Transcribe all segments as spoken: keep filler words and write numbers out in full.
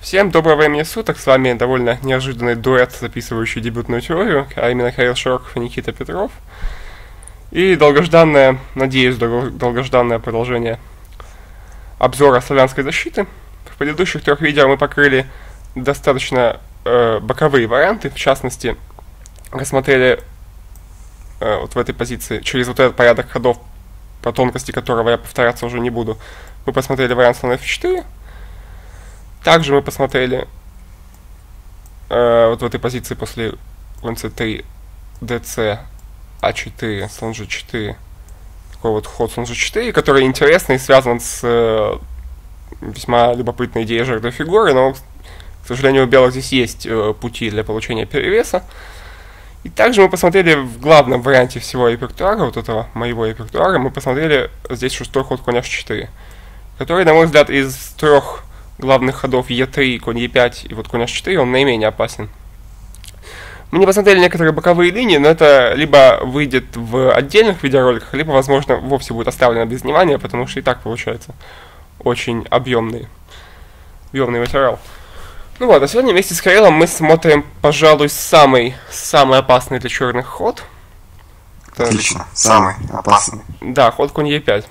Всем доброго времени суток, с вами довольно неожиданный дуэт, записывающий дебютную теорию, а именно Кирилл Широков и Никита Петров. И долгожданное, надеюсь, долгожданное продолжение обзора славянской защиты. В предыдущих трех видео мы покрыли достаточно э, боковые варианты, в частности, рассмотрели э, вот в этой позиции, через вот этот порядок ходов, по тонкости которого я повторяться уже не буду, мы посмотрели вариант слон эф четыре. Также мы посмотрели э, вот в этой позиции после конь цэ три, дэ цэ, а четыре, слон жэ четыре, такой вот ход слон жэ четыре, который интересный и связан с э, весьма любопытной идеей жертвы фигуры, но, к сожалению, у белых здесь есть э, пути для получения перевеса. И также мы посмотрели в главном варианте всего репертуара, вот этого моего репертуара, мы посмотрели здесь шестой ход конь эф четыре, который, на мой взгляд, из трех главных ходов е три, конь е пять и вот конь эйч четыре, он наименее опасен. Мы не посмотрели некоторые боковые линии, но это либо выйдет в отдельных видеороликах, либо, возможно, вовсе будет оставлено без внимания, потому что и так получается очень объемный, объемный материал. Ну вот, а сегодня вместе с Кириллом мы смотрим, пожалуй, самый, самый опасный для черных ход. Отлично, самый опасный. Да, ход конь е пять.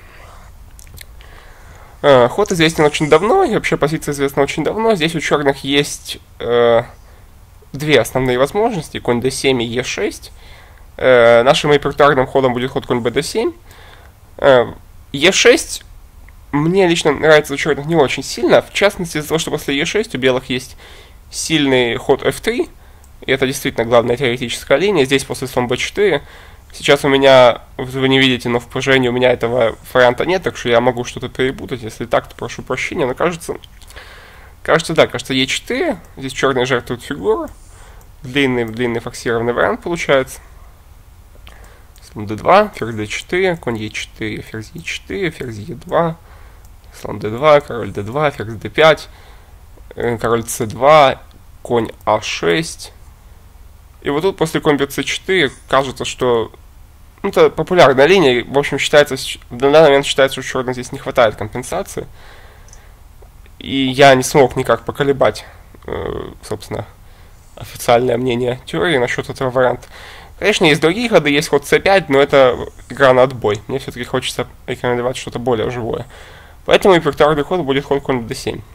Uh, ход известен очень давно, и вообще позиция известна очень давно. Здесь у черных есть uh, две основные возможности, конь дэ семь и е шесть. Uh, нашим репертуарным ходом будет ход конь бэ дэ семь. Uh, е шесть мне лично нравится у черных не очень сильно, в частности из-за того, что после е шесть у белых есть сильный ход эф три, и это действительно главная теоретическая линия. Здесь после слон бэ четыре. Сейчас у меня, вы не видите, но в положении у меня этого варианта нет, так что я могу что-то перепутать. Если так, то прошу прощения. Но кажется, кажется, да, кажется, е четыре. Здесь черные жертвуют фигуру. Длинный, длинный фоксированный вариант получается. Слон дэ два, ферзь дэ четыре, конь е четыре, ферзь е четыре, ферзь е два, слон дэ два, король дэ два, ферзь дэ пять, король цэ два, конь а шесть. И вот тут после конь бэ цэ четыре кажется, что ну, это популярная линия. В общем, считается, в данный момент считается, что черным здесь не хватает компенсации. И я не смог никак поколебать, э, собственно, официальное мнение теории насчет этого варианта. Конечно, есть другие ходы, есть ход цэ пять, но это игра на отбой. Мне все-таки хочется рекомендовать что-то более живое. Поэтому репертуарный ход будет ход конь дэ семь.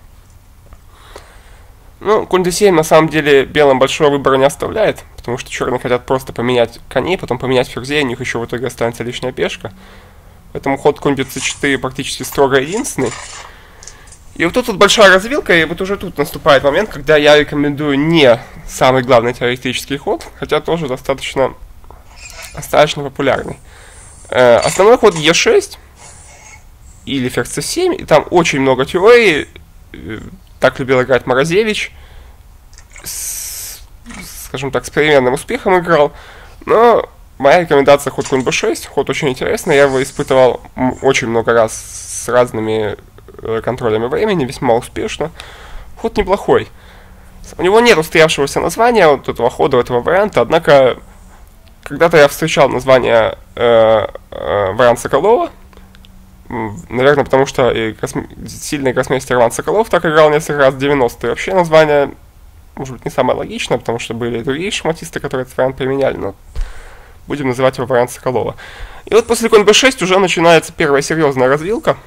Ну, конь дэ семь на самом деле белым большого выбора не оставляет, потому что черные хотят просто поменять коней, потом поменять ферзей, у них еще в итоге останется лишняя пешка. Поэтому ход конь бэ цэ четыре практически строго единственный. И вот тут вот большая развилка, и вот уже тут наступает момент, когда я рекомендую не самый главный теоретический ход, хотя тоже достаточно, достаточно популярный. Э, основной ход е шесть или ферзь цэ семь, и там очень много теорий. Так любил играть Морозевич, с, скажем так, с переменным успехом играл. Но моя рекомендация ход конь бэ шесть, ход очень интересный, я его испытывал очень много раз с разными контролями времени, весьма успешно. Ход неплохой. У него нет устоявшегося названия вот этого хода, этого варианта, однако когда-то я встречал название э, э, вариант Соколова. Наверное, потому что и косм... сильный гроссмейстер Иван Соколов так играл несколько раз в девяностые. Вообще название, может быть, не самое логичное, потому что были и другие шахматисты, которые этот вариант применяли, но будем называть его вариант Соколова. И вот после конь бэ шесть уже начинается первая серьезная развилка.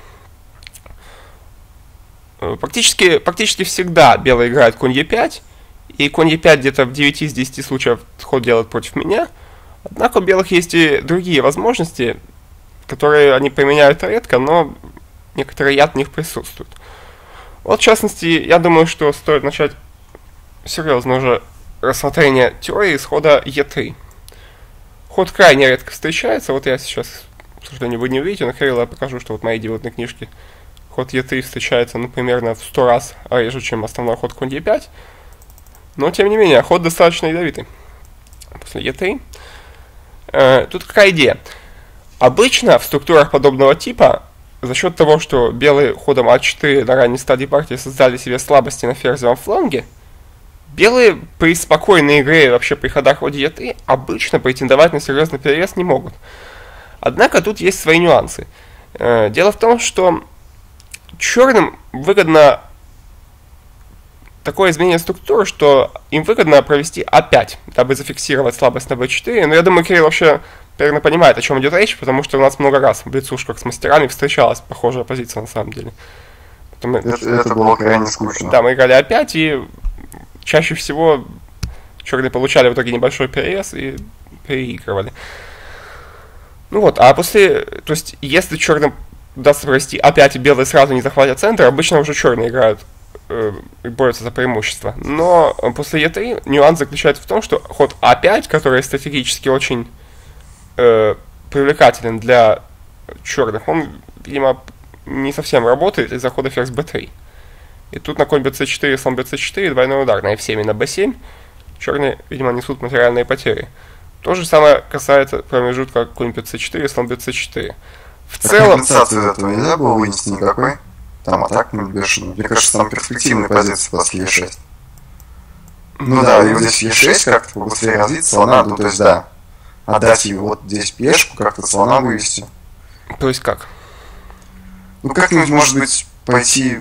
Практически, практически всегда белые играют конь е пять, и конь е пять где-то в девяти из десяти случаев ход делает против меня. Однако у белых есть и другие возможности, которые они применяют редко, но некоторый яд в них присутствует. Вот, в частности, я думаю, что стоит начать серьезно уже рассмотрение теории исхода е три. Ход крайне редко встречается, вот я сейчас, к сожалению, вы не увидите, но Кирилл я покажу, что вот в моей дебютной книжке ход е три встречается, ну, примерно в сто раз реже, чем основной ход конь е пять. Но, тем не менее, ход достаточно ядовитый. После е три. Э, тут какая идея? Обычно в структурах подобного типа, за счет того, что белые ходом а четыре на ранней стадии партии создали себе слабости на ферзевом фланге, белые при спокойной игре и вообще при ходах ходе е три обычно претендовать на серьезный перевес не могут. Однако тут есть свои нюансы. Дело в том, что черным выгодно такое изменение структуры, что им выгодно провести а пять, дабы зафиксировать слабость на бэ четыре. Но я думаю, Кирилл вообще примерно понимает, о чем идет речь, потому что у нас много раз в блицушках с мастерами встречалась похожая позиция на самом деле. Мы, это, это было крайне скучно. Да, мы играли а пять, и чаще всего черные получали в итоге небольшой перевес и переигрывали. Ну вот, а после, то есть, если черным удастся провести а пять и белые сразу не захватят центр, обычно уже черные играют э, и борются за преимущество. Но после е три нюанс заключается в том, что ход а пять, который стратегически очень э, привлекателен для черных, он, видимо, не совсем работает из-за хода ферзь бэ три. И тут на конь бэ цэ четыре, слон бэ цэ четыре, двойной удар на эф семь и на бэ семь. Черные, видимо, несут материальные потери. То же самое касается промежутка конь бэ цэ четыре, слон бэ цэ четыре. В а целом... компенсацию из этого нельзя было вынести никакой? Там атак не бешеный. Мне кажется, там перспективная позиция после е шесть. Ну, ну да, и вот здесь е шесть как-то побыстрее развить слона, ну то есть да. Отдать ей вот здесь пешку, как-то слона вывести. То есть как? Ну как-нибудь, может быть, пойти...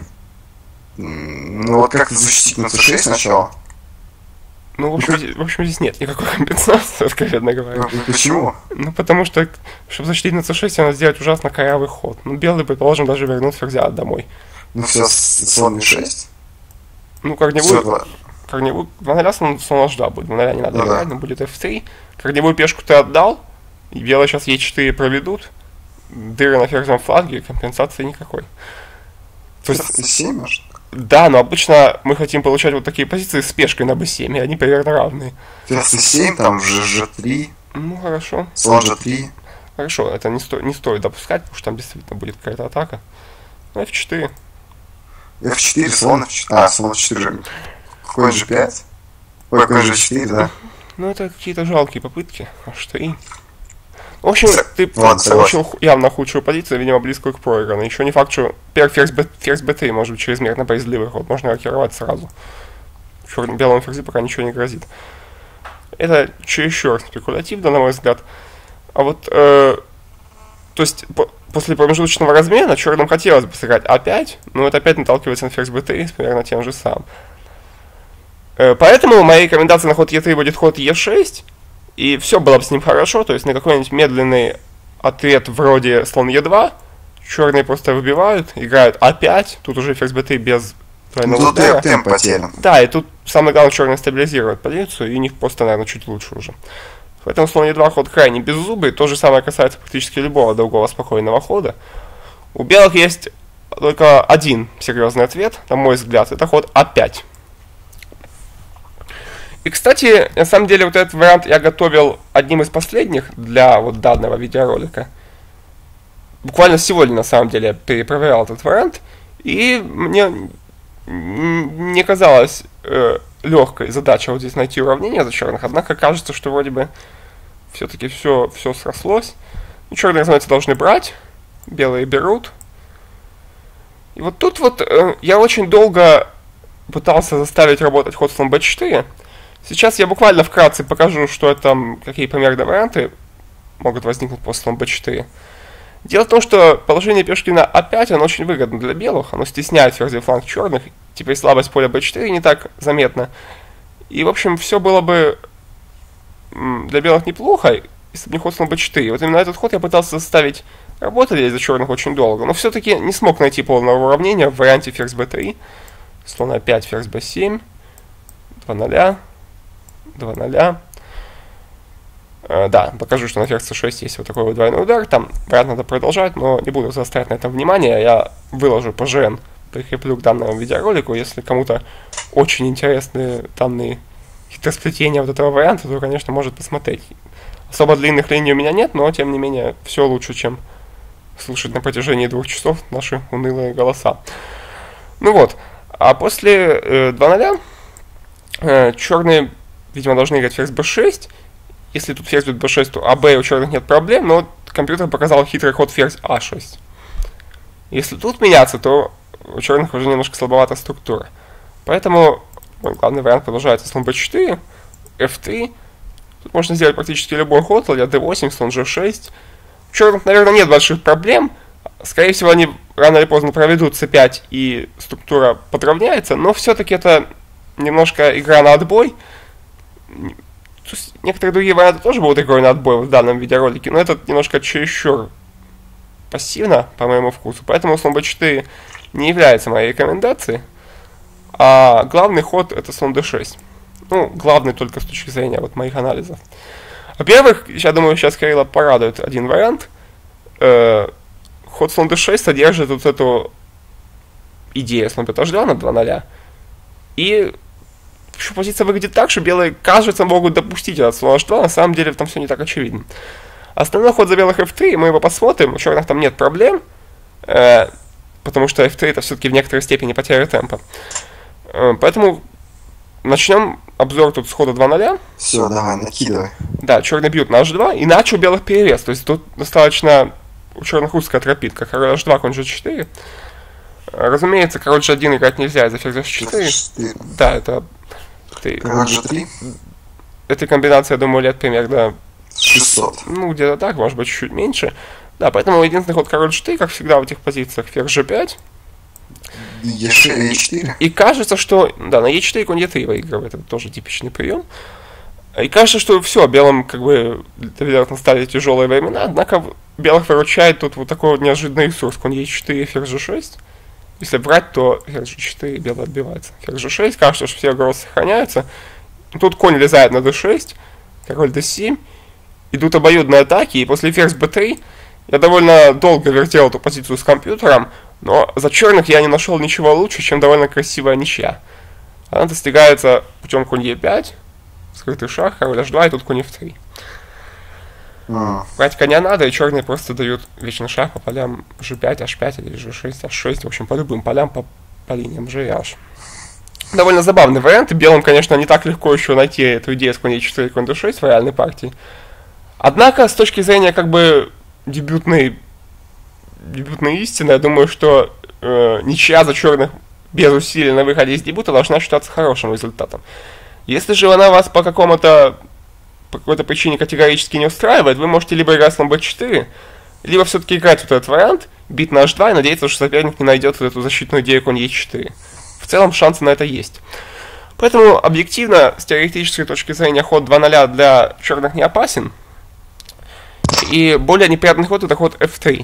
Ну вот как-то защитить на цэ шесть сначала. Ну, в общем, в общем, здесь нет никакой компенсации, откровенно говоря. Ну, почему? Ну, потому что, чтобы защитить на цэ шесть, надо сделать ужасно корявый ход. Ну, белый, предположим, даже вернут ферзя домой. Ну, все, слон е шесть. Ну, как-нибудь... Как-нибудь... два ноль слон, слон эйч два будет. два ноль не надо ну, играть, да. но будет эф три. Как-нибудь пешку ты отдал, и белые сейчас е четыре проведут. Дыры на ферзевом фланге, компенсации никакой. То есть... семь, может? Да, но обычно мы хотим получать вот такие позиции с пешкой на бэ семь, и они примерно равные. Ферзь цэ семь, там же же три. Ну, хорошо. Слон же три. Хорошо, это не, сто, не стоит допускать, потому что там действительно будет какая-то атака. Ну, эф четыре. эф четыре, слон эф четыре. А, слон эф четыре. Конь же пять. Ой, конь же четыре, да. Ну, это какие-то жалкие попытки. эйч три. В общем, ты Ладно, получил явно худшую позицию, видимо, близкую к проигранной. Еще не факт, что первый ферзь, Б, ферзь бэ три может быть чрезмерно боязливый ход. Можно рокировать сразу. Черным, белому ферзю пока ничего не грозит. Это чересчур спекулятивно, на мой взгляд. А вот, э, то есть, по, после промежуточного размена черным хотелось бы сыграть а пять, но это опять наталкивается на ферзь бэ три с примерно тем же самым. Э, поэтому моей рекомендацией на ход е три будет ход е шесть. И все было бы с ним хорошо, то есть на какой-нибудь медленный ответ вроде слон е два, черные просто выбивают, играют а пять, тут уже ферзь бэ три без двойного ну, удара. Темп потерян. Да, и тут самое главное, черные стабилизируют позицию, и у них просто, наверное, чуть лучше уже. Поэтому слон е два ход крайне беззубый, то же самое касается практически любого другого спокойного хода. У белых есть только один серьезный ответ, на мой взгляд, это ход а пять. И, кстати, на самом деле, вот этот вариант я готовил одним из последних для вот данного видеоролика. Буквально сегодня, на самом деле, я перепроверял этот вариант, и мне не казалась э, легкой задача вот здесь найти уравнение за черных, однако кажется, что вроде бы все-таки все, все срослось. И черные, разумеется, должны брать, белые берут. И вот тут вот э, я очень долго пытался заставить работать ход слон бэ четыре. Сейчас я буквально вкратце покажу, что это, какие примерные варианты могут возникнуть после слон бэ четыре. Дело в том, что положение пешки на а пять, оно очень выгодно для белых, оно стесняет ферзевый фланг черных, теперь слабость поля бэ четыре не так заметна. И, в общем, все было бы для белых неплохо, если бы не ход слон бэ четыре. Вот именно этот ход я пытался заставить работать из-за черных очень долго, но все-таки не смог найти полного уравнения в варианте ферзь бэ три, слон а пять, ферзь бэ семь, два ноль. два ноль. Uh, да, покажу, что на ферзь цэ шесть есть вот такой вот двойной удар. Там, вероятно, надо продолжать, но не буду заострять на этом внимание. Я выложу пэ жэ эн, прикреплю к данному видеоролику. Если кому-то очень интересны данные хитросплетения вот этого варианта, то, конечно, может посмотреть. Особо длинных линий у меня нет, но, тем не менее, все лучше, чем слушать на протяжении двух часов наши унылые голоса. Ну вот, а после э, два ноль э, черные, видимо, должны играть ферзь бэ шесть. Если тут ферзь будет бэ шесть, то АБ у черных нет проблем, но вот компьютер показал хитрый ход ферзь а шесть. Если тут меняться, то у черных уже немножко слабовата структура. Поэтому мой главный вариант продолжается слон бэ четыре, эф три. Тут можно сделать практически любой ход, ладья дэ восемь, слон же шесть. У черных, наверное, нет больших проблем. Скорее всего, они рано или поздно проведут цэ пять и структура подровняется, но все-таки это немножко игра на отбой. Некоторые другие варианты тоже будут игрой на отбой в данном видеоролике, но этот немножко чересчур пассивно, по моему вкусу. Поэтому слон бэ четыре не является моей рекомендацией. А главный ход это слон дэ шесть. Ну, главный только с точки зрения вот моих анализов. Во-первых, я думаю, сейчас Кирилла порадует один вариант. Э, ход слон дэ шесть содержит вот эту идею слон пять эйч два на два ноль. И еще позиция выглядит так, что белые, кажется, могут допустить этот слон эйч два. На самом деле там все не так очевидно. Основной ход за белых эф три, мы его посмотрим. У черных там нет проблем. Э, потому что эф три это все-таки в некоторой степени потеря темпа. Э, поэтому начнем обзор тут с хода два ноль. Все, давай, накидывай. Да, черные бьют на эйч два, иначе у белых перевес. То есть тут достаточно у черных узкая тропитка. Король эйч два, конь жэ четыре. Разумеется, король жэ один играть нельзя из-за ферзь эйч четыре. Да, это... Король жэ три? Этой комбинации, я думаю, лет примерно... шестьсот. Ну, где-то так, может быть, чуть-чуть меньше. Да, поэтому единственный ход король жэ три, как всегда в этих позициях, ферзь жэ пять. е четыре. И кажется, что... Да, на е четыре конь е три выигрывает. Это тоже типичный прием. И кажется, что все, белым как бы настали тяжелые времена, однако белых выручает тут вот такой вот неожиданный ресурс. Конь е четыре, ферзь жэ шесть. Если брать, то ферзь жэ четыре, белый отбивается. Ферзь жэ шесть, кажется, что все угрозы сохраняются. Тут конь лезает на дэ шесть, король дэ семь. Идут обоюдные атаки, и после ферзь бэ три я довольно долго вертел эту позицию с компьютером, но за черных я не нашел ничего лучше, чем довольно красивая ничья. Она достигается путем конь е пять, скрытый шах, король эйч два, и тут конь эф три. Mm. Брать коня надо, и черные просто дают вечный шах по полям жэ пять, аш пять или жэ шесть, аш шесть, в общем, по любым полям, по, по линиям G и H. Довольно забавный вариант, и белым, конечно, не так легко еще найти эту идею с конь е четыре, конь дэ шесть в реальной партии. Однако, с точки зрения, как бы, дебютной, дебютной истины, я думаю, что э, ничья за черных без усилий на выходе из дебюта должна считаться хорошим результатом. Если же она вас по какому-то, по какой-то причине категорически не устраивает, вы можете либо играть слон бэ четыре, либо все-таки играть вот этот вариант, бить на эйч два и надеяться, что соперник не найдет вот эту защитную идею конь е четыре. В целом шансы на это есть. Поэтому объективно, с теоретической точки зрения, ход два ноль для черных не опасен. И более неприятный ход это ход эф три.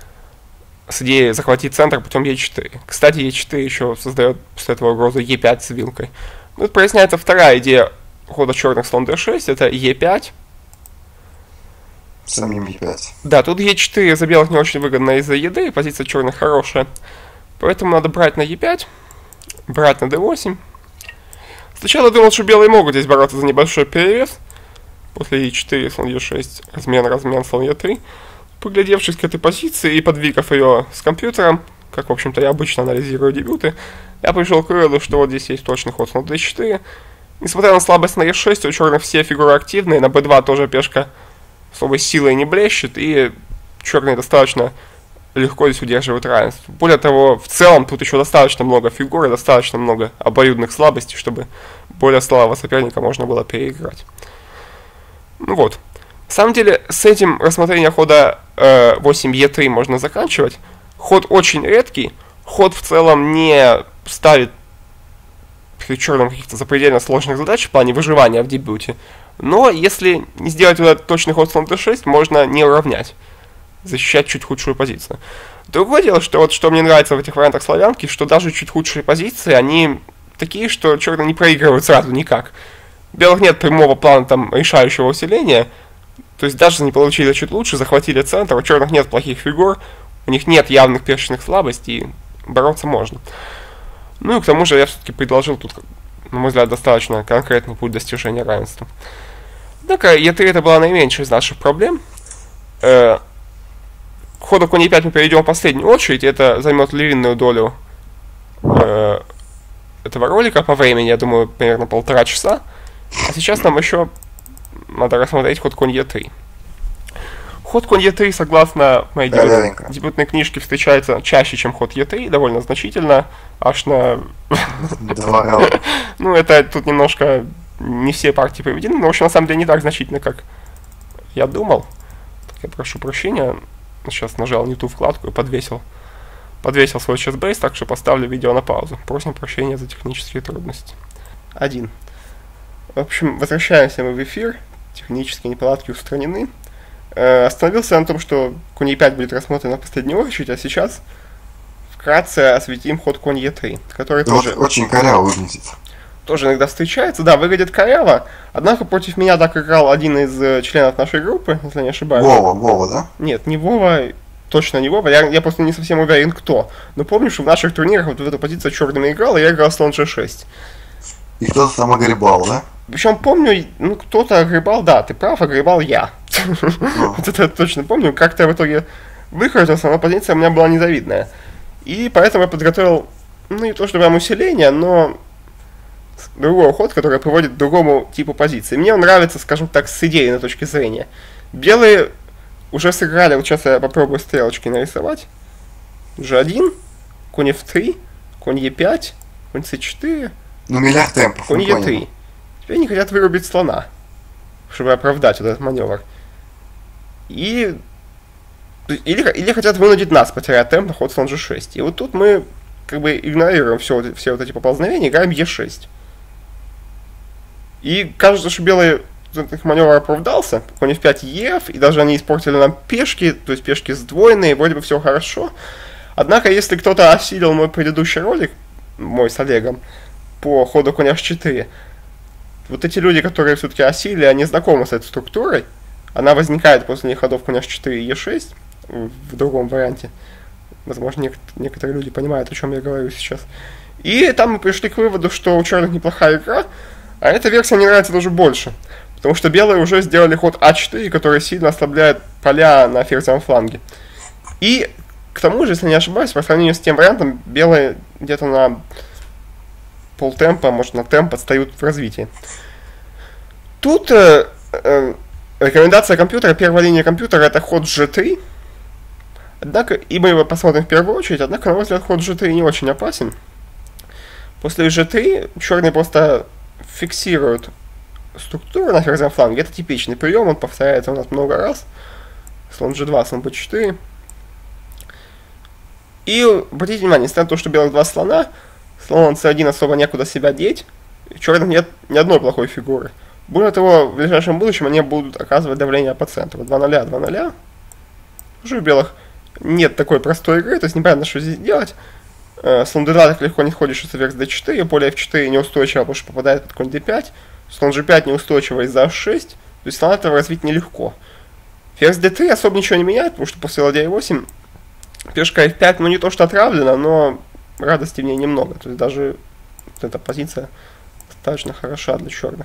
С идеей захватить центр путем е четыре. Кстати, е четыре еще создает после этого угрозу е пять с вилкой. Тут проясняется вторая идея хода черных слон дэ шесть, это е пять. Самим е пять. Да, тут е четыре за белых не очень выгодно из-за еды, позиция черных хорошая. Поэтому надо брать на е пять, брать на дэ восемь. Сначала я думал, что белые могут здесь бороться за небольшой перевес. После е четыре, слон е шесть, размен, размен, слон е три. Поглядевшись к этой позиции и подвигав ее с компьютером, как, в общем-то, я обычно анализирую дебюты, я пришел к выводу, что вот здесь есть точный ход слон дэ четыре. Несмотря на слабость на е шесть, у черных все фигуры активные, на бэ два тоже пешка особой силой не блещет, и черные достаточно легко здесь удерживают равенство. Более того, в целом тут еще достаточно много фигур и достаточно много обоюдных слабостей, чтобы более слабого соперника можно было переиграть. Ну вот. На самом деле, с этим рассмотрение хода э, восемь е три можно заканчивать. Ход очень редкий. Ход в целом не ставит перед черным каких-то запредельно сложных задач в плане выживания в дебюте. Но если не сделать вот этот точный ход слон дэ шесть, можно не уравнять. Защищать чуть худшую позицию. Другое дело, что вот что мне нравится в этих вариантах славянки, что даже чуть худшие позиции, они такие, что черные не проигрывают сразу никак. У белых нет прямого плана там решающего усиления. То есть даже не получили чуть лучше, захватили центр, у черных нет плохих фигур, у них нет явных пешечных слабостей, бороться можно. Ну и к тому же я все-таки предложил тут, на мой взгляд, достаточно конкретный путь достижения равенства. Однако е три это была наименьшая из наших проблем. Э, к ходу конь е пять мы перейдем в последнюю очередь, это займет львиную долю э, этого ролика по времени, я думаю, примерно полтора часа. А сейчас нам еще надо рассмотреть ход конь е три. Ход конь е три, согласно моей дебют, дебютной книжке, встречается чаще, чем ход е три, довольно значительно, аж на... Ну, это тут немножко не все партии проведены, но, в общем, на самом деле не так значительно, как я думал. Так, я прошу прощения, сейчас нажал не ту вкладку и подвесил, подвесил свой честбейс, так что поставлю видео на паузу. Просим прощения за технические трудности. один. В общем, возвращаемся мы в эфир. Технические неполадки устранены. Э, остановился на том, что конь е пять будет рассмотрен в последнюю очередь, а сейчас вкратце осветим ход конь е три, который Вот тоже... очень коряво выглядит. Тоже иногда встречается, да, выглядит коряво, однако против меня так играл один из э, членов нашей группы, если я не ошибаюсь. Вова, Вова, да? Нет, не Вова, точно не Вова, я, я просто не совсем уверен, кто. Но помню, что в наших турнирах вот в эту позицию черными играл, и я играл слон джи шесть. И кто-то там огребал, да? Причем помню, ну кто-то огребал, да, ты прав, огребал я. Вот это я точно помню, как-то в итоге выкрутился, но позиция у меня была незавидная. И поэтому я подготовил, ну не то что прям усиление, но другой ход, который приводит к другому типу позиции. Мне он нравится, скажем так, с идейной точки зрения. Белые уже сыграли, вот сейчас я попробую стрелочки нарисовать. джи один, конь эф три, конь е пять, конь цэ четыре, Ну, миллиард темпов, конь мы е поняли. три. Теперь они хотят вырубить слона, чтобы оправдать вот этот маневр. И... Или, или хотят вынудить нас потерять темп на ход слон джи шесть. И вот тут мы как бы игнорируем все, вот- все вот эти поползновения, играем е шесть. И кажется, что белый их маневр оправдался, конь эф пять еф, и даже они испортили нам пешки, то есть пешки сдвоенные, вроде бы все хорошо. Однако, если кто-то осилил мой предыдущий ролик, мой с Олегом, по ходу конь эйч четыре, вот эти люди, которые все-таки осилили, они знакомы с этой структурой. Она возникает после ходов конь эйч четыре и е шесть в другом варианте. Возможно, нек- некоторые люди понимают, о чем я говорю сейчас. И там мы пришли к выводу, что у черных неплохая игра, а эта версия мне нравится даже больше. Потому что белые уже сделали ход а четыре, который сильно ослабляет поля на ферзевом фланге. И к тому же, если не ошибаюсь, по сравнению с тем вариантом, белые где-то на полтемпа, может на темп отстают в развитии. Тут э, э, рекомендация компьютера, первая линия компьютера это ход джи три. Однако, и мы его посмотрим в первую очередь, однако, на мой взгляд, ход джи три не очень опасен. После джи три черные просто фиксируют структуру на ферзевом фланге. Это типичный прием, он повторяется у нас много раз. Слон джи два, слон бэ четыре. И обратите внимание, несмотря на то, что белых два слона, слон цэ один особо некуда себя деть, у черных нет ни одной плохой фигуры. Более того, в ближайшем будущем они будут оказывать давление по центру. два ноль, два ноль. Уже у белых нет такой простой игры, то есть непонятно, что здесь делать. Э, слон дэ два так легко не ходит, что ферзь дэ четыре, поле эф четыре неустойчиво, потому что попадает под конь дэ пять. Слон джи пять неустойчиво из-за эйч шесть, то есть слона этого развить нелегко. Ферзь дэ три особо ничего не меняет, потому что после ладья е восемь пешка эф пять, ну не то что отравлена, но радости в ней немного. То есть даже вот эта позиция достаточно хороша для черных.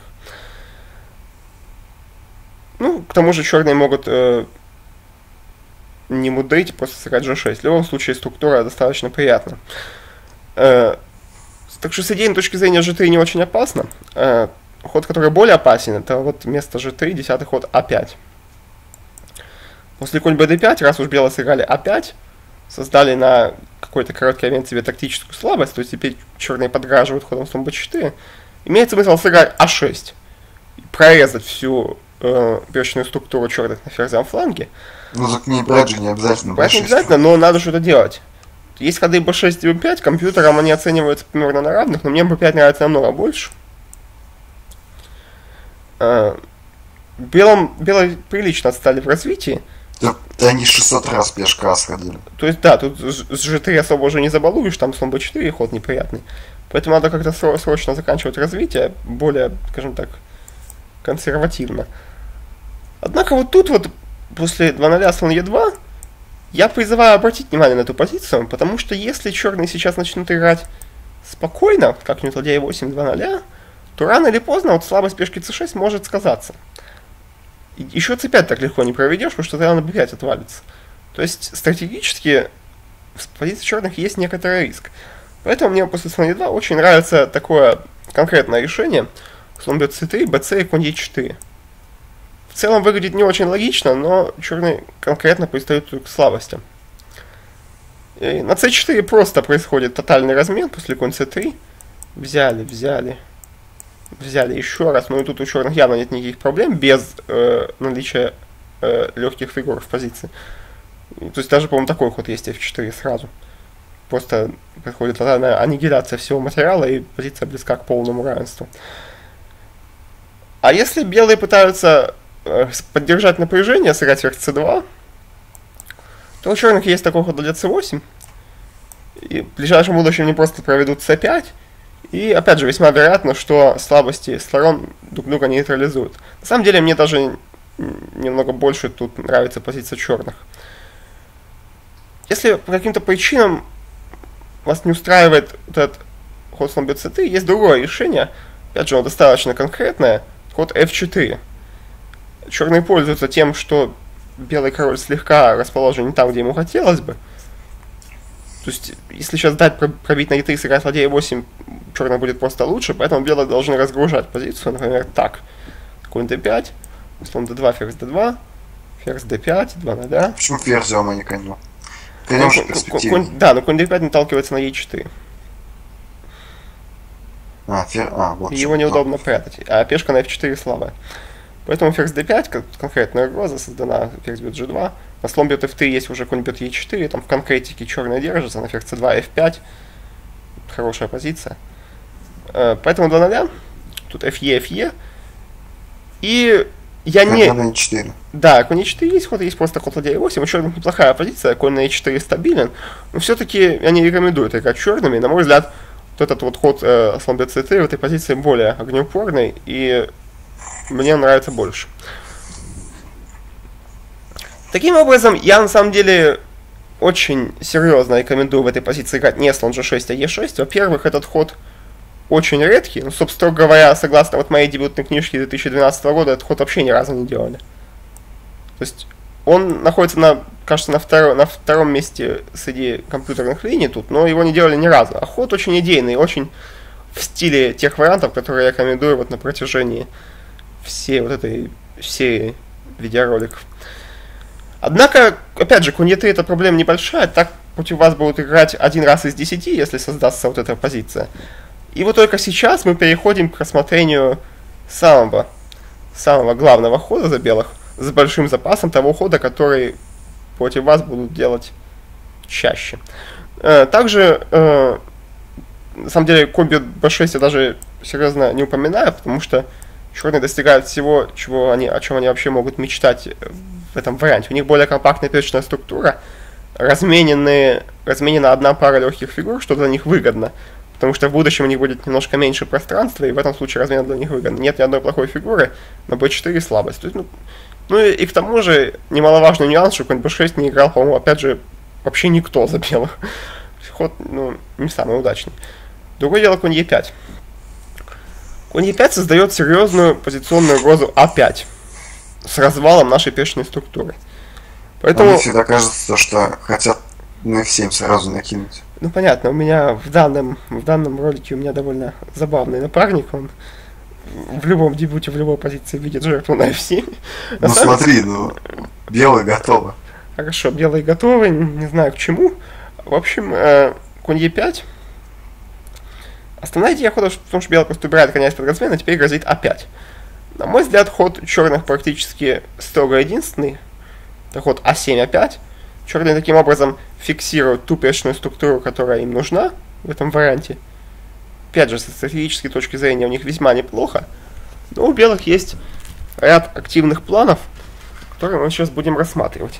Ну, к тому же черные могут э, не мудрить, просто сыграть джи шесть. В любом случае структура достаточно приятна. Э, так что с идейной точки зрения джи три не очень опасно. Э, ход, который более опасен, это вот вместо джи три десятый ход а пять. После конь бэ дэ пять, раз уж белые сыграли а пять, создали на какой-то короткий момент себе тактическую слабость, то есть теперь черные подграживают ходом слон бэ четыре, имеет смысл сыграть а шесть, прорезать всю э, пешечную структуру черных на ферзевом фланге. Ну, так не брать же не обязательно. Брать не бэ шесть. обязательно, но надо что-то делать. Есть ходы бэ шесть и бэ пять, компьютером они оцениваются примерно на равных, но мне бэ пять нравится намного больше. Э, белым, белые прилично отстали в развитии. Да, да они шестьсот раз пешка сходили. То есть, да, тут с с джи три особо уже не забалуешь, там слон бэ четыре ход неприятный. Поэтому надо как-то сро- срочно заканчивать развитие, более, скажем так, консервативно. Однако вот тут вот, после два ноль слон е два, я призываю обратить внимание на эту позицию, потому что если черные сейчас начнут играть спокойно, как-нибудь ладья е восемь, два ноль, то рано или поздно вот слабость пешки цэ шесть может сказаться. И еще цэ пять так легко не проведешь, потому что тогда на бэ пять отвалится. То есть стратегически в позиции черных есть некоторый риск. Поэтому мне после слона е два очень нравится такое конкретное решение. Слон бьет цэ три, бц и конь е четыре. В целом выглядит не очень логично, но черные конкретно пристают к слабостям. И на цэ четыре просто происходит тотальный размен после конь цэ три. Взяли, взяли. Взяли еще раз, но и тут у черных явно нет никаких проблем без э, наличия э, легких фигур в позиции. То есть даже, по-моему, такой ход есть эф четыре сразу. просто происходит тотальная аннигиляция всего материала, и позиция близка к полному равенству. А если белые пытаются э, поддержать напряжение, сыграть ферзь цэ два, то у черных есть такой ход для цэ восемь. И в ближайшем будущем они просто проведут цэ пять. И опять же, весьма вероятно, что слабости сторон друг друга нейтрализуют. На самом деле, мне даже немного больше тут нравится позиция черных. Если по каким-то причинам вас не устраивает вот этот ход слон бэ цэ три, есть другое решение. Опять же, оно достаточно конкретное. Ход эф четыре. Черные пользуются тем, что белый король слегка расположен не там, где ему хотелось бы. То есть, если сейчас дать пробить на е три, сыграть ладья е восемь, черный будет просто лучше, поэтому белые должны разгружать позицию, например, так. Конь дэ пять, слон дэ два, ферзь дэ два, ферзь дэ пять, два на да. Почему ферзем, а не конем? Конем же перспективнее. Да, но конь дэ пять наталкивается на е четыре. А, фер... а, вот. Его неудобно а. прятать, а пешка на эф четыре слабая. Поэтому ферзь дэ пять, как конкретная угроза создана, ферзь бьет жэ два. На слон бьет эф три есть уже конь бьет е четыре, там в конкретике черная держится, на ферзь цэ два, эф пять. Хорошая позиция. Поэтому два ноль, тут фе, фе. И я не... Конь на е четыре. Да, конь е четыре есть ход, есть просто ход ладья е восемь, еще неплохая позиция, конь на е четыре стабилен. Но все-таки я не рекомендую это играть черными. На мой взгляд, вот этот вот ход э, слон бэ цэ три в этой позиции более огнеупорный, и мне нравится больше. Таким образом, я на самом деле очень серьезно рекомендую в этой позиции играть не слон же шесть, а е шесть. Во-первых, этот ход очень редкий. Ну, собственно, строго говоря, согласно вот моей дебютной книжке две тысячи двенадцатого года, этот ход вообще ни разу не делали. То есть он находится, на, кажется, на, второ, на втором месте среди компьютерных линий тут, но его не делали ни разу. А ход очень идейный, очень в стиле тех вариантов, которые я рекомендую вот на протяжении всей вот этой серии видеороликов. Однако, опять же, конь е три это проблема небольшая, так против вас будут играть один раз из десяти, если создастся вот эта позиция. И вот только сейчас мы переходим к рассмотрению самого, самого главного хода за белых, с большим запасом того хода, который против вас будут делать чаще. Также, на самом деле, конь бьет бэ шесть я даже серьезно не упоминаю, потому что черные достигают всего, чего они, о чем они вообще могут мечтать в этом варианте. У них более компактная пешечная структура, разменены, разменена одна пара легких фигур, что для них выгодно, потому что в будущем у них будет немножко меньше пространства, и в этом случае размена для них выгодна. Нет ни одной плохой фигуры, на бэ четыре слабость. То есть, ну, ну и, и к тому же немаловажный нюанс, что конь бэ шесть не играл, по-моему, опять же, вообще никто за белых. Ход, ну, не самый удачный. Другое дело конь е пять. Конь е пять создает серьезную позиционную угрозу а пять с развалом нашей пешечной структуры. Поэтому... Мне всегда кажется, что хотят на эф семь сразу накинуть. Ну понятно, у меня в данном, в данном ролике у меня довольно забавный напарник, он в любом дебюте, в любой позиции видит жертву на эф семь. Ну самом... смотри, ну, белые готовы. Хорошо, белые готовы, не знаю к чему. В общем, э, конь е пять. Основная идея хода в том, что белый просто убирает коня из-под размена, а теперь грозит а пять. На мой взгляд, ход черных практически строго единственный. Это ход а семь, а пять. Черные таким образом фиксируют ту пешечную структуру, которая им нужна в этом варианте. Опять же, со стратегической точки зрения у них весьма неплохо. Но у белых есть ряд активных планов, которые мы сейчас будем рассматривать.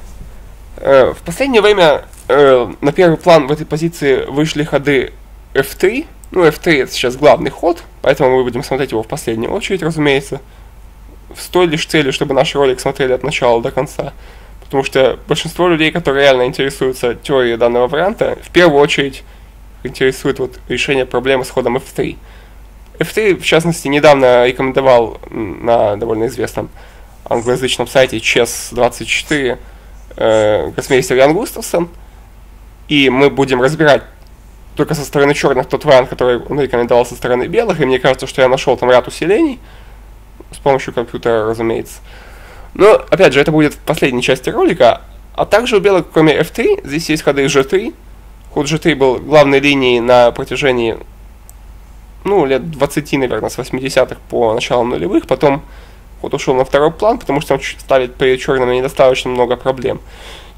В последнее время на первый план в этой позиции вышли ходы эф три. Ну, эф три это сейчас главный ход, поэтому мы будем смотреть его в последнюю очередь, разумеется. С той лишь целью, чтобы наш ролик смотрели от начала до конца. Потому что большинство людей, которые реально интересуются теорией данного варианта, в первую очередь интересует вот решение проблемы с ходом эф три. эф три, в частности, недавно рекомендовал на довольно известном англоязычном сайте чес двадцать четыре э, гроссмейстер Ян Густавсон. И мы будем разбирать только со стороны черных тот вариант, который он рекомендовал со стороны белых. И мне кажется, что я нашел там ряд усилений. С помощью компьютера, разумеется. Но, опять же, это будет в последней части ролика. А также у белых, кроме эф три, здесь есть ходы же три. Ход же три был главной линией на протяжении, ну, лет двадцати, наверное, с восьмидесятых по начало нулевых. Потом ход ушел на второй план, потому что он ставит перед черными недостаточно много проблем.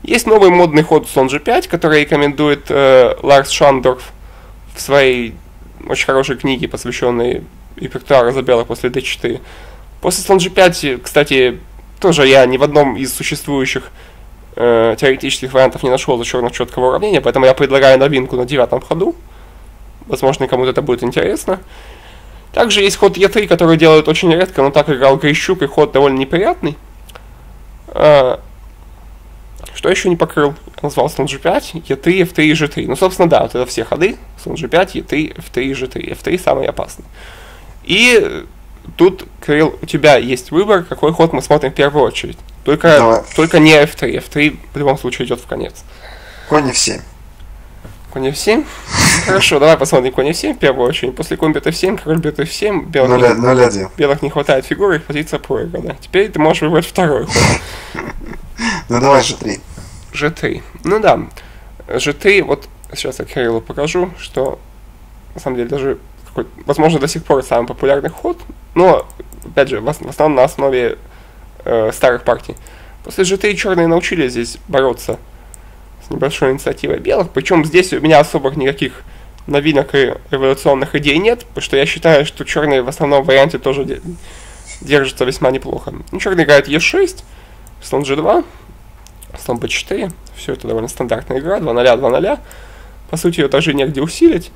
Есть новый модный ход слон джи пять, который рекомендует э, Ларс Шандорф в своей очень хорошей книге, посвященной репертуару за белых после дэ четыре. После слон джи пять, кстати, тоже я ни в одном из существующих э, теоретических вариантов не нашел за черных четкого уравнения, поэтому я предлагаю новинку на девятом ходу. Возможно, кому-то это будет интересно. Также есть ход е три, который делают очень редко, но так играл Грищук, и ход довольно неприятный. А, что еще не покрыл? Назвал слон джи пять, е три, эф три и жэ три. Ну, собственно, да, вот это все ходы. Слон джи пять, е три, эф три и жэ три. эф три самый опасный. И тут, Кирилл, у тебя есть выбор, какой ход мы смотрим в первую очередь. Только, только не эф три. эф три в любом случае идет в конец. Конь эф семь. Конь эф семь? Хорошо, давай посмотрим конь эф семь в первую очередь. После конь бьет эф семь, король бьет эф семь, белых, не, белых не хватает фигуры, их позиция проиграна. Теперь ты можешь выбрать второй ход. Ну давай жэ три. жэ три. Ну да. жэ три, вот сейчас я Кириллу покажу, что на самом деле даже возможно до сих пор самый популярный ход, но опять же в основном на основе э, старых партий. После жэ три черные научились здесь бороться с небольшой инициативой белых, причем здесь у меня особых никаких новинок и революционных идей нет, потому что я считаю, что черные в основном варианте тоже держатся весьма неплохо. Ну, черные играют е шесть, слон джи два, слон бэ четыре, все это довольно стандартная игра, два ноль, два ноль. По сути, ее даже негде усилить.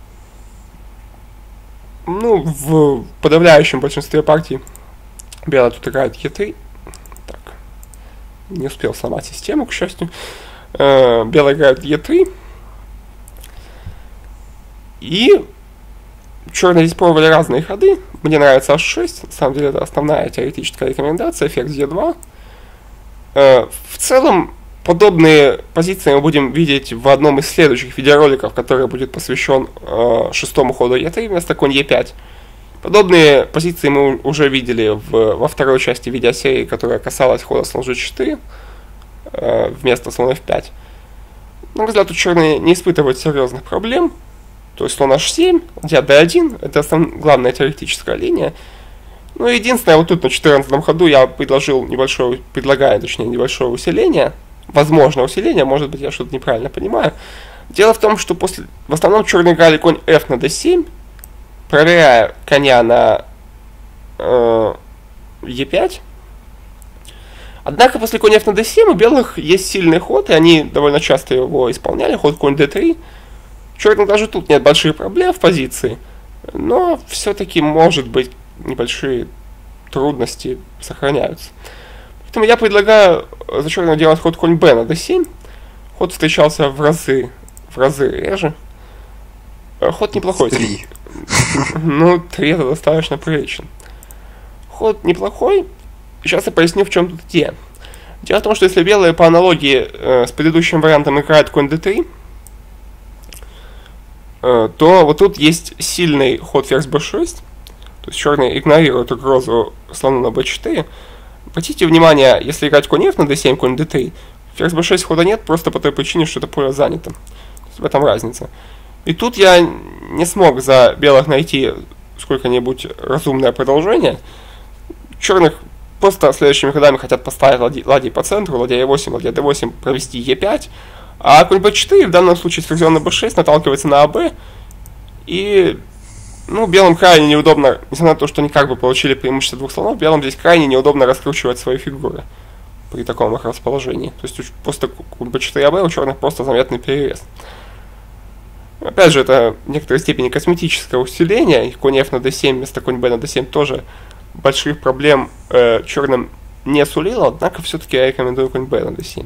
Ну, в подавляющем большинстве партий белые тут играют е три. Так, не успел сломать систему, к счастью. Белые играют е три. И черные здесь пробовали разные ходы. Мне нравится аш шесть. На самом деле это основная теоретическая рекомендация. Ферзь е два. В целом, подобные позиции мы будем видеть в одном из следующих видеороликов, который будет посвящен шестому ходу е три вместо конь е пять. Подобные позиции мы уже видели в, во второй части видеосерии, которая касалась хода слон джи четыре. Вместо слон эф пять. На мой взгляд, тут черные не испытывают серьезных проблем. То есть слон аш семь, ладья дэ один, это основная, главная теоретическая линия. Ну, единственное, вот тут на четырнадцатом ходу я предложил небольшое, предлагаю, точнее, небольшое усиление. Возможно, усиление, может быть, я что-то неправильно понимаю. Дело в том, что после, в основном черные играли конь f на дэ семь, проверяя коня на э, е пять. Однако после конь f на дэ семь у белых есть сильный ход, и они довольно часто его исполняли, ход конь дэ три. Черных даже тут нет больших проблем в позиции, но все-таки, может быть, небольшие трудности сохраняются. Поэтому я предлагаю за черного делать ход конь b на дэ семь. Ход встречался в разы, в разы реже. Ход неплохой. Три. Ну, три это достаточно прилично. Ход неплохой. Сейчас я поясню, в чем тут идея. Дело в том, что если белые по аналогии э, с предыдущим вариантом играют конь дэ три, э, то вот тут есть сильный ход ферзь бэ шесть. То есть черные игнорируют угрозу слона на бэ четыре. Обратите внимание, если играть конь f на дэ семь, конь дэ три, ферзь бэ шесть хода нет, просто по той причине, что это поле занято. То есть в этом разница. И тут я не смог за белых найти сколько-нибудь разумное продолжение. Черных просто следующими ходами хотят поставить ладьи, ладьи по центру, ладья е восемь, ладья дэ восемь, провести е пять, а конь бэ четыре в данном случае с ферзем на бэ шесть наталкивается на АБ, и ну, белым крайне неудобно, несмотря на то, что они как бы получили преимущество двух слонов, белым здесь крайне неудобно раскручивать свои фигуры при таком их расположении. То есть после конь бэ четыре АБ у черных просто заметный перевес. Опять же, это в некоторой степени косметическое усиление, и конь f на дэ семь вместо конь b на дэ семь тоже больших проблем э, черным не сулило, однако все-таки я рекомендую конь b на дэ семь.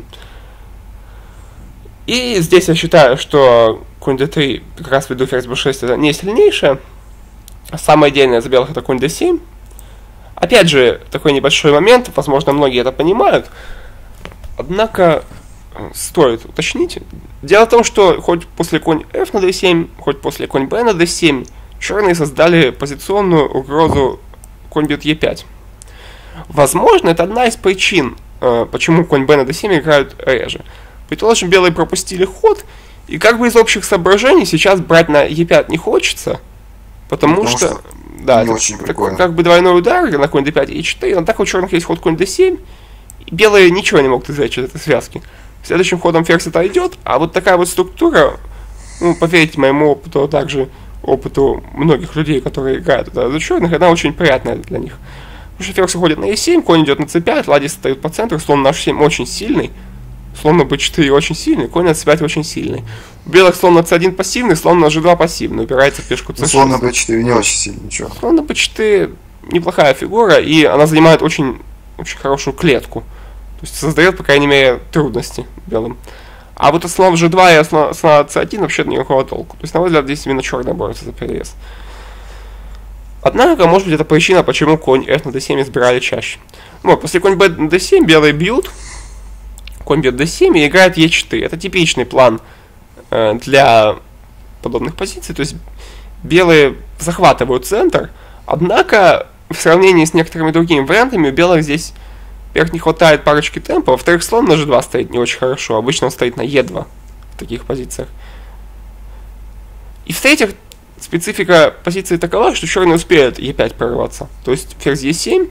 И здесь я считаю, что конь дэ три, как раз ввиду ферзь бэ шесть, это не сильнейшее. Самое идеальное за белых это конь дэ семь. Опять же, такой небольшой момент, возможно, многие это понимают, однако стоит уточнить. Дело в том, что хоть после конь f на дэ семь, хоть после конь b на дэ семь, черные создали позиционную угрозу конь бьет е пять. Возможно, это одна из причин, почему конь b на дэ семь играют реже. Предположим, белые пропустили ход, и как бы из общих соображений сейчас брать на е пять не хочется, потому, потому что, что да, не это, очень это прикольно. Как бы двойной удар на конь дэ пять и е четыре, но так у черных есть ход конь дэ семь, и белые ничего не могут извлечь из этой связки. Следующим ходом ферзь это идет, а вот такая вот структура, ну, поверьте моему опыту, а также опыту многих людей, которые играют за черных, она очень приятная для них. Потому что ферзь уходит на е семь, конь идет на цэ пять, ладья стоит по центру, слон на аш семь очень сильный, слон на бэ четыре очень сильный, конь на цэ пять очень сильный. У белых слон на цэ один пассивный, слон на жэ два пассивный, упирается в пешку цэ шесть. Слон на бэ четыре не очень сильный, ничего. Слон на бэ четыре неплохая фигура, и она занимает очень, очень хорошую клетку. То есть создает, по крайней мере, трудности белым. А вот слон в жэ два и слон на цэ один вообще никакого толку. То есть, на мой взгляд, здесь именно черная борется за перевес. Однако, может быть, это причина, почему конь эф на дэ семь избирали чаще. Вот, после конь бэ на дэ семь белые бьют, конь бьет дэ семь и играет е четыре. Это типичный план э, для подобных позиций. То есть, белые захватывают центр, однако, в сравнении с некоторыми другими вариантами, у белых здесь, во-первых, не хватает парочки темпа, во-вторых, слон на жэ два стоит не очень хорошо, обычно он стоит на е два в таких позициях. И в-третьих, специфика позиции такова, что черный успеет е пять прорваться. То есть ферзь е семь,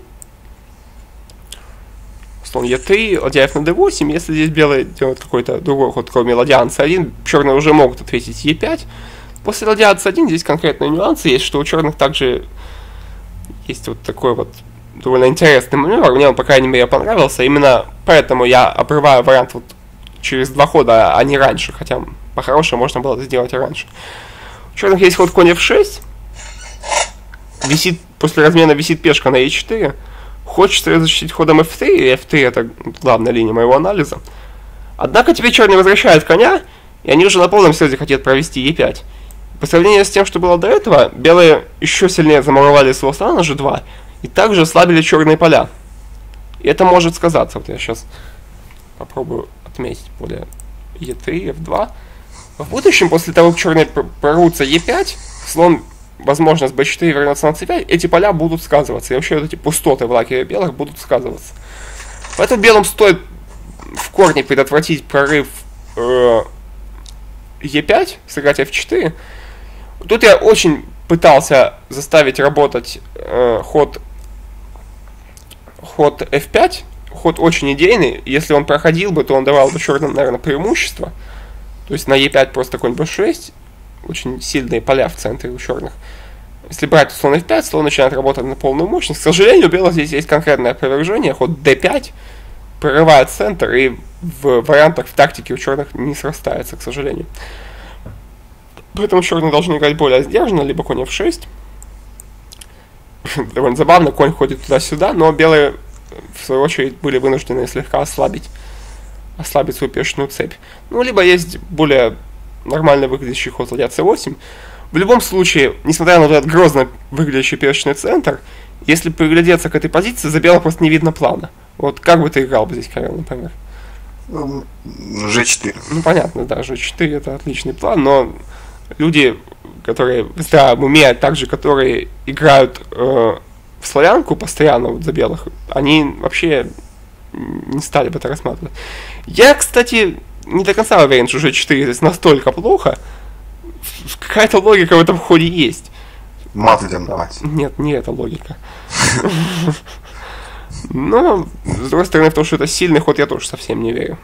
слон е три, ладья эф на дэ восемь. Если здесь белые делают какой-то другой ход, кроме ладья на цэ один, черные уже могут ответить е пять. После ладья цэ один здесь конкретные нюансы есть, что у черных также есть вот такой вот довольно интересный маневр. Мне он, по крайней мере, понравился. Именно поэтому я обрываю вариант вот через два хода, а не раньше. Хотя по-хорошему можно было это сделать и раньше. У черных есть ход конь эф шесть. Висит, после размена висит пешка на е четыре. Хочется ее защитить ходом эф три. И эф три это главная линия моего анализа. Однако теперь черные возвращают коня, и они уже на полном серьезе хотят провести е пять. По сравнению с тем, что было до этого, белые еще сильнее замуровали своего слона на жэ два и также ослабили черные поля. И это может сказаться. Вот я сейчас попробую отметить поле е три, эф два. В будущем, после того, как черные прорвутся е пять, слон, возможно, с бэ четыре вернется на цэ пять, эти поля будут сказываться. И вообще вот эти пустоты в лагере белых будут сказываться. Поэтому белым стоит в корне предотвратить прорыв э, е пять, сыграть эф четыре. Тут я очень пытался заставить работать э, ход, ход эф пять. Ход очень идейный. Если он проходил бы, то он давал бы черным, наверное, преимущество. То есть на е пять просто конь бэ шесть. Очень сильные поля в центре у черных. Если брать слон эф пять, слон начинает работать на полную мощность. К сожалению, у белых здесь есть конкретное опровержение. Ход дэ пять прорывает центр, и в вариантах в тактике у черных не срастается, к сожалению. Поэтому черные должны играть более сдержанно, либо конь эф шесть. Довольно забавно, конь ходит туда-сюда, но белые, в свою очередь, были вынуждены слегка ослабить, ослабить свою пешечную цепь. Ну, либо есть более нормально выглядящий ход ладья цэ восемь. В любом случае, несмотря на этот грозно выглядящий пешечный центр, если приглядеться к этой позиции, за белых просто не видно плана. Вот как бы ты играл бы здесь, Карел, например? жэ четыре. Ну, понятно, да, жэ четыре это отличный план, но люди, которые в здравом уме, а также которые играют э, в славянку постоянно вот, за белых, они вообще не стали бы это рассматривать. Я, кстати, не до конца уверен, что жэ четыре здесь настолько плохо. Какая-то логика в этом ходе есть. Мат идем давать. Нет, не эта логика. Но, с другой стороны, в то, что это сильный ход, я тоже совсем не верю.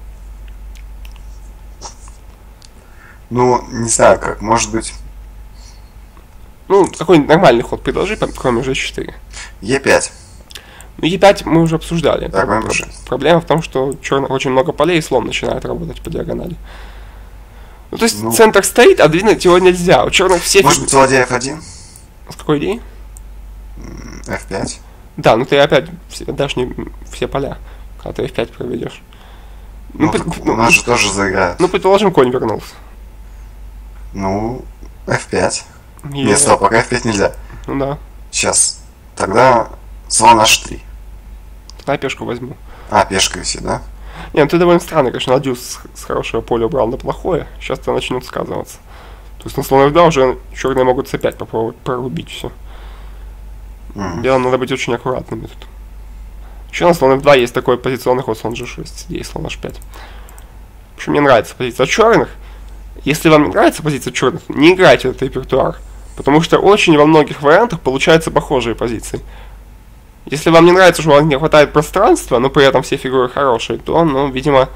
Ну, не знаю как, может быть... Ну, какой-нибудь нормальный ход предложи, кроме жэ четыре. е пять. Ну, е пять мы уже обсуждали. Так, Про- про- проблема в том, что черных очень много полей, и слон начинает работать по диагонали. Ну, то есть, Ну. центр стоит, а двинуть его нельзя. У черных все... Может быть, ладья эф один? С какой идеей? эф пять. Да, ну ты опять все- дашь не все поля, когда ты эф пять проведешь. Ну, Ну, пред- так ну, у нас же тоже заиграет. ну, предположим, конь вернулся. Ну, эф пять. И- Нет, стоп, пока эф пять нельзя. Ну да. Сейчас. Тогда слон аш три. Тогда я пешку возьму. А, пешка висит, да? Не, ну ты довольно странно, конечно, ладью с, с хорошего поля убрал на плохое. Сейчас это начнет сказываться. То есть на слон эф два уже черные могут цэ пять попробовать прорубить все. М. Белым надо быть очень аккуратными тут. Еще на слон эф два есть такой позиционный ход слон жэ шесть, здесь слон аш пять. В общем, мне нравится позиция черных. Если вам не нравится позиция черных, не играйте в этот репертуар. Потому что очень во многих вариантах получаются похожие позиции. Если вам не нравится, что у вас не хватает пространства, но при этом все фигуры хорошие, то, ну, видимо,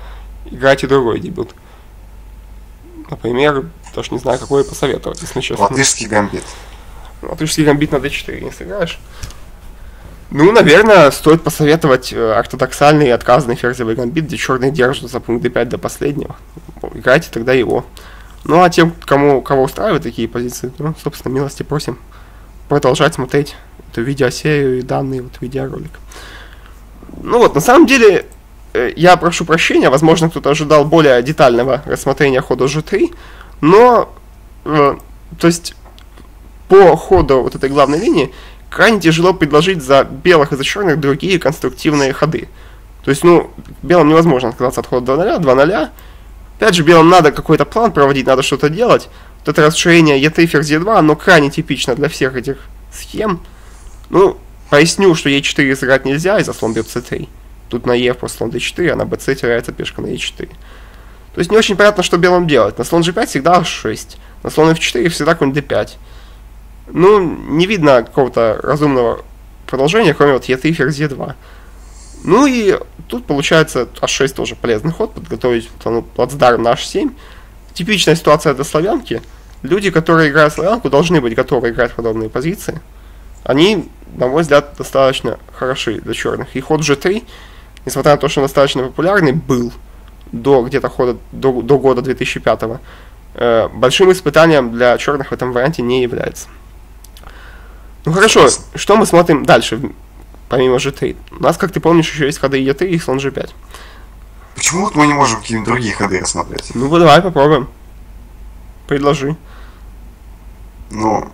играйте другой дебют. Например, даже не знаю, какой посоветовать, если честно. Латышский гамбит. Латышский гамбит на дэ четыре не сыграешь. Ну, наверное, стоит посоветовать ортодоксальный и отказанный ферзевый гамбит, где черные держат за пункт дэ пять до последнего. Играйте тогда его. Ну, а тем, кому, кого устраивают такие позиции, ну, собственно, милости просим продолжать смотреть эту видеосерию и данный вот видеоролик. Ну вот, на самом деле, я прошу прощения, возможно, кто-то ожидал более детального рассмотрения хода жэ три, но, э, то есть, по ходу вот этой главной линии, крайне тяжело предложить за белых и за черных другие конструктивные ходы. То есть, ну, белым невозможно отказаться от хода два ноль, два ноль. Опять же, белым надо какой-то план проводить, надо что-то делать. Вот это расширение е три, ферзь е два, оно крайне типично для всех этих схем. Ну, поясню, что е четыре сыграть нельзя, из-за слон бьет цэ три. Тут на е просто слон дэ четыре, а на бэ цэ теряется пешка на е четыре. То есть не очень понятно, что белым делать. На слон жэ пять всегда аш шесть, на слон эф четыре всегда конь дэ пять. Ну, не видно какого-то разумного продолжения, кроме вот е три, ферзь е два. Ну и тут получается аш шесть тоже полезный ход, подготовить ну, плацдарм на аш семь. Типичная ситуация для славянки. Люди, которые играют славянку, должны быть готовы играть в подобные позиции. Они, на мой взгляд, достаточно хороши для черных. И ход жэ три, несмотря на то, что он достаточно популярный был до где-то хода до, до года две тысячи пятого, э, большим испытанием для черных в этом варианте не является. Ну хорошо, что мы смотрим дальше, помимо жэ три? У нас, как ты помнишь, еще есть ходы е три и слон жэ пять. Почему мы не можем какие-нибудь другие ходы рассмотреть? Ну вот давай попробуем. Предложи. Ну...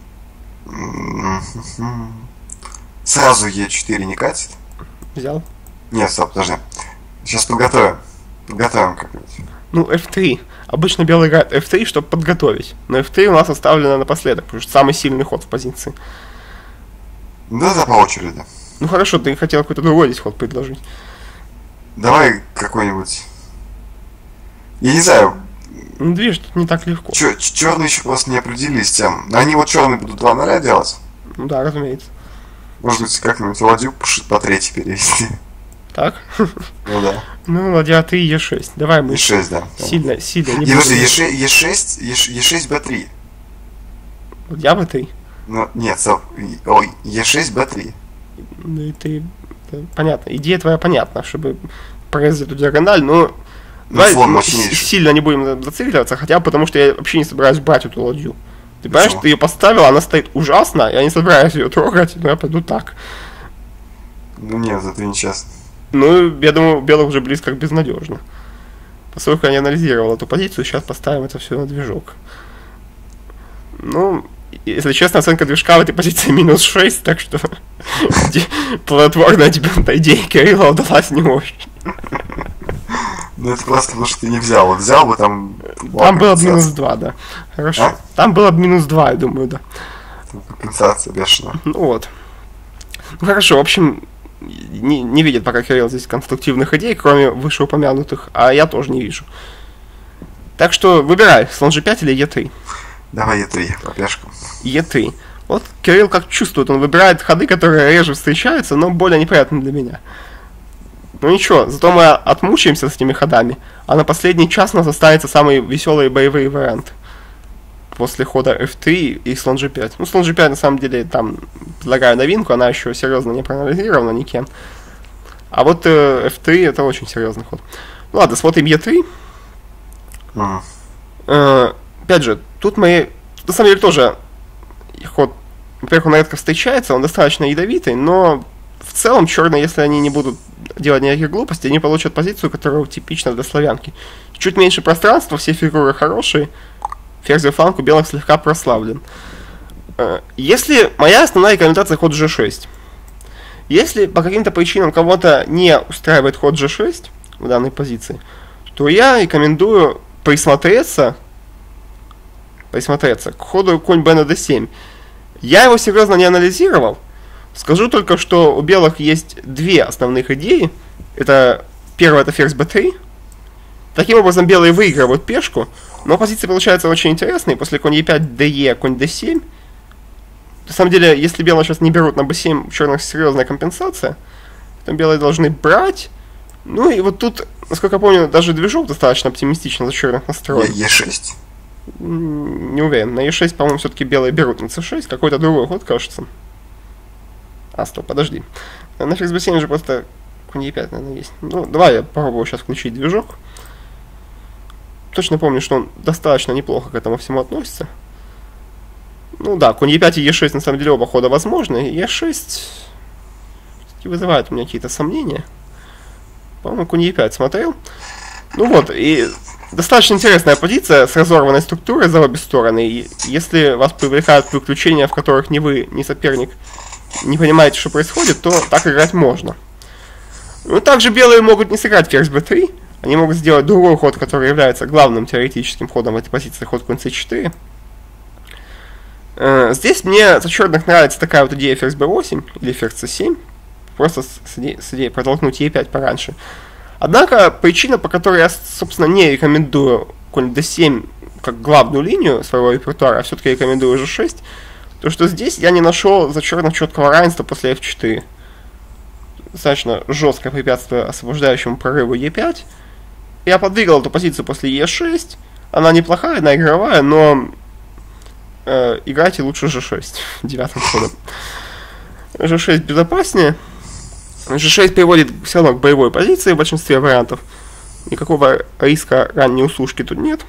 Сразу е четыре не катит? Взял? Нет, стоп, подожди. Сейчас подготовим. Подготовим как-нибудь. Ну, эф три. Обычно белый играет эф три, чтобы подготовить. Но эф три у нас оставлено напоследок, потому что самый сильный ход в позиции. Да, да, по очереди. Ну хорошо, ты хотел какой-то другой здесь ход предложить. Давай какой-нибудь... Я не знаю. Ну, видишь, тут не так легко. Чё, черные еще просто не определились с тем. Они вот черные будут два ноль делать? Ну да, разумеется. Может быть, как-нибудь ладью по третий перевести. Так? Ну да. Ну, ладья три, е шесть. Давай мы... е шесть, да. Сильно, сильно не будем... Подожди, е шесть, е шесть, бэ три. Ладья бэ три? Ну, нет, стоп. Ой, е шесть, бэ три. Ну и ты... Понятно. Идея твоя понятна, чтобы прорезать эту диагональ, но... Ну, давай мы сильно не будем зацикливаться, хотя бы потому, что я вообще не собираюсь брать эту ладью. Ты понимаешь, ты ее поставил, она стоит ужасно, я не собираюсь ее трогать, но я пойду так. Ну нет, это нечестно. Ну, я думаю, белых уже близко к безнадежно. Поскольку я не анализировал эту позицию, сейчас поставим это все на движок. Ну, если честно, оценка движка в этой позиции минус шесть, так что плодотворная тебе идея Кирилла удалась не очень. Ну это просто потому, что ты не взял. Вот взял бы там... Там было бы минус два, да. Хорошо. А? Там было бы минус два, я думаю, да. Там компенсация бешеная. Ну вот. Ну хорошо, в общем, не, не видит пока Кирилл здесь конструктивных идей, кроме вышеупомянутых, а я тоже не вижу. Так что выбирай, слон жэ пять или е три. Давай е три, по пешкам. е три. Вот Кирилл как чувствует, он выбирает ходы, которые реже встречаются, но более неприятны для меня. Ну ничего, зато мы отмучаемся с этими ходами, а на последний час у нас останется самые веселые боевые варианты. После хода эф три и слон жэ пять. Ну, слон жэ пять, на самом деле, там предлагаю новинку, она еще серьезно не проанализирована никем. А вот э, эф три это очень серьезный ход. Ну ладно, смотрим е три. Mm. Э, опять же, тут мы, на самом деле, тоже ход, во-первых, он редко встречается, он достаточно ядовитый, но в целом черные, если они не будут делать никаких глупостей, они получат позицию, которая типична для славянки. Чуть меньше пространства, все фигуры хорошие, ферзевый фланг у белых слегка прославлен. Если моя основная рекомендация ход жэ шесть. Если по каким-то причинам кого-то не устраивает ход жэ шесть в данной позиции, то я рекомендую присмотреться, присмотреться к ходу конь бэ на дэ семь. Я его серьезно не анализировал. Скажу только, что у белых есть две основных идеи. Это первое, это ферзь бэ три. Таким образом, белые выигрывают пешку, но позиция получается очень интересной. После конь е пять, дэ, конь дэ семь. На самом деле, если белые сейчас не берут на бэ семь, у черных серьезная компенсация. Там белые должны брать. Ну и вот тут насколько я помню, даже движок достаточно оптимистично за черных настроен. Е шесть. Не уверен. На Е шесть, по-моему, все-таки белые берут на С шесть. Какой-то другой ход, кажется. А, стоп, подожди. На ферзь бэ семь же просто конь Е пять, наверное, есть. Ну, давай я попробую сейчас включить движок. Точно помню, что он достаточно неплохо к этому всему относится. Ну да, конь Е пять и Е шесть на самом деле оба хода возможны. Е шесть вызывает у меня какие-то сомнения. По-моему, конь Е пять смотрел. Ну вот, и достаточно интересная позиция с разорванной структурой за обе стороны. И если вас привлекают приключения, в которых ни вы, ни соперник не понимаете, что происходит, то так играть можно. Ну, также белые могут не сыграть ферзь бэ три. Они могут сделать другой ход, который является главным теоретическим ходом в этой позиции, ход конь С четыре. Здесь мне за черных нравится такая вот идея ферзь бэ восемь или ферзь С семь. Просто с идеей, с идеей продолжить Е пять пораньше. Однако причина, по которой я, собственно, не рекомендую конь Д семь как главную линию своего репертуара, а все-таки рекомендую Ж шесть, то что здесь я не нашел за черных четкого равенства после Ф четыре. Достаточно жесткое препятствие освобождающему прорыву Е пять. Я подвигал эту позицию после Е шесть. Она неплохая, она игровая, но э, играйте лучше Ж шесть девятым ходом. Ж шесть безопаснее. Ж шесть приводит все равно к боевой позиции в большинстве вариантов. Никакого риска ранней услушки тут нет.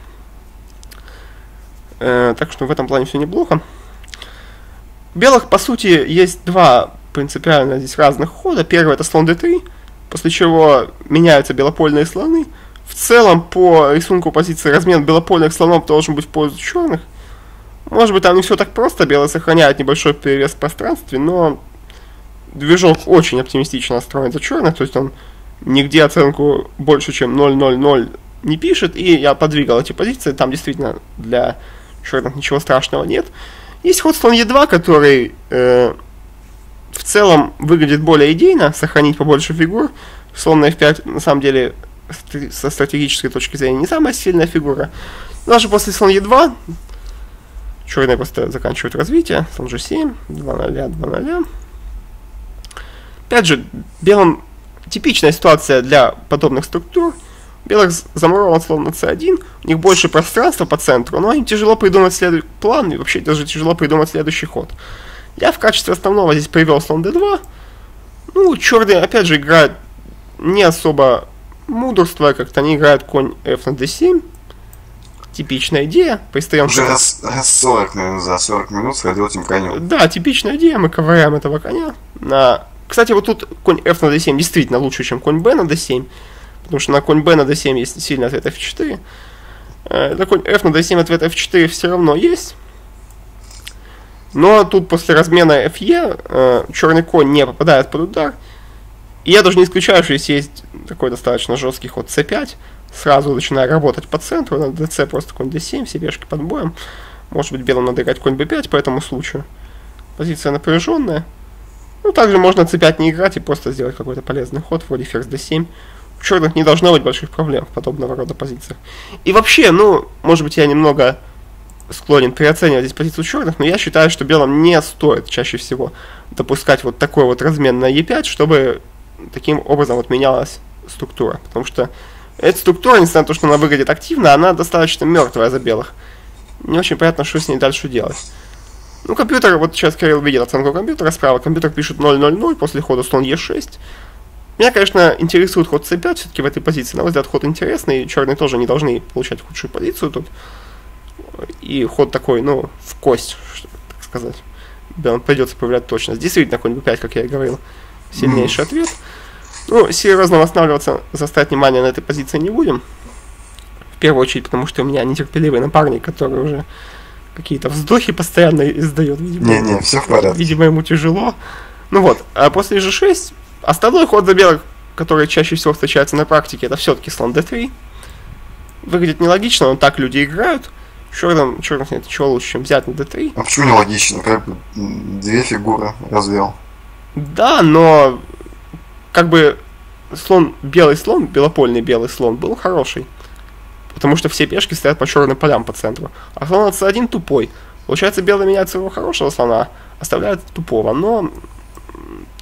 Э, так что в этом плане все неплохо. У белых, по сути, есть два принципиально здесь разных хода. Первый — это слон Д три, после чего меняются белопольные слоны. В целом, по рисунку позиции, размен белопольных слонов должен быть в пользу черных. Может быть, там не все так просто, белые сохраняют небольшой перевес в пространстве, но движок очень оптимистично настроен за черных, то есть он нигде оценку больше, чем ноль ноль ноль не пишет, и я подвигал эти позиции, там действительно для черных ничего страшного нет. Есть ход слон Е два, который э, в целом выглядит более идейно, сохранить побольше фигур. Слон на Эф пять на самом деле со стратегической точки зрения не самая сильная фигура. Даже после слон Е два черные просто заканчивают развитие. Слон Ж семь, два ноль, два ноль. Опять же, белым типичная ситуация для подобных структур. Белых замурован слон на С один, у них больше пространства по центру, но им тяжело придумать следующий план, и вообще даже тяжело придумать следующий ход. Я в качестве основного здесь привел слон Д два. Ну, черные, опять же, играют не особо мудрствуя, как-то они играют конь Ф на Д семь. Типичная идея. Пристаем уже раз, раз сорок, наверное, за сорок минут сходил этим конем. Да, типичная идея, мы ковыряем этого коня. На... Кстати, вот тут конь Ф на Д семь действительно лучше, чем конь Б на Д семь. Потому что на конь Б на Д семь есть сильный ответ Ф четыре. На конь Ф на Д семь ответ Ф четыре все равно есть. Но тут после размена Ф Е черный конь не попадает под удар. И я даже не исключаю, что если есть такой достаточно жесткий ход С пять, сразу начинаю работать по центру, на ДЦ просто конь Д семь, все пешки под боем. Может быть, белым надо играть конь Б пять по этому случаю. Позиция напряженная. Ну, также можно С пять не играть и просто сделать какой-то полезный ход, вроде ферзь Д семь. У черных не должно быть больших проблем в подобного рода позициях. И вообще, ну, может быть, я немного склонен переоценивать здесь позицию черных, но я считаю, что белым не стоит чаще всего допускать вот такой вот размен на Е пять, чтобы таким образом вот менялась структура. Потому что эта структура, несмотря на то, что она выглядит активно, она достаточно мертвая за белых. Не очень понятно, что с ней дальше делать. Ну, компьютер, вот сейчас Кирилл видел оценку компьютера справа, компьютер пишет ноль ноль ноль после хода слон Е шесть. Меня, конечно, интересует ход С пять все-таки в этой позиции. На мой взгляд, ход интересный, черные тоже не должны получать худшую позицию тут. И ход такой, ну, в кость, что, так сказать. Белым придется проявлять точность. Действительно, конь Б пять, как я и говорил, сильнейший ответ. Ну, серьезно восстанавливаться, заострять внимание на этой позиции не будем. В первую очередь, потому что у меня нетерпеливый напарник, который уже какие-то вздохи постоянно издает. Видимо, не, не, все в порядке. Видимо, ему тяжело. Ну вот, а после Ж шесть основной ход за белых, который чаще всего встречается на практике, это все-таки слон Д три. Выглядит нелогично, но так люди играют. Черным, черным нет ничего лучше, чем взять на Д три. А почему нелогично? Как бы две фигуры развел. Да, но как бы слон, белый слон, белопольный белый слон был хороший. Потому что все пешки стоят по черным полям по центру. А слон С один тупой. Получается, белый меняет своего хорошего слона, оставляет тупого. Но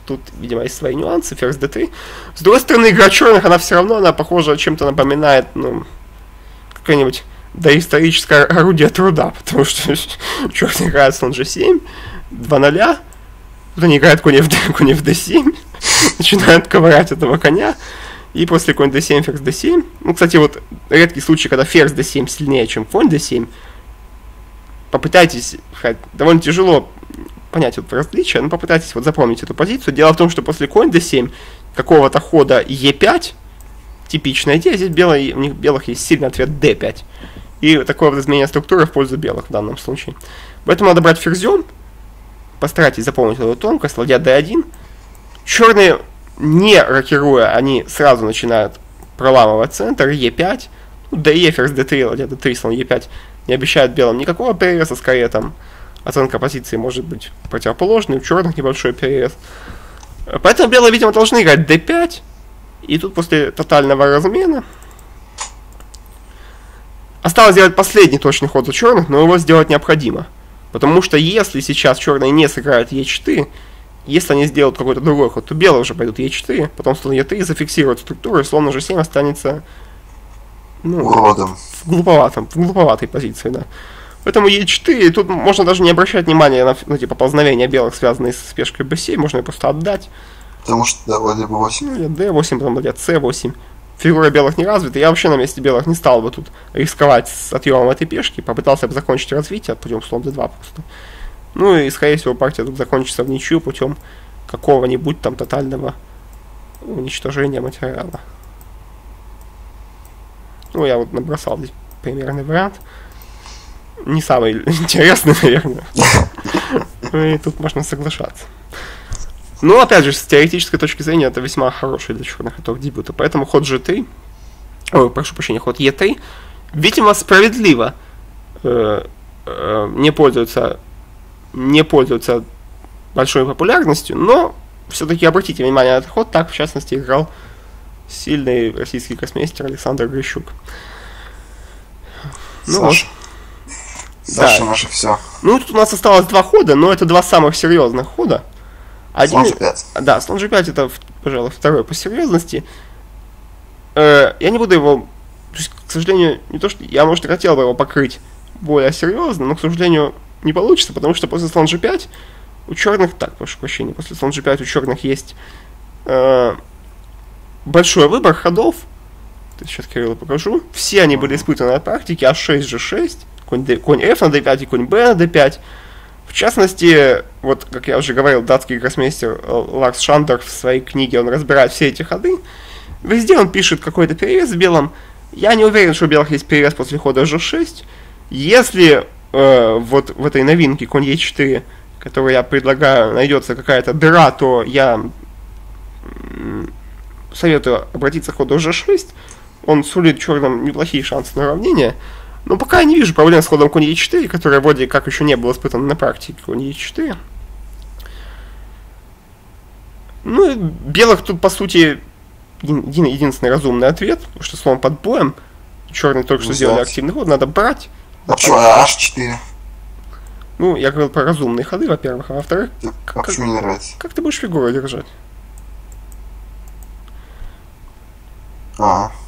тут, видимо, есть свои нюансы, ферзь дэ три. С другой стороны, игра черных, она все равно, она, похоже, чем-то напоминает, ну, какое-нибудь доисторическое орудие труда, потому что черный играет слон джи семь, два ноль, тут они играют конь эф дэ семь, начинают ковырять этого коня, и после конь дэ семь, ферзь дэ семь. Ну, кстати, вот редкий случай, когда ферзь дэ семь сильнее, чем конь дэ семь. Попытайтесь, довольно тяжело понять вот различия, но попытайтесь вот запомнить эту позицию. Дело в том, что после конь дэ семь какого-то хода е пять, типичная идея, здесь белые, у них белых есть сильный ответ дэ пять. И такое вот изменение структуры в пользу белых в данном случае. Поэтому надо брать ферзем. Постарайтесь запомнить эту тонкость. Ладья дэ один. Черные, не рокируя, они сразу начинают проламывать центр. е пять. Ну, дэ, ферзь дэ три, ладья дэ три, слон е пять не обещают белым никакого перевеса. Скорее там оценка позиции может быть противоположной. У черных небольшой перевес. Поэтому белые, видимо, должны играть дэ пять. И тут после тотального размена осталось сделать последний точный ход за черных, но его сделать необходимо. Потому что если сейчас черные не сыграют е четыре, если они сделают какой-то другой ход, то белые уже пойдут е четыре, потом слон е три зафиксирует структуру, и слон на же семь останется, ну, уродом. В глуповатом, в глуповатой позиции, да. Поэтому е четыре, и тут можно даже не обращать внимания на, ну, типа, поползновения белых, связанные с спешкой бэ семь, можно ее просто отдать. Потому что, да, ладья бэ восемь. Ну, дэ восемь, потом ладья цэ восемь. Фигура белых не развита. Я вообще на месте белых не стал бы тут рисковать с отъемом этой пешки. Попытался бы закончить развитие путем слон дэ два просто. Ну и, скорее всего, партия тут закончится в ничью путем какого-нибудь там тотального уничтожения материала. Ну, я вот набросал здесь примерный вариант. Не самый интересный, наверное. И тут можно соглашаться. Но, опять же, с теоретической точки зрения, это весьма хороший для черных итог дебюта. Поэтому ход же три, ой, прошу прощения, ход е три, видимо, справедливо э, э, не пользуется, не пользуется большой популярностью, но все-таки обратите внимание на этот ход. Так, в частности, играл сильный российский гроссмейстер Александр Грищук. Ну, Саша. вот. Саша, да. наше все. Ну, тут у нас осталось два хода, но это два самых серьезных хода. Один, слон же пять. Да, слон же пять это, пожалуй, второй по серьезности. Э, я не буду его, то есть, к сожалению, не то что я, может, и хотел бы его покрыть более серьезно, но, к сожалению, не получится, потому что после слон же пять у черных, так, прошу прощения, после слон же пять у черных есть э, большой выбор ходов. Сейчас Кириллу покажу. Все они были испытаны на практике. а шесть, же шесть, конь, D, конь F на дэ пять и конь Б на дэ пять. В частности, вот, как я уже говорил, датский гроссмейстер Ларс Шандер в своей книге, он разбирает все эти ходы. Везде он пишет какой-то перевес в белом. Я не уверен, что у белых есть перевес после хода же шесть. Если э, вот в этой новинке конь е четыре, которую я предлагаю, найдется какая-то дыра, то я м- советую обратиться к ходу же шесть. Он сулит черным неплохие шансы на уравнение. Но пока я не вижу проблем с ходом конь е четыре, который вроде как еще не было испытано на практике. Конь е четыре. Ну и белых тут, по сути, един, единственный разумный ответ, потому что слон под боем. Черные только что сделали активный ход, надо брать. А почему аш четыре? Ну, я говорил про разумные ходы, во-первых, а во-вторых... А как, почему не нравится? Как ты будешь фигуру держать? А.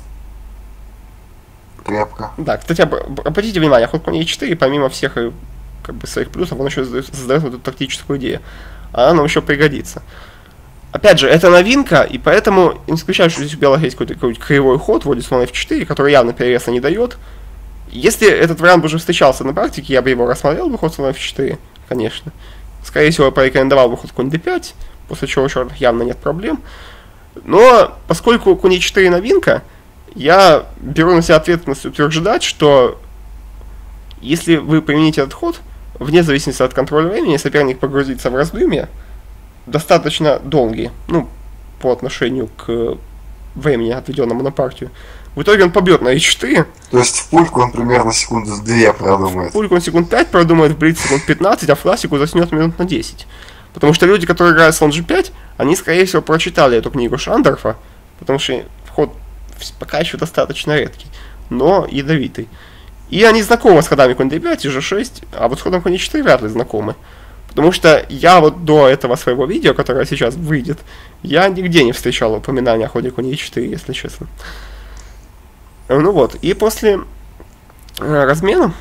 Крепко. Да, кстати, об- обратите внимание, ход конь е четыре, помимо всех как бы, своих плюсов, он еще создает, создает вот эту тактическую идею. А она нам еще пригодится. Опять же, это новинка, и поэтому не исключаю, что здесь у белых есть какой-то, какой-то кривой ход, вроде слон эф четыре, который явно перевеса не дает. Если этот вариант уже встречался на практике, я бы его рассмотрел бы, ход слон эф четыре, конечно. Скорее всего, я порекомендовал бы ход конь дэ пять, после чего у черных явно нет проблем. Но поскольку конь е четыре новинка, я беру на себя ответственность утверждать, что если вы примените этот ход, вне зависимости от контроля времени, соперник погрузится в раздумье, достаточно долгий, ну, по отношению к времени, отведенному на партию. В итоге он побьет на е четыре. То есть в пульку он примерно секунду с две продумает. В пульку он секунд пять продумает, в блиц секунд пятнадцать, а в классику заснет минут на десять. Потому что люди, которые играют слон же пять, они, скорее всего, прочитали эту книгу Шандорфа, потому что ход пока еще достаточно редкий, но ядовитый. И они знакомы с ходами конь дэ пять и же шесть, а вот с ходом конь е четыре вряд ли знакомы. Потому что я вот до этого своего видео, которое сейчас выйдет, я нигде не встречал упоминания о ходе конь е четыре, если честно. Ну вот, и после э, размена,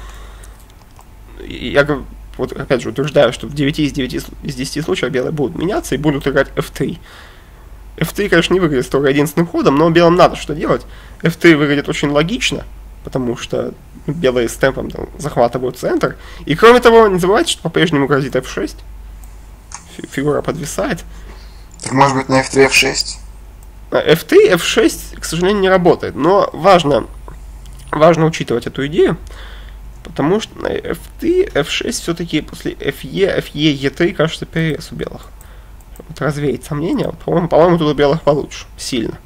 я вот опять же утверждаю, что в девяти из десяти случаев белые будут меняться и будут играть эф три. эф три, конечно, не выглядит только единственным ходом, но белым надо что делать. эф три выглядит очень логично, потому что белые с темпом там захватывают центр. И кроме того, не забывайте, что по-прежнему грозит эф шесть. Фигура подвисает. Так может быть на эф три, эф шесть? эф три, эф шесть, к сожалению, не работает. Но важно, важно учитывать эту идею, потому что на эф три, эф шесть все-таки после фе, фе, е три кажется перевес у белых. Вот развеять сомнения. По-моему, по-моему, тут у белых получше. Сильно.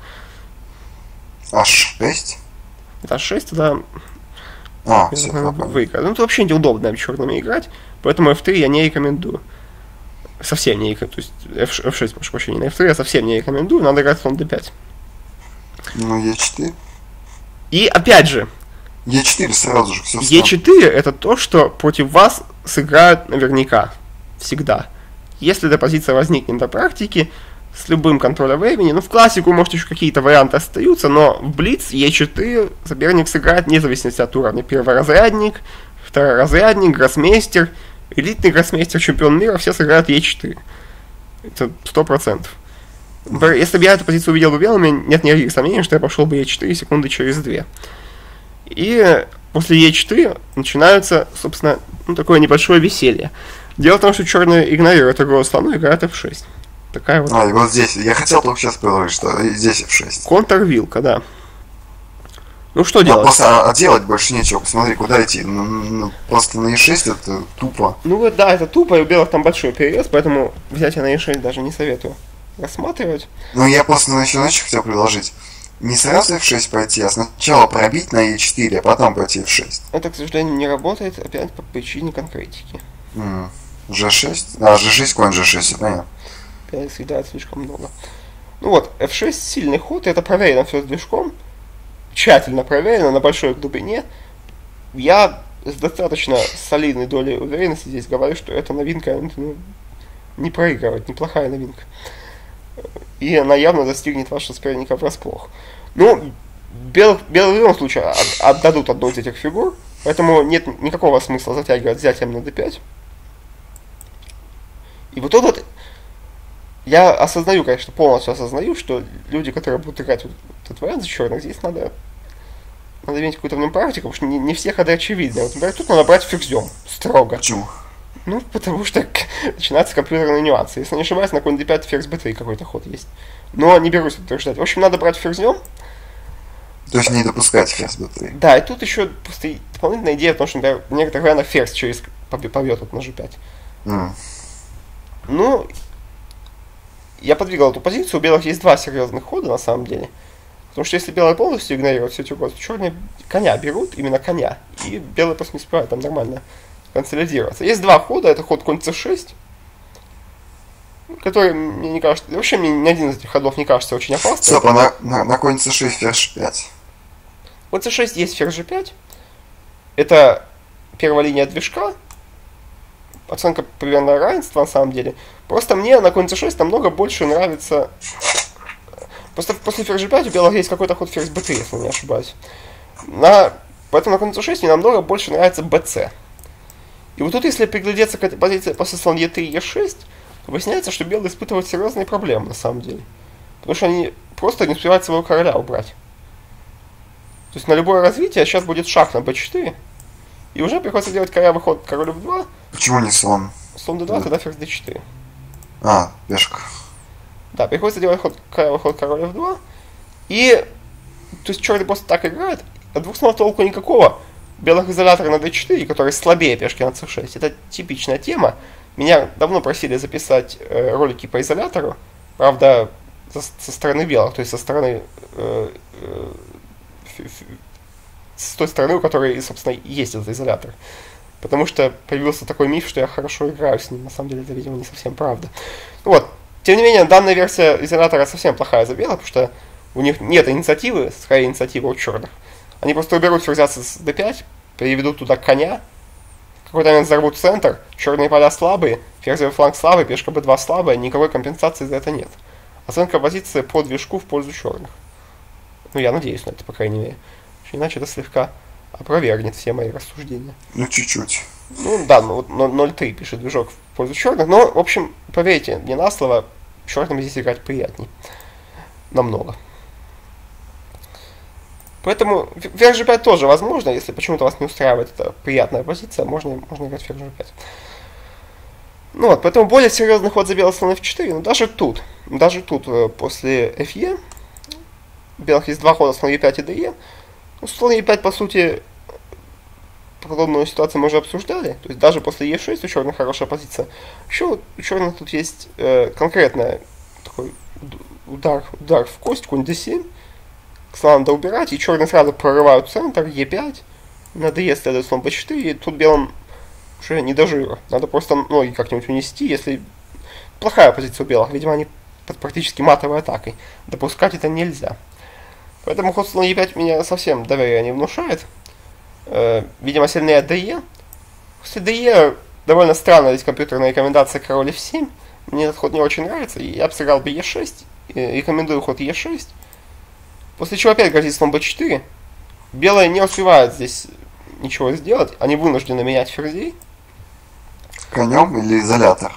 аш шесть? Это аш шесть, тогда а, все, выиграть. Ну, это вообще неудобно черными играть, поэтому эф три я не рекомендую. Совсем не рекомендую. То есть эф шесть, прошу прощения, на эф три я совсем не рекомендую, надо играть слон дэ пять. Ну, е четыре. И опять же, е четыре сразу же, все е четыре это то, что против вас сыграют наверняка. Всегда. Если эта позиция возникнет на практике, с любым контролем времени, ну в классику, может, еще какие-то варианты остаются, но в блиц е четыре соперник сыграет вне зависимости от уровня. Первый разрядник, второй разрядник, гроссмейстер, элитный гроссмейстер, чемпион мира, все сыграют е четыре. Это сто процентов. Если бы я эту позицию увидел бы белыми, нет никаких сомнений, что я пошел бы е четыре секунды через две. И после е четыре начинается, собственно, ну, такое небольшое веселье. Дело в том, что черные игнорируют игру слону и играют эф шесть. Такая вот. А, и вот здесь, я хотел только сейчас предложить, что здесь эф шесть. Контрвилка, да. Ну что делать? А, просто, а делать больше нечего, посмотри, куда идти. Ну, ну, просто на е шесть это тупо. Ну вот да, это тупо, и у белых там большой перевес, поэтому взять я на е шесть даже не советую рассматривать. Ну я просто еще иначе хотел предложить. Не сразу эф шесть пойти, а сначала пробить на е четыре, а потом пойти эф шесть. Это, к сожалению, не работает, опять по причине конкретики. Mm. же шесть? А, же шесть, конь же шесть, понятно. опять съедает слишком много. Ну вот, эф шесть сильный ход, это проверено все с движком, тщательно проверено, на большой глубине. Я с достаточно солидной долей уверенности здесь говорю, что эта новинка ну, не проигрывает, неплохая новинка. И она явно застигнет вашего соперника врасплох. Ну, белых, белые в любом случае от, отдадут одну из этих фигур, поэтому нет никакого смысла затягивать взятием на дэ пять. И вот тут вот я осознаю, конечно, полностью осознаю, что люди, которые будут играть вот этот вариант за черных, здесь надо, надо иметь какую-то в нем практику, потому что не, не все ходы очевидны. Вот, например, тут надо брать ферзем строго. Почему? Ну, потому что начинаются компьютерные нюансы. Если не ошибаюсь, на конь дэ пять ферзь бэ три какой-то ход есть. Но не берусь утверждать. В общем, надо брать ферзем. То есть не допускать ферзь бэ три. Да, и тут еще просто дополнительная идея в том, что, например, в некоторых вариантах ферзь через побьет вот на же пять. Mm. Ну, я подвигал эту позицию. У белых есть два серьезных хода, на самом деле. Потому что если белые полностью игнорируют все эти угрозы, черные коня берут, именно коня. И белые просто не успевают там нормально консолидироваться. Есть два хода. Это ход конь цэ шесть, который, мне не кажется... Вообще, мне ни один из этих ходов не кажется очень опасным. Стоп, а на, на, на конь цэ шесть ферзь пять. У цэ шесть есть ферзь же пять. Это первая линия движка. Оценка примерно равенства, на самом деле. Просто мне на конь цэ шесть намного больше нравится... Просто после ферзь же пять у белых есть какой-то ход ферзь бэ три, если не ошибаюсь. На... Поэтому на конь цэ шесть мне намного больше нравится бэ цэ. И вот тут, если приглядеться к этой позиции после слон е три, е шесть, то выясняется, что белые испытывают серьезные проблемы, на самом деле. Потому что они просто не успевают своего короля убрать. То есть на любое развитие сейчас будет шах на бэ четыре, и уже приходится делать корявый ход король эф два. Почему не слон? Слон дэ два, да. Тогда ферзь дэ четыре. А, пешка. Да, приходится делать ход, корявый ход король эф два. И, то есть черный просто так играет, от двух слонов толку никакого. Белых изолятор на дэ четыре, который слабее пешки на цэ шесть. Это типичная тема. Меня давно просили записать э, ролики по изолятору. Правда, со, со стороны белых, то есть со стороны... Э, э, ф, ф, с той стороны, у которой, собственно, есть этот изолятор. Потому что появился такой миф, что я хорошо играю с ним. На самом деле, это, видимо, не совсем правда. Вот. Тем не менее, данная версия изолятора совсем плохая за белых, потому что у них нет инициативы, скорее инициатива у черных. Они просто уберут ферзя с дэ пять, переведут туда коня, в какой-то момент взорвут центр, черные поля слабые, Ферзевый фланг слабый, пешка бэ два слабая, никакой компенсации за это нет. Оценка позиции по движку в пользу черных. Ну, я надеюсь на это, по крайней мере. Иначе это слегка опровергнет все мои рассуждения. Ну, чуть-чуть. Ну, да, ну, вот ноль три пишет движок в пользу черных. Но, в общем, поверьте, не на слово, черным здесь играть приятней. Намного. Поэтому ферзь же пять тоже возможно, если почему-то вас не устраивает эта приятная позиция, можно, можно играть ферзь же пять. Ну вот, поэтому более серьезный ход за белый слон эф четыре, но даже тут, даже тут, после эф е, у белых есть два хода, слон е пять и дэ. Ну, слон е пять, по сути, подобную ситуацию мы уже обсуждали, то есть даже после е шесть у черных хорошая позиция. Еще у черных тут есть э, конкретный такой удар, удар в кость, конь дэ семь. Слон надо убирать, и черные сразу прорывают центр, е пять, на дэ следует слон бэ четыре, и тут белым уже не до жира. Надо просто ноги как-нибудь унести, если плохая позиция у белых, видимо, они под практически матовой атакой. Допускать это нельзя. Поэтому ход слон е пять меня совсем доверия не внушает. Э, видимо, сильнее дэ. После дэ довольно странно, здесь компьютерная рекомендация король эф семь. Мне этот ход не очень нравится, и я бы сыграл бы е шесть. Рекомендую ход е шесть. После чего опять грозит слон бэ четыре. Белые не успевают здесь ничего сделать. Они вынуждены менять ферзей. Конем или изолятор?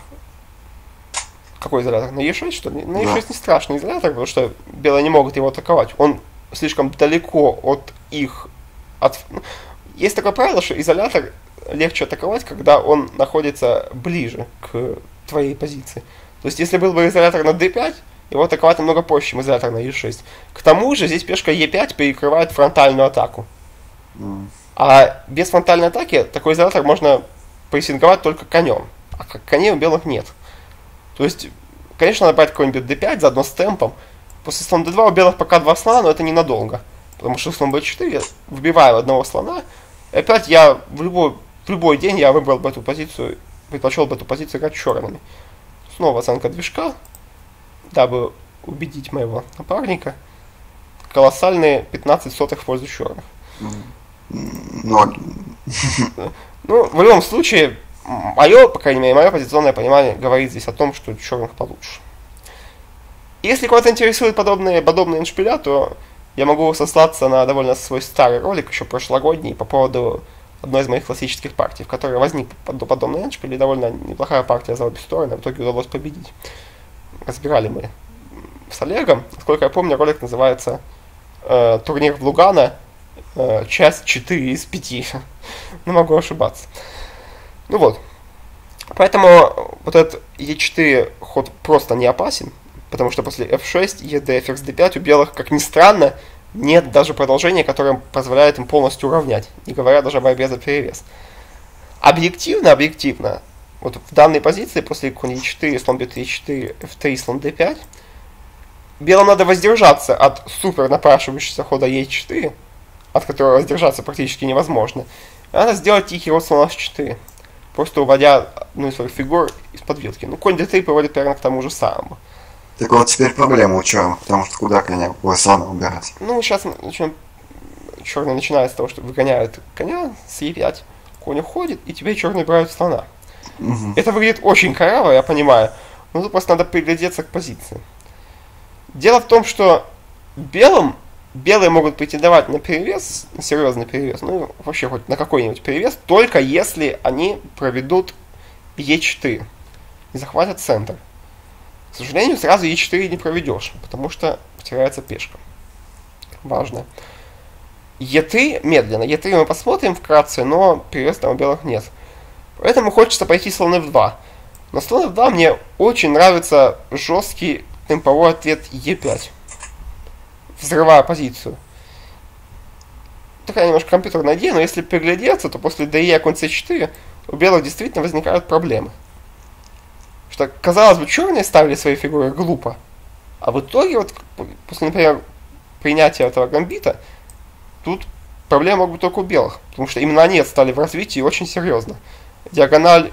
Какой изолятор? На е шесть, что ли? На е шесть да. Не страшный изолятор, потому что белые не могут его атаковать. Он слишком далеко от их... От... Есть такое правило, что изолятор легче атаковать, когда он находится ближе к твоей позиции. То есть, если был бы изолятор на дэ пять, его атаковать намного проще, чем изолятор на е шесть. К тому же, здесь пешка е пять перекрывает фронтальную атаку. Mm. А без фронтальной атаки такой изолятор можно прессинговать только конем. А коней у белых нет. То есть, конечно, надо брать какой-нибудь дэ пять, заодно с темпом. После слона дэ два у белых пока два слона, но это ненадолго. Потому что слон бэ четыре, вбиваю одного слона. И опять я в любой, в любой день я выбрал бы эту позицию, предпочел бы эту позицию играть черными. Снова оценка движка, дабы убедить моего напарника. Колоссальные пятнадцать сотых в пользу черных. Но... Ну, в любом случае, мое, по крайней мере, мое позиционное понимание говорит здесь о том, что у черных получше. Если кого-то интересуют подобные, подобные эндшпиля, то я могу сослаться на довольно свой старый ролик, еще прошлогодний, по поводу одной из моих классических партий, в которой возник подобный эндшпиль, и довольно неплохая партия за обе стороны, в итоге удалось победить. Разбирали мы с Олегом. Насколько я помню, ролик называется э, «Турнир в Лугано», э, часть четыре из пяти. Но могу ошибаться. Ну вот. Поэтому вот этот е четыре ход просто не опасен, потому что после эф шесть, е дэ, ферзь дэ пять у белых, как ни странно, нет даже продолжения, которое позволяет им полностью уравнять, не говоря даже о борьбе за перевес. Объективно, объективно, вот в данной позиции, после конь е четыре, слон бэ три четыре, эф три, слон дэ пять, белым надо воздержаться от супер напрашивающегося хода е четыре, от которого воздержаться практически невозможно. Надо сделать тихий ход слона эф четыре, просто уводя одну из своих фигур из-под вилки. Ну, конь дэ три приводит примерно к тому же самому. Так вот теперь проблема у черных, потому что куда коня, какой слона убирать? Ну, сейчас начнем... черные начинают с того, что выгоняют коня с е пять, конь уходит, и теперь черные брают слона. Угу. Это выглядит очень корово, я понимаю, но тут просто надо приглядеться к позиции. Дело в том, что белым, белые могут претендовать на перевес, на серьезный перевес, ну вообще хоть на какой-нибудь перевес, только если они проведут е четыре и захватят центр. К сожалению, сразу е четыре не проведешь, потому что потеряется пешка. Важно. е три медленно. е три мы посмотрим вкратце, но перевес там у белых нет. Поэтому хочется пойти слон эф два. На слон эф два мне очень нравится жесткий темповой ответ е пять. Взрывая позицию. Такая немножко компьютерная идея, но если приглядеться, то после дэ конь цэ четыре у белых действительно возникают проблемы. Что, казалось бы, черные ставили свои фигуры глупо, а в итоге, вот после, например, принятия этого гамбита, тут проблема могут быть только у белых, потому что именно они отстали в развитии очень серьезно. Диагональ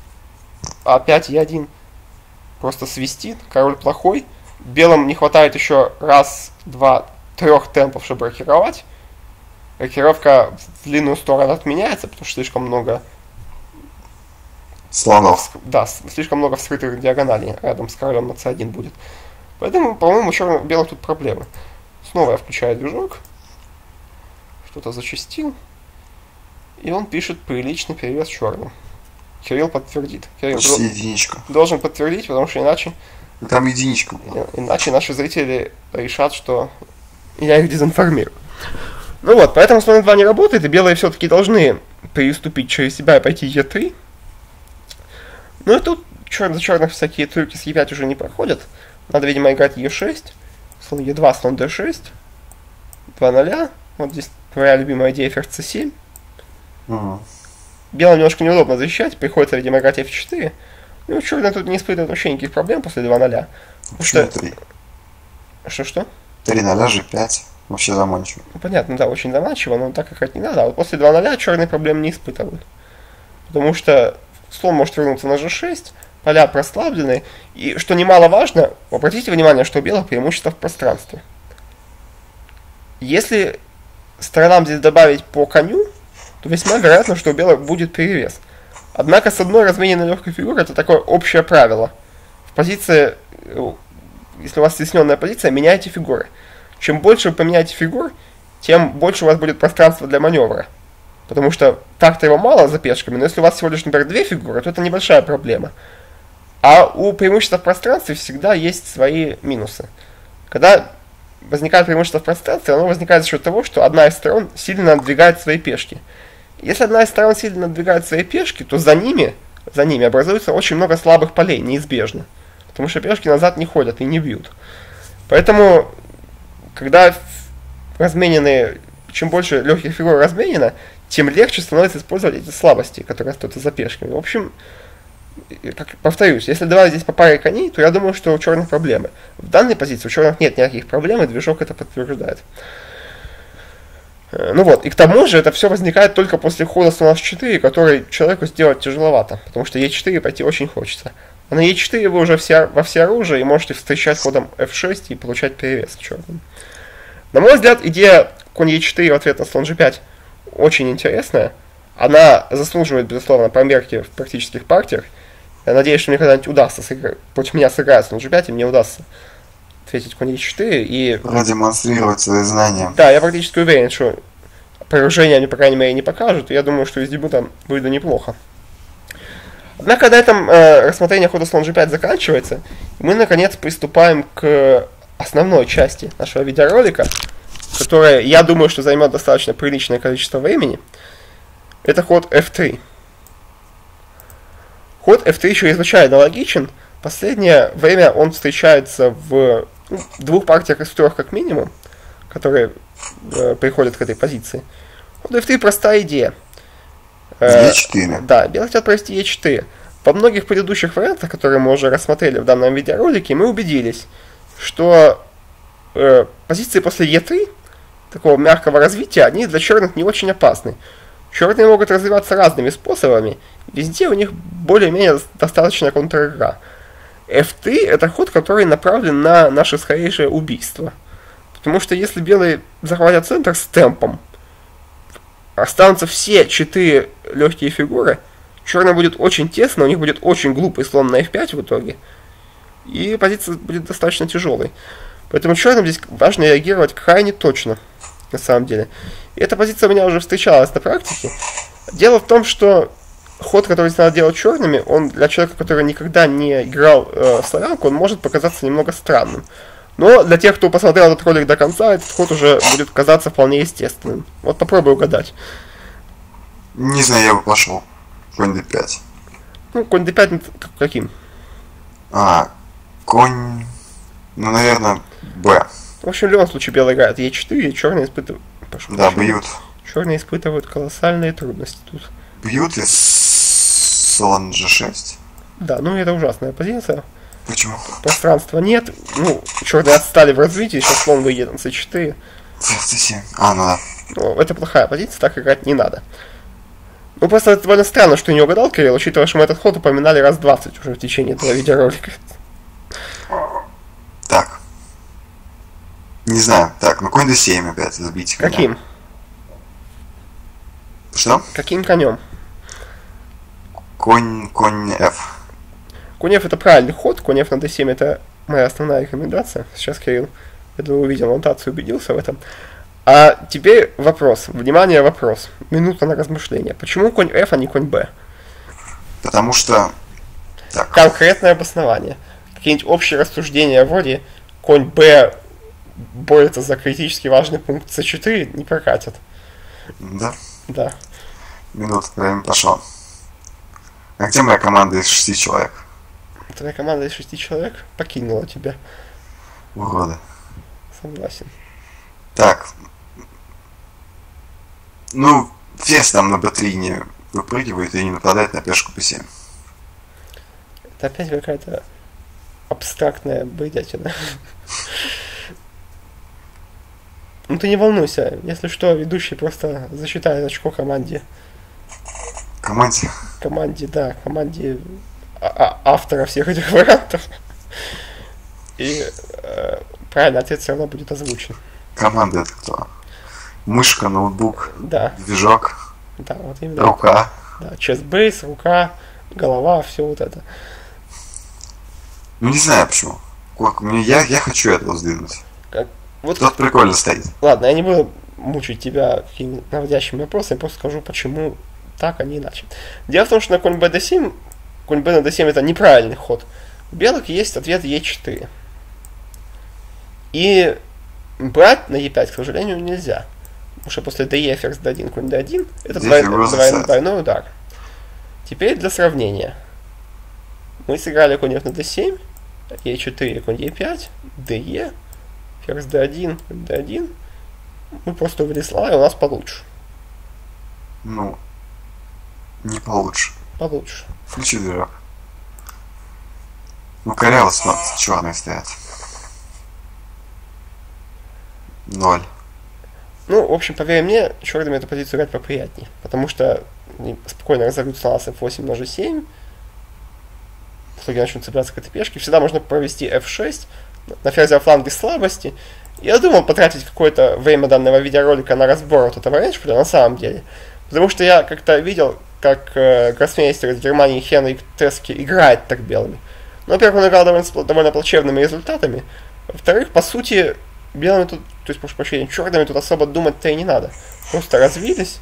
а пять и один просто свистит, король плохой, белым не хватает еще раз, два, трех темпов, чтобы рокировать. Рокировка в длинную сторону отменяется, потому что слишком много Слонов. Да, слишком много вскрытых диагоналей рядом с королем на цэ один будет. Поэтому, по-моему, черных белых тут проблемы. Снова я включаю движок. Что-то зачастил. И он пишет приличный перевес черным. Кирилл подтвердит. Кирилл Почти единичка. должен подтвердить, потому что иначе... Там единичка была. Иначе наши зрители решат, что я их дезинформирую. Ну вот, поэтому слон два не работает, и белые все-таки должны переступить через себя и пойти е три. Ну и тут чер- за черных всякие трюки с е пять уже не проходят. Надо, видимо, играть е шесть. Слон е два, слон дэ шесть. два ноль. Вот здесь твоя любимая идея ферзь цэ семь. Угу. Белым немножко неудобно защищать, приходится, видимо, играть эф четыре. Ну, черные тут не испытывают вообще никаких проблем после два ноль. Почему три? Что-что? три ноль же пять. Вообще заманчиво. Ну, понятно, да, очень заманчиво, но так играть не надо. А вот после два ноль черные проблем не испытывают. Потому что слон может вернуться на же шесть, поля прослаблены. И, что немаловажно, обратите внимание, что у белых преимущество в пространстве. Если сторонам здесь добавить по коню, то весьма вероятно, что у белых будет перевес. Однако с одной размененной легкой фигурой это такое общее правило. В позиции, если у вас стесненная позиция, меняйте фигуры. Чем больше вы поменяете фигур, тем больше у вас будет пространства для маневра. Потому что так-то его мало за пешками, но если у вас всего лишь, например, две фигуры, то это небольшая проблема. А у преимущества в пространстве всегда есть свои минусы. Когда возникает преимущество в пространстве, оно возникает за счет того, что одна из сторон сильно надвигает свои пешки. Если одна из сторон сильно надвигает свои пешки, то за ними, за ними образуется очень много слабых полей, неизбежно. Потому что пешки назад не ходят и не бьют. Поэтому, когда разменены, чем больше легких фигур разменено, тем легче становится использовать эти слабости, которые остаются за пешками. В общем, как, повторюсь, если добавить здесь по паре коней, то я думаю, что у черных проблемы. В данной позиции у черных нет никаких проблем, и движок это подтверждает. Ну вот, и к тому же это все возникает только после хода слона эйч четыре, который человеку сделать тяжеловато, потому что е четыре пойти очень хочется. А на е четыре вы уже все, во всеоружие и можете встречать ходом эф шесть и получать перевес черным. На мой взгляд, идея конь е четыре в ответ на слон же пять очень интересная. Она заслуживает, безусловно, промерки в практических партиях. Я надеюсь, что мне когда-нибудь удастся сыграть, против меня сыграет слон же пять, и мне удастся ответить конь е четыре и... Продемонстрировать свои знания. Да, я практически уверен, что поражение они, по крайней мере, не покажут, и я думаю, что из дебюта выйду неплохо. Однако на этом э, рассмотрение хода слон же пять заканчивается, и мы, наконец, приступаем к основной части нашего видеоролика, которая, я думаю, что займет достаточно приличное количество времени. Это ход эф три. Ход эф три чрезвычайно логичен. Последнее время он встречается в ну, двух партиях из трех как минимум, которые э, приходят к этой позиции. Ход эф три простая идея. Э, е четыре. Да, белые хотят провести е четыре. Во многих предыдущих вариантах, которые мы уже рассмотрели в данном видеоролике, мы убедились, что э, позиции после е три, такого мягкого развития, они для черных не очень опасны. Черные могут развиваться разными способами, везде у них более-менее достаточная контр-игра. эф три это ход, который направлен на наше скорейшее убийство. Потому что если белые захватят центр с темпом, останутся все четыре легкие фигуры, черным будет очень тесно, у них будет очень глупый слон на эф пять в итоге, и позиция будет достаточно тяжелой. Поэтому черным здесь важно реагировать крайне точно, на самом деле. И эта позиция у меня уже встречалась на практике. Дело в том, что ход, который здесь надо делать черными, он для человека, который никогда не играл э, в славянку, он может показаться немного странным. Но для тех, кто посмотрел этот ролик до конца, этот ход уже будет казаться вполне естественным. Вот попробуй угадать. Не знаю, я бы пошел. Конь дэ пять. Ну, конь дэ пять каким? А, конь... Ну, наверное, Б. В общем, в любом случае белый играет е четыре, и черные испытывают... Прошу Да, прощения. бьют. Черные испытывают колоссальные трудности тут. Бьют из слон же шесть. Да, ну это ужасная позиция. Почему? Пространства нет. Ну, черные отстали в развитии, сейчас слон выйдет на цэ четыре. цэ семь. А, ну да. Ну, это плохая позиция, так играть не надо. Ну, просто это довольно странно, что не угадал Кирилл, учитывая, что мы этот ход упоминали раз двадцать уже в течение этого видеоролика. Так. Не знаю. Так, ну конь дэ семь опять забить. коня. Каким? Что? Каким конем? конь, конь F. Конь F это правильный ход, конь F на d семь это моя основная рекомендация. Сейчас Кирилл, я думаю, увидел аннотацию, убедился в этом. А теперь вопрос. Внимание, вопрос. Минута на размышление. Почему конь F, а не конь B? Потому что... Так. Конкретное обоснование. Какие-нибудь общие рассуждения вроде конь B борется за критически важный пункт c четыре не прокатят. Да? Да. Минута, время пошло. А где моя команда из шести человек? Твоя команда из шести человек покинула тебя. Уроды. Согласен. Так. Ну, ферзь там на бэ три не выпрыгивает и не нападает на пешку бэ семь. Это опять какая-то абстрактная бредятина. Ну ты не волнуйся, если что, ведущий просто засчитает очко команде. Команде? Команде, да, команде а- а- автора всех этих вариантов. И э, правильный ответ все равно будет озвучен. Команда это кто? Мышка, ноутбук, да. движок, да, вот именно рука. Да, честбейс, рука, голова, все вот это. Ну не знаю почему. Я, я хочу этого сдвинуть. Как? Вот Тот прикольно стоит. Ладно, я не буду мучить тебя какими-то наводящими вопросами, я просто скажу, почему так, а не иначе. Дело в том, что на конь бэ дэ семь, конь бэ на дэ семь это неправильный ход. У белых есть ответ е четыре. И брать на е пять, к сожалению, нельзя. Потому что после де ферзь дэ один, конь дэ один, это двойной, двойной, двойной удар. Теперь для сравнения. Мы сыграли конь на дэ семь, е четыре, конь е пять, де, ферзь дэ один, конь дэ один. Мы просто увели слова, и у нас получше. Ну, не получше. Получше. Включи движок. Ну, коряво смотрит, черные стоят. Ноль. Ну, в общем, поверь мне, черными эту позицию играть поприятнее. Потому что они спокойно разорвут слона с эф восемь на же семь. В итоге начнут цепляться к этой пешке. Всегда можно провести эф шесть. На ферзевом фланге слабости. Я думал потратить какое-то время данного видеоролика на разбор вот этого рейндшпиля на самом деле. Потому что я как-то видел, как э, гроссмейстер из Германии Хенрик Тески играет так белыми. Ну, во-первых, он играл довольно, довольно плачевными результатами. Во-вторых, по сути, белыми тут, то есть, прошу прощения, черными тут особо думать-то и не надо. Просто развились,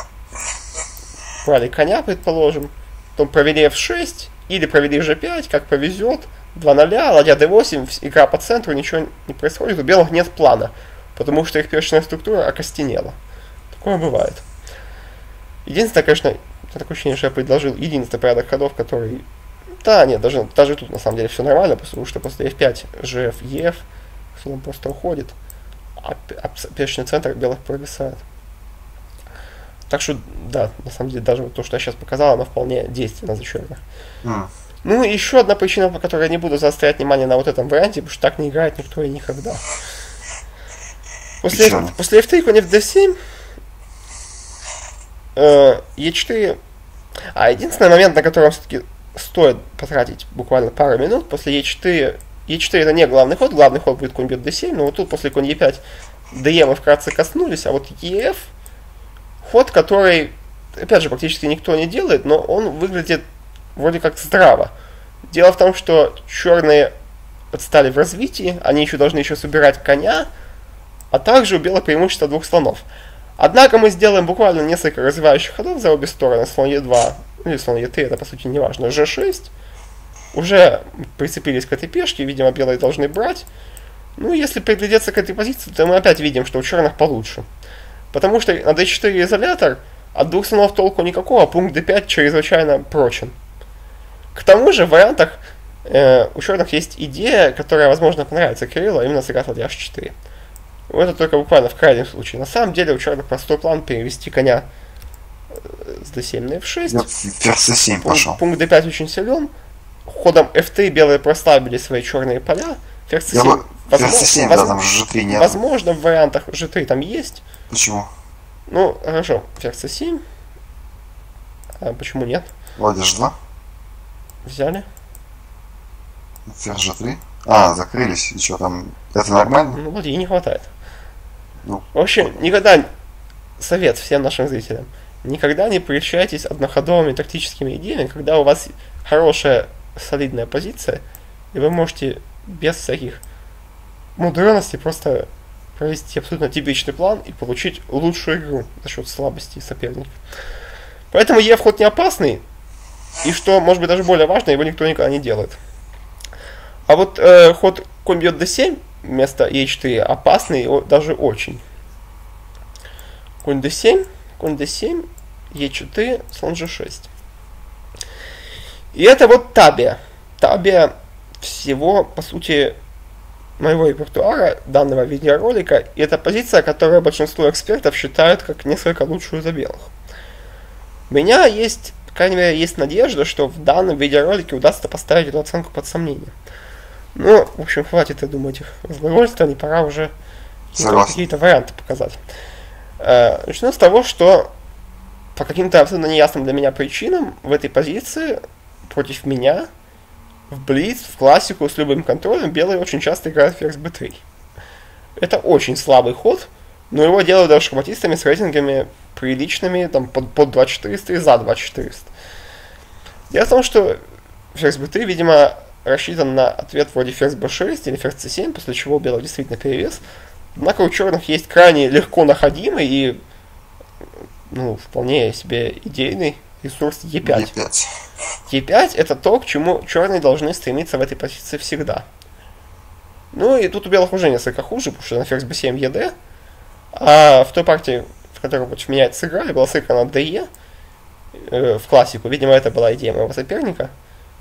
брали коня, предположим, потом провели эф шесть, или провели же пять, как повезет, два ноль, ладья дэ восемь, игра по центру, ничего не происходит, у белых нет плана, потому что их пешечная структура окостенела. Такое бывает. Единственное, конечно, такое ощущение, что я предложил единственный порядок ходов, который... Да, нет, даже, даже тут на самом деле все нормально, потому что после эф пять, жф, еф, слон просто уходит, а, а пешечный центр белых провисает. Так что, да, на самом деле, даже вот то, что я сейчас показал, оно вполне действенно за черных. Mm. Ну, и еще одна причина, по которой я не буду заострять внимание на вот этом варианте, потому что так не играет никто и никогда. После, после эф три, конь эф дэ семь, э, е четыре... А единственный момент, на котором все-таки стоит потратить буквально пару минут, после е четыре... е четыре это не главный ход, главный ход будет конь бьет дэ семь, но вот тут после конь е пять дэ мы вкратце коснулись, а вот еф, ход, который, опять же, практически никто не делает, но он выглядит вроде как здраво. Дело в том, что черные отстали в развитии, они еще должны еще собирать коня, а также у белых преимущество двух слонов. Однако мы сделаем буквально несколько развивающих ходов за обе стороны, слон е два, или слон е три, это по сути не важно, же шесть. Уже прицепились к этой пешке, видимо, белые должны брать. Ну, если приглядеться к этой позиции, то мы опять видим, что у черных получше. Потому что на дэ четыре изолятор, от двух слонов толку никакого, а пункт дэ пять чрезвычайно прочен. К тому же в вариантах э, у черных есть идея, которая, возможно, понравится Кириллу, а именно сыграть ладья эйч четыре. Это только буквально в крайнем случае. На самом деле у черных простой план перевести коня с дэ семь на эф шесть. Ферзь цэ семь пошел. Пункт дэ пять очень силен. Ходом эф три белые прослабили свои черные поля. Ферзь цэ семь. Ферзь цэ семь, да, там же же три нет. Возможно, в вариантах же три там есть. Почему? Ну, хорошо, ферзь цэ семь. А почему нет? Ладья же два. Взяли. Ферзь же три. А, закрылись. И что там? Это нормально? Ну, ладьи не хватает. Ну. В общем, никогда совет всем нашим зрителям. никогда не прельщайтесь одноходовыми тактическими идеями, когда у вас хорошая солидная позиция, и вы можете без всяких мудренностей просто провести абсолютно типичный план и получить лучшую игру за счет слабости соперника. Поэтому Е вход не опасный, и что, может быть, даже более важно, его никто никогда не делает. А вот э, ход конь бьет дэ семь вместо Е четыре опасный о, даже очень. Конь дэ семь, конь дэ семь, Е четыре, слон же шесть. И это вот табия. Табия всего, по сути, моего репертуара, данного видеоролика. И это позиция, которую большинство экспертов считают как несколько лучшую за белых. У меня есть, по крайней мере, есть надежда, что в данном видеоролике удастся поставить эту оценку под сомнение. Ну, в общем, хватит, я думаю, этих разглагольствований, пора уже какие-то варианты показать. Э, начну с того, что по каким-то абсолютно неясным для меня причинам в этой позиции против меня в блиц, в классику с любым контролем белые очень часто играют ферзь бэ три. Это очень слабый ход, но его делают даже шахматистами с рейтингами приличными, там, под, под два четыреста и за два четыреста. Дело в том, что ферзь бэ три, видимо, рассчитан на ответ вроде ферзь бэ шесть или ферзь цэ семь, после чего у белых действительно перевес. Однако у черных есть крайне легко находимый и, ну, вполне себе идейный ресурс Е пять. Е пять. Е пять это то, к чему черные должны стремиться в этой позиции всегда. Ну и тут у белых уже несколько хуже, потому что на ферзь бэ семь Е дэ, а в той партии, в которой против меня это сыграли, была сыграна дэ е э, в классику. Видимо, это была идея моего соперника.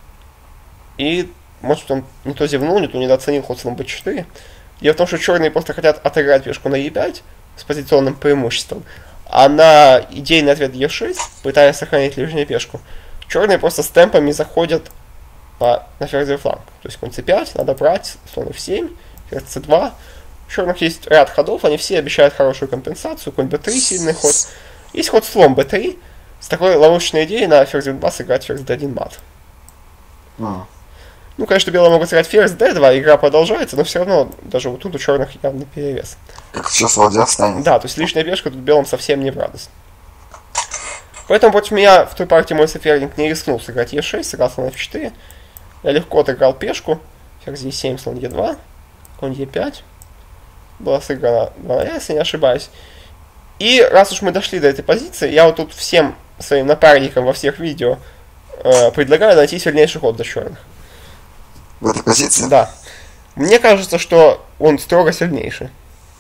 И, может, он не то зевнул, не то недооценил ход слон бэ четыре. Дело в том, что черные просто хотят отыграть пешку на Е пять с позиционным преимуществом, а на идейный ответ Е шесть, пытаясь сохранить лишнюю пешку, черные просто с темпами заходят на, на ферзевый фланг. То есть конь цэ пять, надо брать, слон эф семь, ферзь цэ два. У черных есть ряд ходов, они все обещают хорошую компенсацию. Конь бэ три, сильный ход. Есть ход слон бэ три, с такой ловушечной идеей на ферзь бэ два сыграть ферзь дэ один мат. Mm. Ну, конечно, белые могут сыграть ферзь дэ два, игра продолжается, но все равно даже вот тут у черных явный перевес. Как сейчас ладья встанет. Да, то есть лишняя пешка тут белым совсем не в радость. Поэтому против меня в той партии мой соперник не рискнул сыграть Е шесть, сыграл слон эф четыре. Я легко отыграл пешку, ферзь Е семь, слон Е два, конь Е пять. Была сыграна два ноль, если не ошибаюсь. И раз уж мы дошли до этой позиции, я вот тут всем своим напарникам во всех видео э, предлагаю найти сильнейший ход для черных. В этой позиции? Да. Мне кажется, что он строго сильнейший.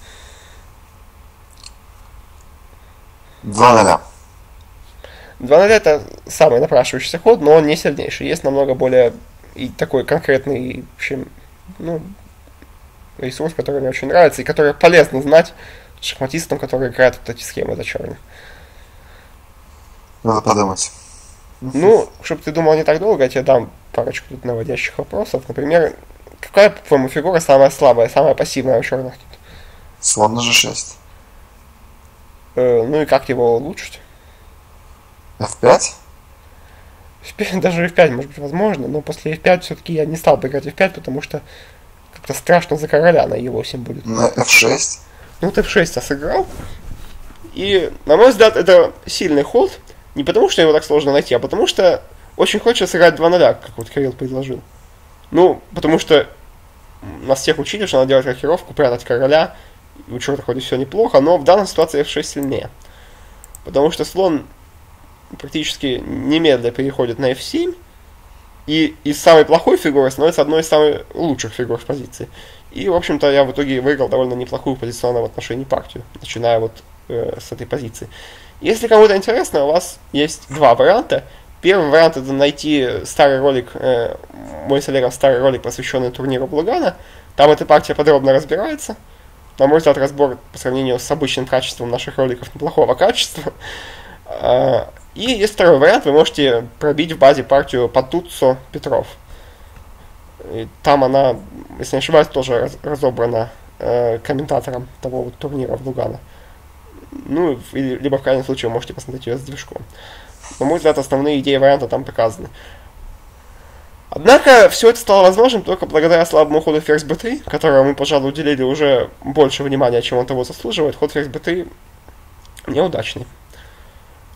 два ноль. два ноль это самый напрашивающийся ход, но он не сильнейший. Есть намного более и такой конкретный, в общем, ну, ресурс, который мне очень нравится и который полезно знать шахматистам, которые играют вот эти схемы за черных. Надо подумать. Ну, чтобы ты думал не так долго, я тебе дам парочку тут наводящих вопросов. Например, какая, по-твоему, фигура самая слабая, самая пассивная у черных тут? Слон на же шесть. Э, ну и как его улучшить? эф пять? эф пять, даже эф пять может быть возможно, но после эф пять все-таки я не стал бы играть эф пять, потому что как-то страшно за короля на Е восемь будет. На эф шесть? Ну вот эф шесть я сыграл. И, на мой взгляд, это сильный ход. Не потому, что его так сложно найти, а потому что очень хочется сыграть два ноль, как вот Кирилл предложил. Ну, потому что нас всех учили, что надо делать рокировку, прятать короля. У черта хоть и все неплохо, но в данной ситуации эф шесть сильнее. Потому что слон практически немедленно переходит на эф семь. И из самой плохой фигуры становится одной из самых лучших фигур в позиции. И, в общем-то, я в итоге выиграл довольно неплохую позиционную в отношении партию, начиная вот э, с этой позиции. Если кому-то интересно, у вас есть два варианта. Первый вариант — это найти старый ролик, э, мой с Олегом старый ролик, посвященный турниру Благана. Там эта партия подробно разбирается. На мой взгляд, разбор по сравнению с обычным качеством наших роликов неплохого качества. И есть второй вариант, вы можете пробить в базе партию Патуццо Петров. И там она, если не ошибаюсь, тоже раз, разобрана э, комментатором того вот турнира в Лугано. Ну, или, либо в крайнем случае вы можете посмотреть ее с движком. На мой взгляд, основные идеи варианта там показаны. Однако, все это стало возможным только благодаря слабому ходу ферзь бэ три, которому мы, пожалуй, уделили уже больше внимания, чем он того заслуживает. Ход ферзь бэ три неудачный.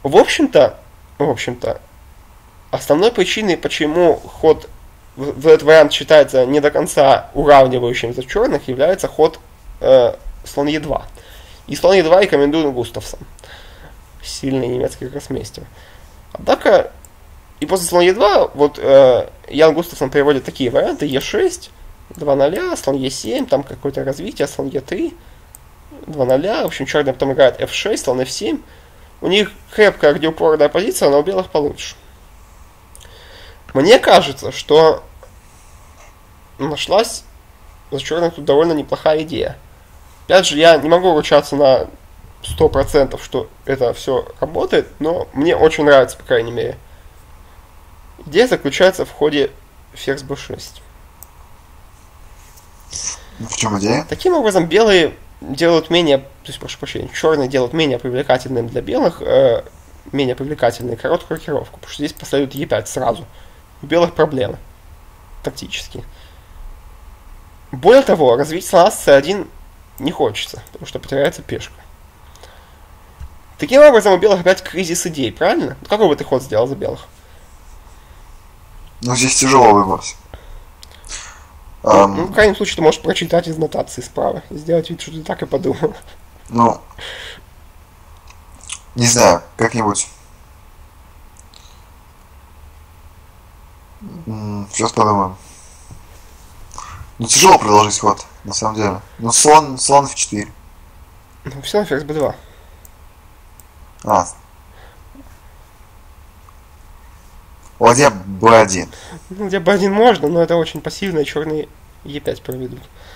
В общем-то, в общем-то, основной причиной, почему ход в, в этот вариант считается не до конца уравнивающим за черных, является ход э, слон е два. И слон е два рекомендует Густавсон, сильный немецкий гроссмейстер. Однако, и после слон е два, вот э, Ян Густавсон приводит такие варианты: е шесть, два ноль, слон е семь, там какое-то развитие, слон е три, два ноль, в общем, черные потом играют эф шесть, слон эф семь. У них крепкая огнеупорная позиция, но у белых получше. Мне кажется, что нашлась за черных тут довольно неплохая идея. Опять же, я не могу ручаться на сто процентов, что это все работает, но мне очень нравится, по крайней мере. Идея заключается в ходе ферзь бэ шесть. В чем идея? Таким образом, белые делают менее, то есть, прошу прощения, черные делают менее привлекательным для белых, э, менее привлекательной короткую рокировку, потому что здесь последует е пять сразу. У белых проблемы тактически. Более того, развить слона с цэ один не хочется, потому что потеряется пешка. Таким образом, у белых опять кризис идей, правильно? Какой бы ты ход сделал за белых? Ну, здесь тяжело выбрать. Ну, Um, ну, в крайнем случае, ты можешь прочитать из нотации справа и сделать вид, что ты так и подумал. Ну, не знаю, как-нибудь. М, Сейчас подумаем. Ну, тяжело продолжить ход, на самом деле. Ну, слон, слон эф четыре. Ну, все, ферзь бэ два. А. Ладья бэ один. Ну, где бэ один можно, но это очень пассивно, и черные е пять проведут.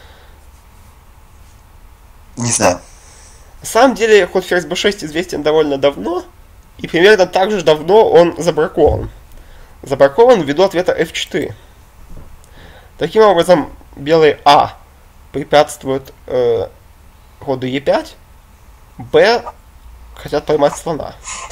Не знаю. На самом деле, ход ферзь бэ шесть известен довольно давно, и примерно так же давно он забракован. Забракован ввиду ответа эф четыре. Таким образом, белые А препятствуют э, ходу е пять, Б хотят поймать слона.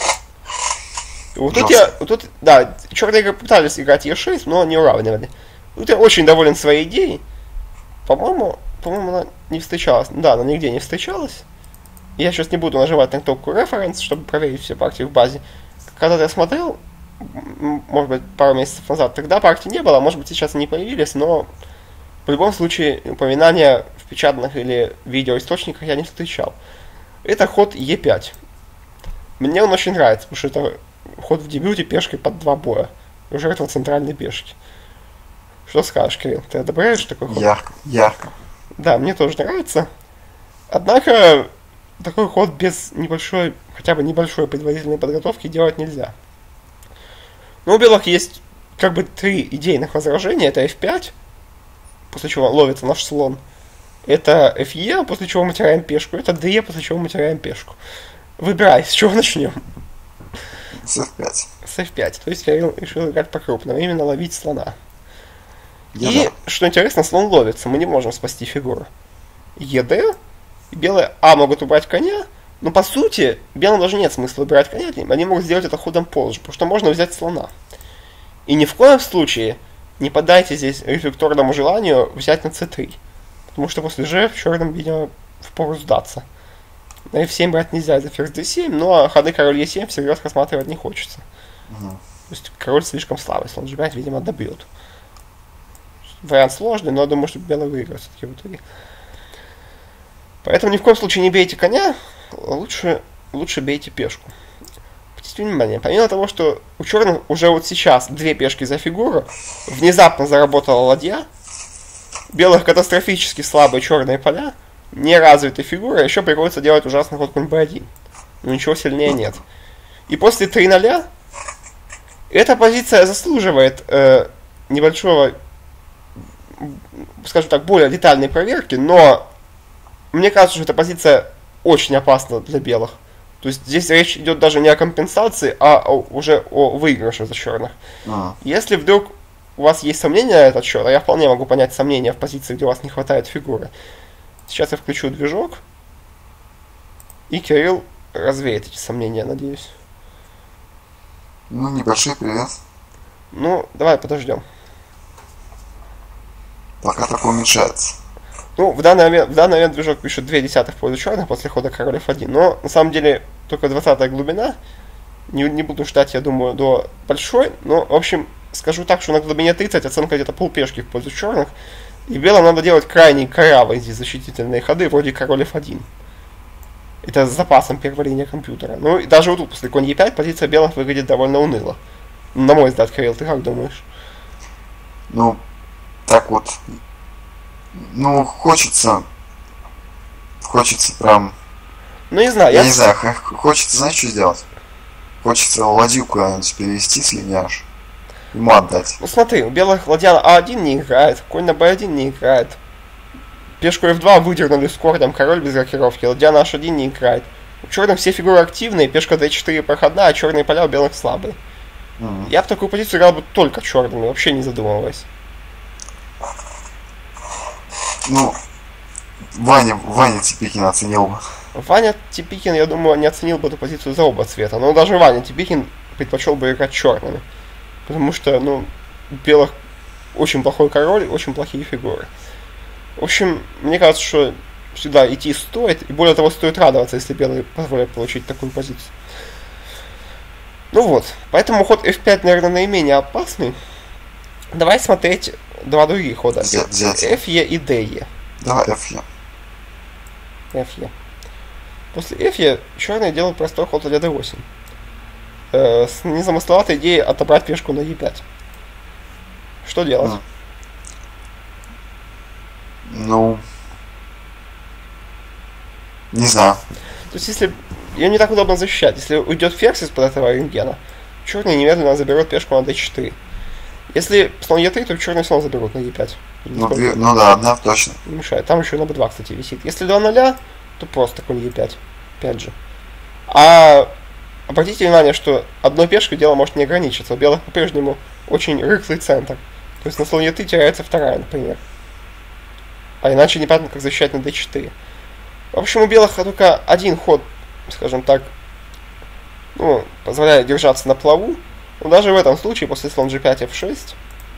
И вот тут я, вот тут, да, черные пытались играть е шесть, но не уравнивали. Тут я очень доволен своей идеей. По-моему, по-моему, она не встречалась. Да, она нигде не встречалась. Я сейчас не буду нажимать на кнопку Reference, чтобы проверить все партии в базе. Когда я смотрел, может быть, пару месяцев назад, тогда партий не было, может быть, сейчас они появились, но в любом случае упоминания в печатных или видеоисточниках я не встречал. Это ход е пять. Мне он очень нравится, потому что это ход в дебюте пешкой под два боя. И жертва центральной пешки. Что скажешь, Кирилл? Ты одобряешь такой ход? Ярко, ярко. Да, мне тоже нравится. Однако, такой ход без небольшой, хотя бы небольшой предварительной подготовки делать нельзя. Но у белых есть как бы три идейных возражения. Это эф пять, после чего ловится наш слон. Это эф е, после чего мы теряем пешку. Это дэ, после чего мы теряем пешку. Выбирай, с чего начнем? С эф пять. С эф пять. То есть Кирилл решил играть по-крупному, именно ловить слона. Я И, да. что интересно, слон ловится. Мы не можем спасти фигуру. ед, и белые А могут убрать коня, но по сути, белым даже нет смысла убирать коня, они могут сделать это ходом позже, потому что можно взять слона. И ни в коем случае не поддайте здесь рефлекторному желанию взять на цэ три. Потому что после же черным, видимо, впору сдаться. На эф семь брать нельзя из-за ферзь дэ семь, но ходы король е семь всерьез рассматривать не хочется. Угу. То есть король слишком слабый, слон же пять, видимо, добьет. Вариант сложный, но я думаю, что белый выиграет все-таки в итоге. Поэтому ни в коем случае не бейте коня, лучше, лучше бейте пешку. Обратите внимание, помимо того, что у черных уже вот сейчас две пешки за фигуру, внезапно заработала ладья, белых катастрофически слабые черные поля, неразвитые фигуры, еще приходится делать ужасный ход конь бэ один. Но ничего сильнее нет. И после три ноль эта позиция заслуживает э, небольшого, скажем так, более детальной проверки, но мне кажется, что эта позиция очень опасна для белых. То есть здесь речь идет даже не о компенсации, а о, уже о выигрыше за черных. А. Если вдруг у вас есть сомнения на этот счет, а я вполне могу понять сомнения в позиции, где у вас не хватает фигуры, сейчас я включу движок, и Кирилл развеет эти сомнения, надеюсь. Ну, небольшой привет. Ну, давай подождем. Пока так уменьшается. Ну, в данный момент, в данный момент движок пишет две десятых в пользу черных после хода король эф один, но на самом деле только двадцатая глубина, не, не буду ждать, я думаю, до большой, но, в общем, скажу так, что на глубине тридцать оценка где-то полпешки в пользу черных, и белым надо делать крайне корявые здесь защитительные ходы, вроде король эф один. Это с запасом первой линии компьютера. Ну, и даже вот тут, после конь е пять, позиция белых выглядит довольно уныло. На мой взгляд, Кирилл, ты как думаешь? Ну, так вот. Ну, хочется... Хочется прям... Ну, не знаю, Я, я... не знаю, х- хочется, знаешь, что сделать? Хочется ладью куда-нибудь перевести, слиняешь. Ему отдать. Ну, смотри, у белых ладья на а один не играет, конь на бэ один не играет. Пешку эф два выдернули с корнем, король без рокировки, ладья на аш один не играет. У черных все фигуры активные, пешка дэ четыре проходная, а черные поля у белых слабые. Мгм. Я в такую позицию играл бы только черными, вообще не задумываясь. Ну, Ваня, Ваня Типикин оценил бы. Ваня Типикин, я думаю, не оценил бы эту позицию за оба цвета, но даже Ваня Типикин предпочел бы играть черными. Потому что, ну, у белых очень плохой король, очень плохие фигуры. В общем, мне кажется, что сюда идти стоит, и более того, стоит радоваться, если белые позволят получить такую позицию. Ну вот, поэтому ход эф пять, наверное, наименее опасный. Давай смотреть два других хода. Взять- взять. эф е и дэ е. Давай эф е. эф е. После эф е черные делают простой ход ладья дэ восемь. Э, с незамысловатой идеей отобрать пешку на е пять. Что делать? Мгм. Ну... Не знаю. То есть, если ее не так удобно защищать, если уйдет ферзь из-под этого рентгена, черный немедленно заберет пешку на дэ четыре. Если слон е три, то черный все равно заберут на е пять. Ну, две- ну да, одна точно. Не мешает. Там еще на бэ два, кстати, висит. Если два нуля, то просто конь е пять. Опять же. А обратите внимание, что одной пешкой дело может не ограничиться. У белых по-прежнему очень рыхлый центр. То есть на слон е три теряется вторая, например. А иначе непонятно, как защищать на дэ четыре. В общем, у белых только один ход, скажем так, ну, позволяет держаться на плаву. Но даже в этом случае, после слон джи пять, эф шесть,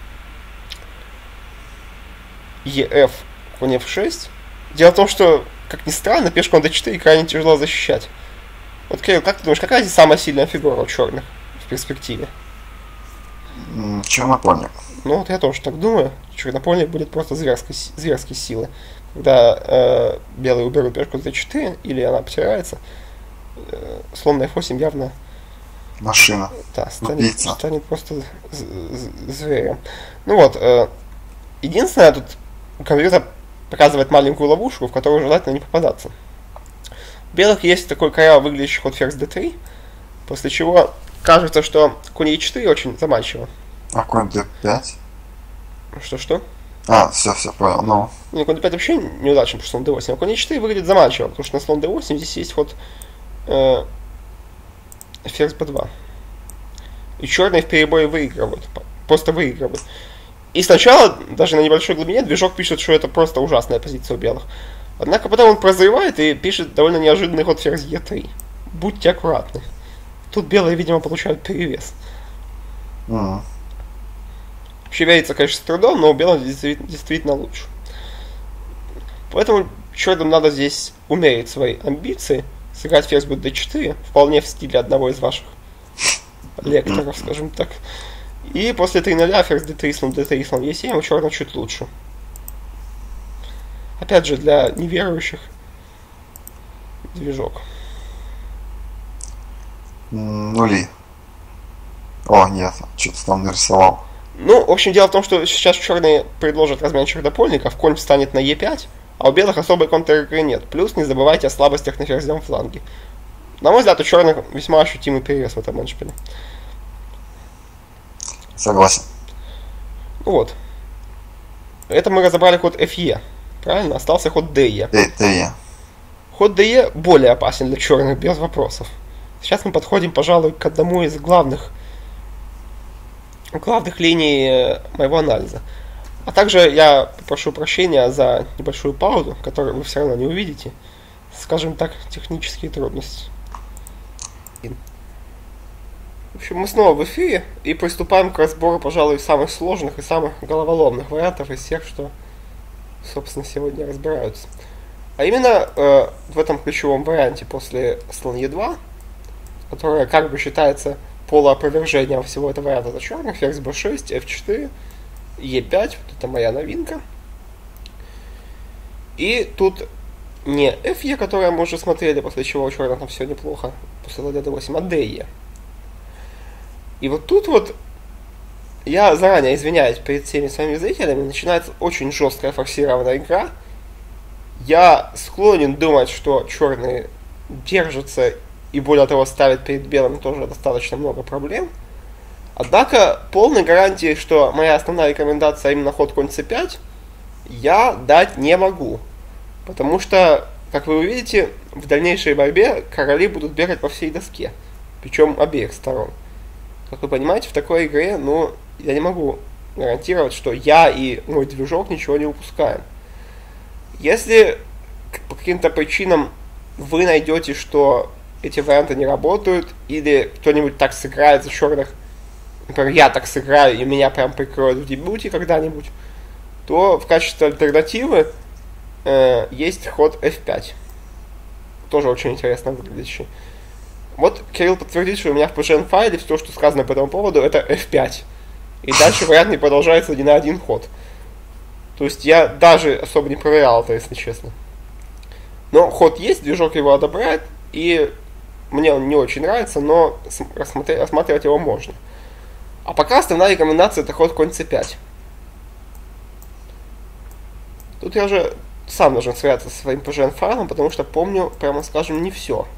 еф, конь эф шесть. Дело в том, что, как ни странно, пешку на дэ четыре крайне тяжело защищать. Вот, Кирилл, как ты думаешь, какая здесь самая сильная фигура у черных в перспективе? М, Чернопольник. Ну вот я тоже так думаю. Чернопольник будет просто зверской, си- зверской силы. Когда э, белые уберут пешку на дэ четыре, или она обтирается, э, слон на эф восемь явно, Машина. да, станет, Убийца. станет просто з- з- зверем. Ну вот, э, единственное, тут компьютер показывает маленькую ловушку, в которую желательно не попадаться. У белых есть такой коряво выглядящий ход ферзь дэ три, после чего кажется, что конь е четыре очень заманчиво. А конь дэ пять? Что-что? А, все, все, понял. Ну, Ну, конь дэ пять вообще неудачен, потому что слон дэ восемь. А конь е четыре выглядит заманчиво, потому что на слон дэ восемь здесь есть ход э, ферзь бэ два. И черные в перебое выигрывают. по- Просто выигрывают. И сначала, даже на небольшой глубине, движок пишет, что это просто ужасная позиция у белых. Однако потом он прозревает и пишет довольно неожиданный ход ферзь е три. Будьте аккуратны. Тут белые, видимо, получают перевес. м, Вообще верится, конечно, с трудом, но у белых действи- действительно лучше. Поэтому черным надо здесь умерить свои амбиции, сыграть ферзь бэ дэ четыре, вполне в стиле одного из ваших лекторов, скажем так. И после три нуля ферзь дэ три, слон дэ три, слон е семь у черных чуть лучше. Опять же, для неверующих движок. м, нули. О, нет, что-то там нарисовал. Ну, в общем, дело в том, что сейчас черные предложат размен чернопольников, конь встанет на е пять, а у белых особой контр-игры нет. Плюс не забывайте о слабостях на ферзевом фланге. На мой взгляд, у черных весьма ощутимый перевес в этом эндшпиле. Согласен. Ну вот. Это мы разобрали ход эф е. Правильно? Остался ход дэ е. Дэ, дэ е. Ход дэ е более опасен для черных, без вопросов. Сейчас мы подходим, пожалуй, к одному из главных главных линий э, моего анализа. А также я попрошу прощения за небольшую паузу, которую вы все равно не увидите. Скажем так, технические трудности. В общем, мы снова в эфире и приступаем к разбору, пожалуй, самых сложных и самых головоломных вариантов из всех, что, собственно, сегодня разбираются. А именно, э, в этом ключевом варианте после слон е два которая как бы считается полуопровержением всего этого ряда за черных, ферзь бэ шесть, эф четыре, е пять, вот это моя новинка. И тут не эф е, которое мы уже смотрели, после чего у черных там все неплохо, после ладья дэ восемь, а дэ е. И вот тут вот, я заранее извиняюсь перед всеми своими зрителями, начинается очень жесткая форсированная игра. Я склонен думать, что черные держатся и более того ставят перед белым тоже достаточно много проблем. Однако полной гарантии, что моя основная рекомендация именно ход конь цэ пять, я дать не могу. Потому что, как вы увидите, в дальнейшей борьбе короли будут бегать по всей доске. Причем обеих сторон. Как вы понимаете, в такой игре, ну, я не могу гарантировать, что я и мой движок ничего не упускаем. Если по каким-то причинам вы найдете, что эти варианты не работают, или кто-нибудь так сыграет за черных, например, я так сыграю, и меня прям прикроют в дебюте когда-нибудь, то в качестве альтернативы э, есть ход эф пять. Тоже очень интересно выглядящий. Вот Кирилл подтвердит, что у меня в пэ жэ эн файле все, что сказано по этому поводу, это эф пять. И дальше вариант не продолжается ни на один ход. То есть я даже особо не проверял это, если честно. Но ход есть, движок его одобряет, и мне он не очень нравится, но рассмотреть, рассматривать его можно. А пока основная рекомендация это ход конь цэ пять. Тут я уже сам должен сверяться со своим пэ жэ эн файлом, потому что помню, прямо скажем, не все.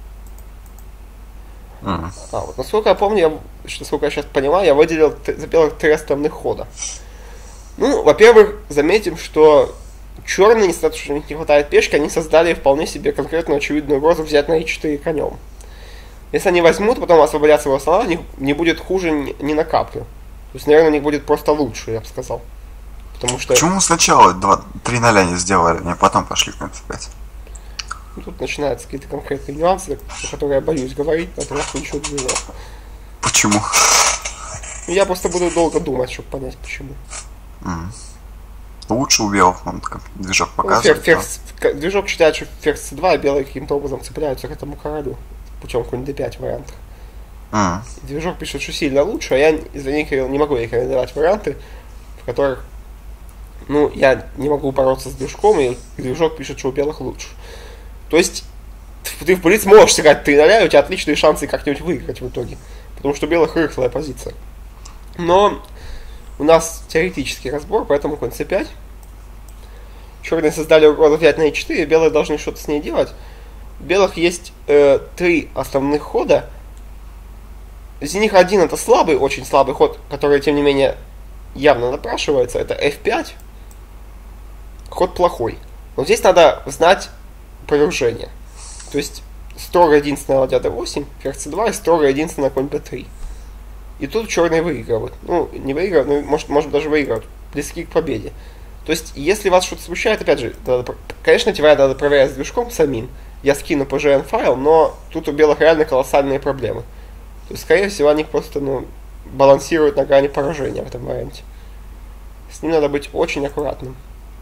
Mm. А, вот насколько я помню, я, что, насколько я сейчас понимаю, я выделил за белых три основных хода. Ну, во-первых, заметим, что черные, несмотря на то, что у них не хватает пешки, они создали вполне себе конкретную очевидную угрозу взять на и четыре конем. Если они возьмут, потом освободятся его слона, у них не будет хуже ни, ни на каплю. То есть, наверное, у них будет просто лучше, я бы сказал. Потому что... Почему сначала три ноль не сделали, а потом пошли конь цэ пять? Ну, тут начинаются какие-то конкретные нюансы, о которых я боюсь говорить, поэтому я ничего не знаю. Почему? Я просто буду долго думать, чтобы понять, почему. Mm. Лучше у белых, он движок показывает. Ну, ферзь, ферзь, движок считает, что ферзь цэ два, а белые каким-то образом цепляются к этому королю. Путем конь дэ пять вариантов. Mm. Движок пишет, что сильно лучше, а я, извини, Кирилл, не могу рекомендовать варианты, в которых, ну, я не могу бороться с движком, и движок пишет, что у белых лучше. То есть, ты в блиц можешь сыграть три ноль, и у тебя отличные шансы как-нибудь выиграть в итоге. Потому что у белых рыхлая позиция. Но у нас теоретический разбор, поэтому конь цэ пять. Черные создали угрозу взять на и четыре, белые должны что-то с ней делать. У белых есть э, три основных хода. Из них один это слабый, очень слабый ход, который, тем не менее, явно напрашивается. Это эф пять. Ход плохой. Но здесь надо знать повержение. То есть строго единственная ладья дэ восемь, ферзь цэ два и строго единственная конь бэ три. И тут черные выигрывают. Ну, не выигрывают, но может, может даже выигрывают. Близки к победе. То есть, если вас что-то смущает, опять же, надо, конечно, эти варианты надо проверять с движком самим. Я скину пэ жэ эн файл, но тут у белых реально колоссальные проблемы. То есть, скорее всего, они просто, ну, балансируют на грани поражения в этом варианте. С ним надо быть очень аккуратным.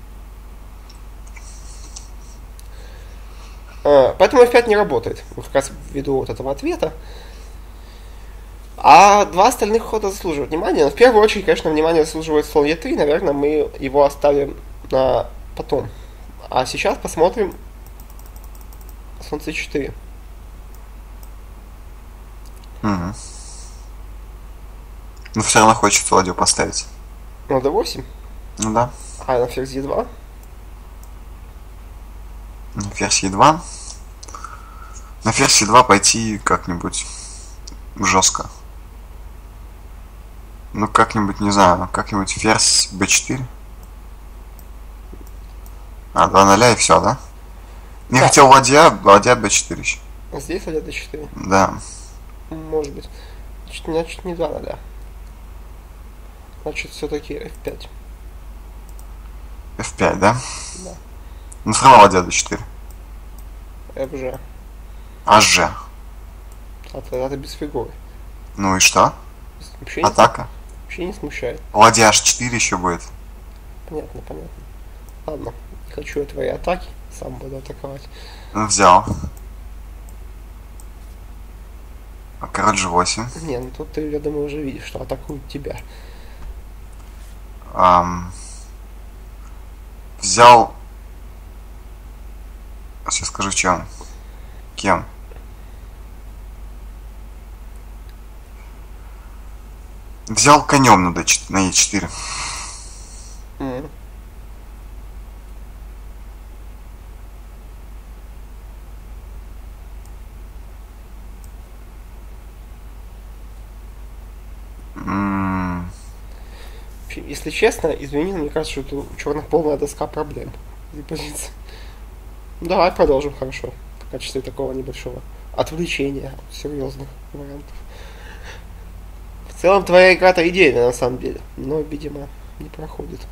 А, поэтому эф пять не работает. Вот как раз ввиду вот этого ответа. А два остальных хода заслуживают внимания. Но в первую очередь, конечно, внимание заслуживает слон е три. Наверное, мы его оставим на потом. А сейчас посмотрим слон цэ четыре. Угу. Ну, все равно хочется ладью поставить. На дэ восемь? Ну да. А на ферзь е два? На ферзь е два. На ферзь е два пойти как-нибудь жестко. Ну, как-нибудь, не знаю, как-нибудь ферзь бэ четыре. А, два ноль и все, да? Не да. Хотел ладья, ладья бэ четыре еще. А здесь ладья дэ четыре? Да. Может быть. Значит, значит не два ноль. Значит, все-таки эф пять. эф пять, да? Да. Ну, все равно ладья дэ четыре. эф жэ. аш жэ. А тогда ты без фигуры. Ну и что? Вообще Атака. Не, вообще не смущает. Ладья аш четыре еще будет. Понятно, понятно. Ладно, не хочу я твои атаки, сам буду атаковать. Ну, взял. А король же восемь. Не, ну тут ты, я думаю, уже видишь, что атакуют тебя. Ам, взял... Сейчас скажу, чем. Кем. Взял конем на, D4, на Е четыре. Mm. М, Если честно, извини, но мне кажется, что у черных полная доска проблем в этой позиции. Ну, давай продолжим, хорошо. В качестве такого небольшого отвлечения от серьезных вариантов. В целом, твоя игра-то идейная, на самом деле. Но, видимо, не проходит.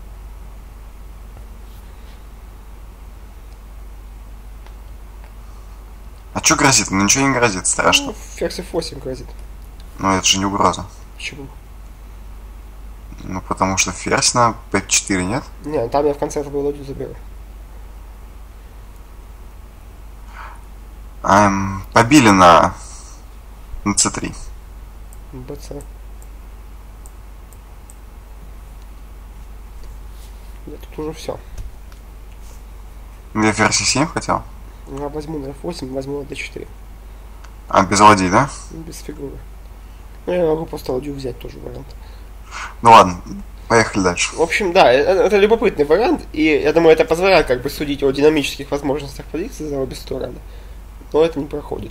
А что грозит? Ну ничего не грозит, страшно. Ну, ферзь эф восемь грозит. Но это же не угроза. Почему? Ну потому что ферзь на Пэ четыре, нет? Не, там я в конце твою ладью заберу. Эм, побили на, на Цэ три. БЦ. Нет, тут уже все. Я ферзь Е семь хотел. Я возьму на эф восемь, возьму на Дэ четыре. А, без ладьи, да? Без фигуры. Ну, я могу просто ладью взять, тоже вариант. Ну ладно, поехали дальше. В общем, да, э- это любопытный вариант, и я думаю, это позволяет как бы судить о динамических возможностях позиции за обе стороны. Но это не проходит.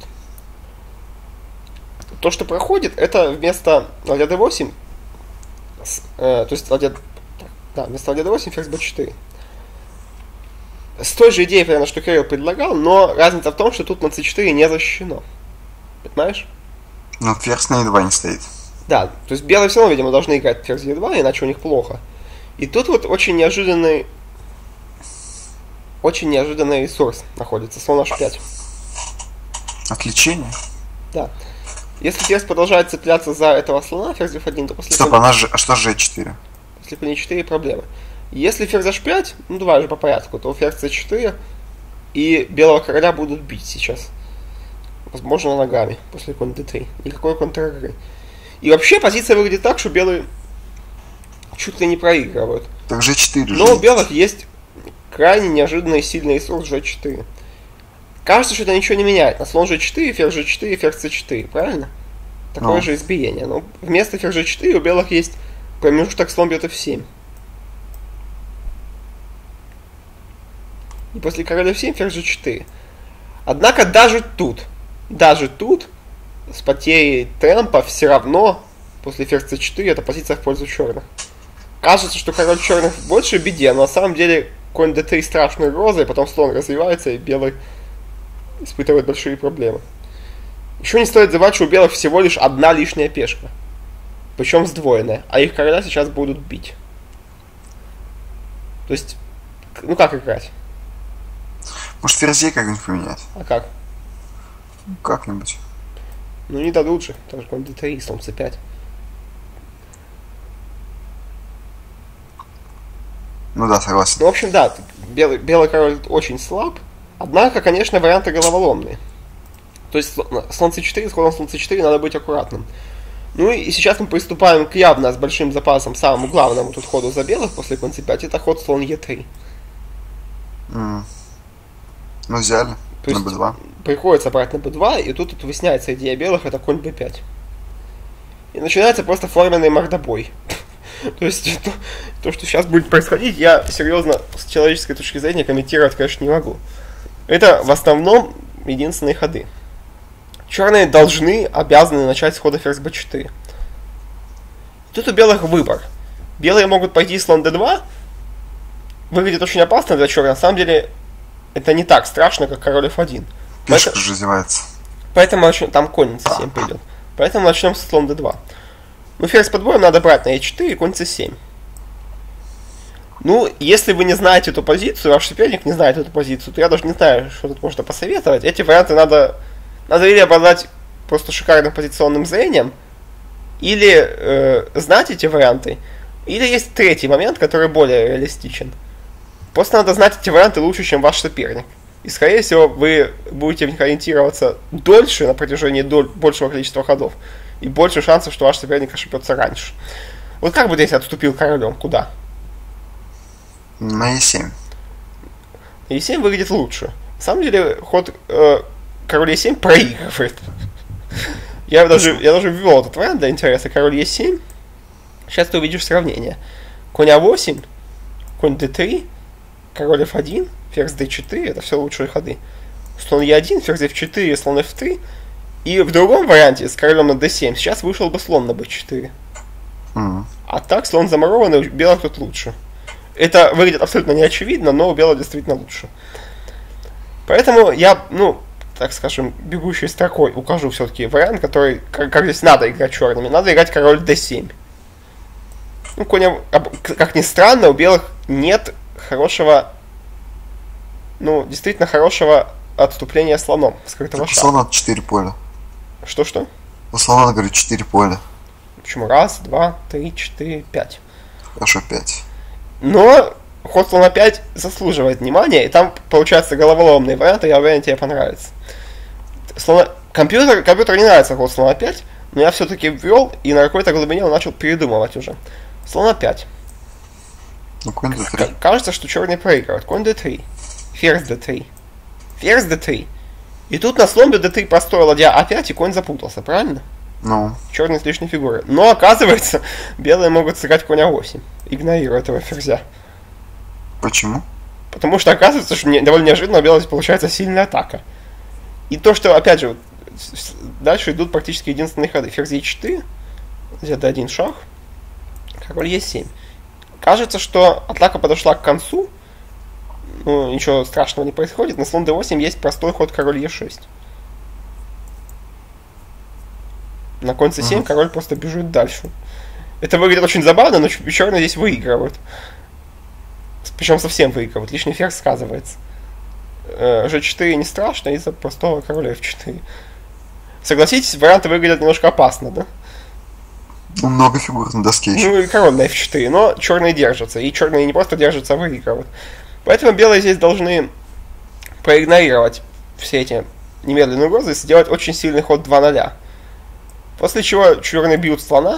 То, что проходит, это вместо ладья Дэ восемь, с, э, то есть ладья, да, вместо ладья Дэ восемь ферзь Бэ четыре. С той же идеей, примерно, что Кирилл предлагал, но разница в том, что тут на Цэ четыре не защищено. Понимаешь? Ну, ферзь на Е два не стоит. Да, то есть белые все равно, видимо, должны играть ферзь Е два, иначе у них плохо. И тут вот очень неожиданный очень неожиданный ресурс находится, слон аш пять. Отвлечение? Да. Если ферзь продолжает цепляться за этого слона, ферзь эф один, то после Стоп, конь, она же... А что же Е четыре? после конь Е четыре проблемы. Если ферзь аш пять, ну давай же по порядку, то ферзь Цэ четыре и белого короля будут бить сейчас. Возможно, ногами после конь Дэ три. Никакой контр-игры. И вообще позиция выглядит так, что белые чуть ли не проигрывают. Так Же четыре Но же. у белых есть крайне неожиданный сильный ресурс Же четыре. Кажется, что это ничего не меняет. На слон Же четыре, ферзь Же четыре, ферзь Цэ четыре, правильно? Такое Ну. же избиение. Но вместо ферзь Же четыре у белых есть промежуток слон бьет эф семь. И после короля эф семь ферзь Же четыре. Однако даже тут, даже тут, с потерей темпа все равно после ферзь Цэ четыре эта позиция в пользу черных. Кажется, что король черных в большей беде, но на самом деле конь Дэ три страшная угроза, и потом слон развивается, и белый испытывает большие проблемы. Еще не стоит забывать, что у белых всего лишь одна лишняя пешка. Причем сдвоенная, а их короля сейчас будут бить. То есть, ну как играть? Может, ферзей как-нибудь поменять? А как? Ну, как-нибудь. Ну не дадут же, тоже конь Дэ три, слон Цэ пять. Ну да, согласен. Ну, в общем, да, белый, белый король очень слаб. Однако, конечно, варианты головоломные. То есть слон Цэ четыре, с ходом слон Цэ четыре надо быть аккуратным. Ну и сейчас мы приступаем к явно с большим запасом самому главному тут ходу за белых после конь Цэ пять. Это ход слон Е три. М. Ну, взяли. То На есть Бэ два. приходится брать на Бэ два, и тут, тут выясняется идея белых, это конь Бэ пять. И начинается просто форменный мордобой. То есть то, то, что сейчас будет происходить, я серьезно с человеческой точки зрения комментировать, конечно, не могу. Это в основном единственные ходы. Черные должны, обязаны начать с хода ферзь Бэ четыре. Тут у белых выбор. Белые могут пойти слон Дэ два. Выглядит очень опасно для черных. На самом деле это не так страшно, как король эф один. Пешка Поэтому, же развивается. поэтому начнем, там конь Цэ семь придет. Поэтому начнем с слон Дэ два. Ну, ферзь под боем надо брать на Е четыре и конь Цэ семь. Ну, если вы не знаете эту позицию, ваш соперник не знает эту позицию, то я даже не знаю, что тут можно посоветовать. Эти варианты надо, надо или обладать просто шикарным позиционным зрением, или э, знать эти варианты, или есть третий момент, который более реалистичен. Просто надо знать эти варианты лучше, чем ваш соперник. И, скорее всего, вы будете в них ориентироваться дольше на протяжении доль, большего количества ходов. И больше шансов, что ваш соперник ошибется раньше. Вот как бы ты отступил королем? Куда? На е семь. е семь выглядит лучше. На самом деле, ход э, король е семь проигрывает. Я даже, я даже ввел этот вариант для интереса. Король е семь. Сейчас ты увидишь сравнение. Конь а восемь, конь дэ три, король эф один, ферзь дэ четыре. Это все лучшие ходы. Слон е один, ферзь эф четыре, слон эф три. И в другом варианте с королем на дэ семь сейчас вышел бы слон на бэ четыре. Mm. А так слон замурованный, у белых тут лучше. Это выглядит абсолютно неочевидно, но у белых действительно лучше. Поэтому я, ну, так скажем, бегущей строкой укажу все-таки вариант, который, как, как здесь надо играть черными. Надо играть король дэ семь. Ну, конь, как ни странно, у белых нет хорошего, ну, действительно хорошего отступления слоном, скрытого шага. У слона четыре поля. Что-что? У слона, говорю, четыре поля. Почему? Раз, два, три, четыре, пять. Хорошо, пять. Но ход слона пять заслуживает внимания, и там получается головоломный вариант, и я уверен, тебе понравится. Слона... Компьютер, компьютер не нравится ход слона пять, но я все-таки ввел, и на какой-то глубине он начал передумывать уже. Слон пять. Ну, конь дэ три. Кажется, что черный проигрывает. Конь дэ три. Ферзь дэ три. Ферзь дэ три. И тут на слон дэ три простой ладья а пять, и конь запутался, правильно? Ну. Черный с лишней фигурой. Но оказывается, белые могут сыграть конь а восемь, игнорируя этого ферзя. Почему? Потому что оказывается, что не, довольно неожиданно у белых получается сильная атака. И то, что, опять же, дальше идут практически единственные ходы. Ферзь е четыре, дэ один шах, король е семь. Кажется, что атака подошла к концу. Ну, ничего страшного не происходит. На слон дэ восемь есть простой ход король е шесть. На конь цэ семь mm-hmm. король просто бежит дальше. Это выглядит очень забавно, но черные здесь выигрывают. Причем совсем выигрывают. Лишний ферзь сказывается. жэ четыре не страшно из-за простого короля эф четыре. Согласитесь, варианты выглядят немножко опасно, да? Ну, много фигур на доске еще. Ну и король на эф четыре, но черные держатся. И черные не просто держатся, а выигрывают. Поэтому белые здесь должны проигнорировать все эти немедленные угрозы и сделать очень сильный ход два ноль. После чего черные бьют слона.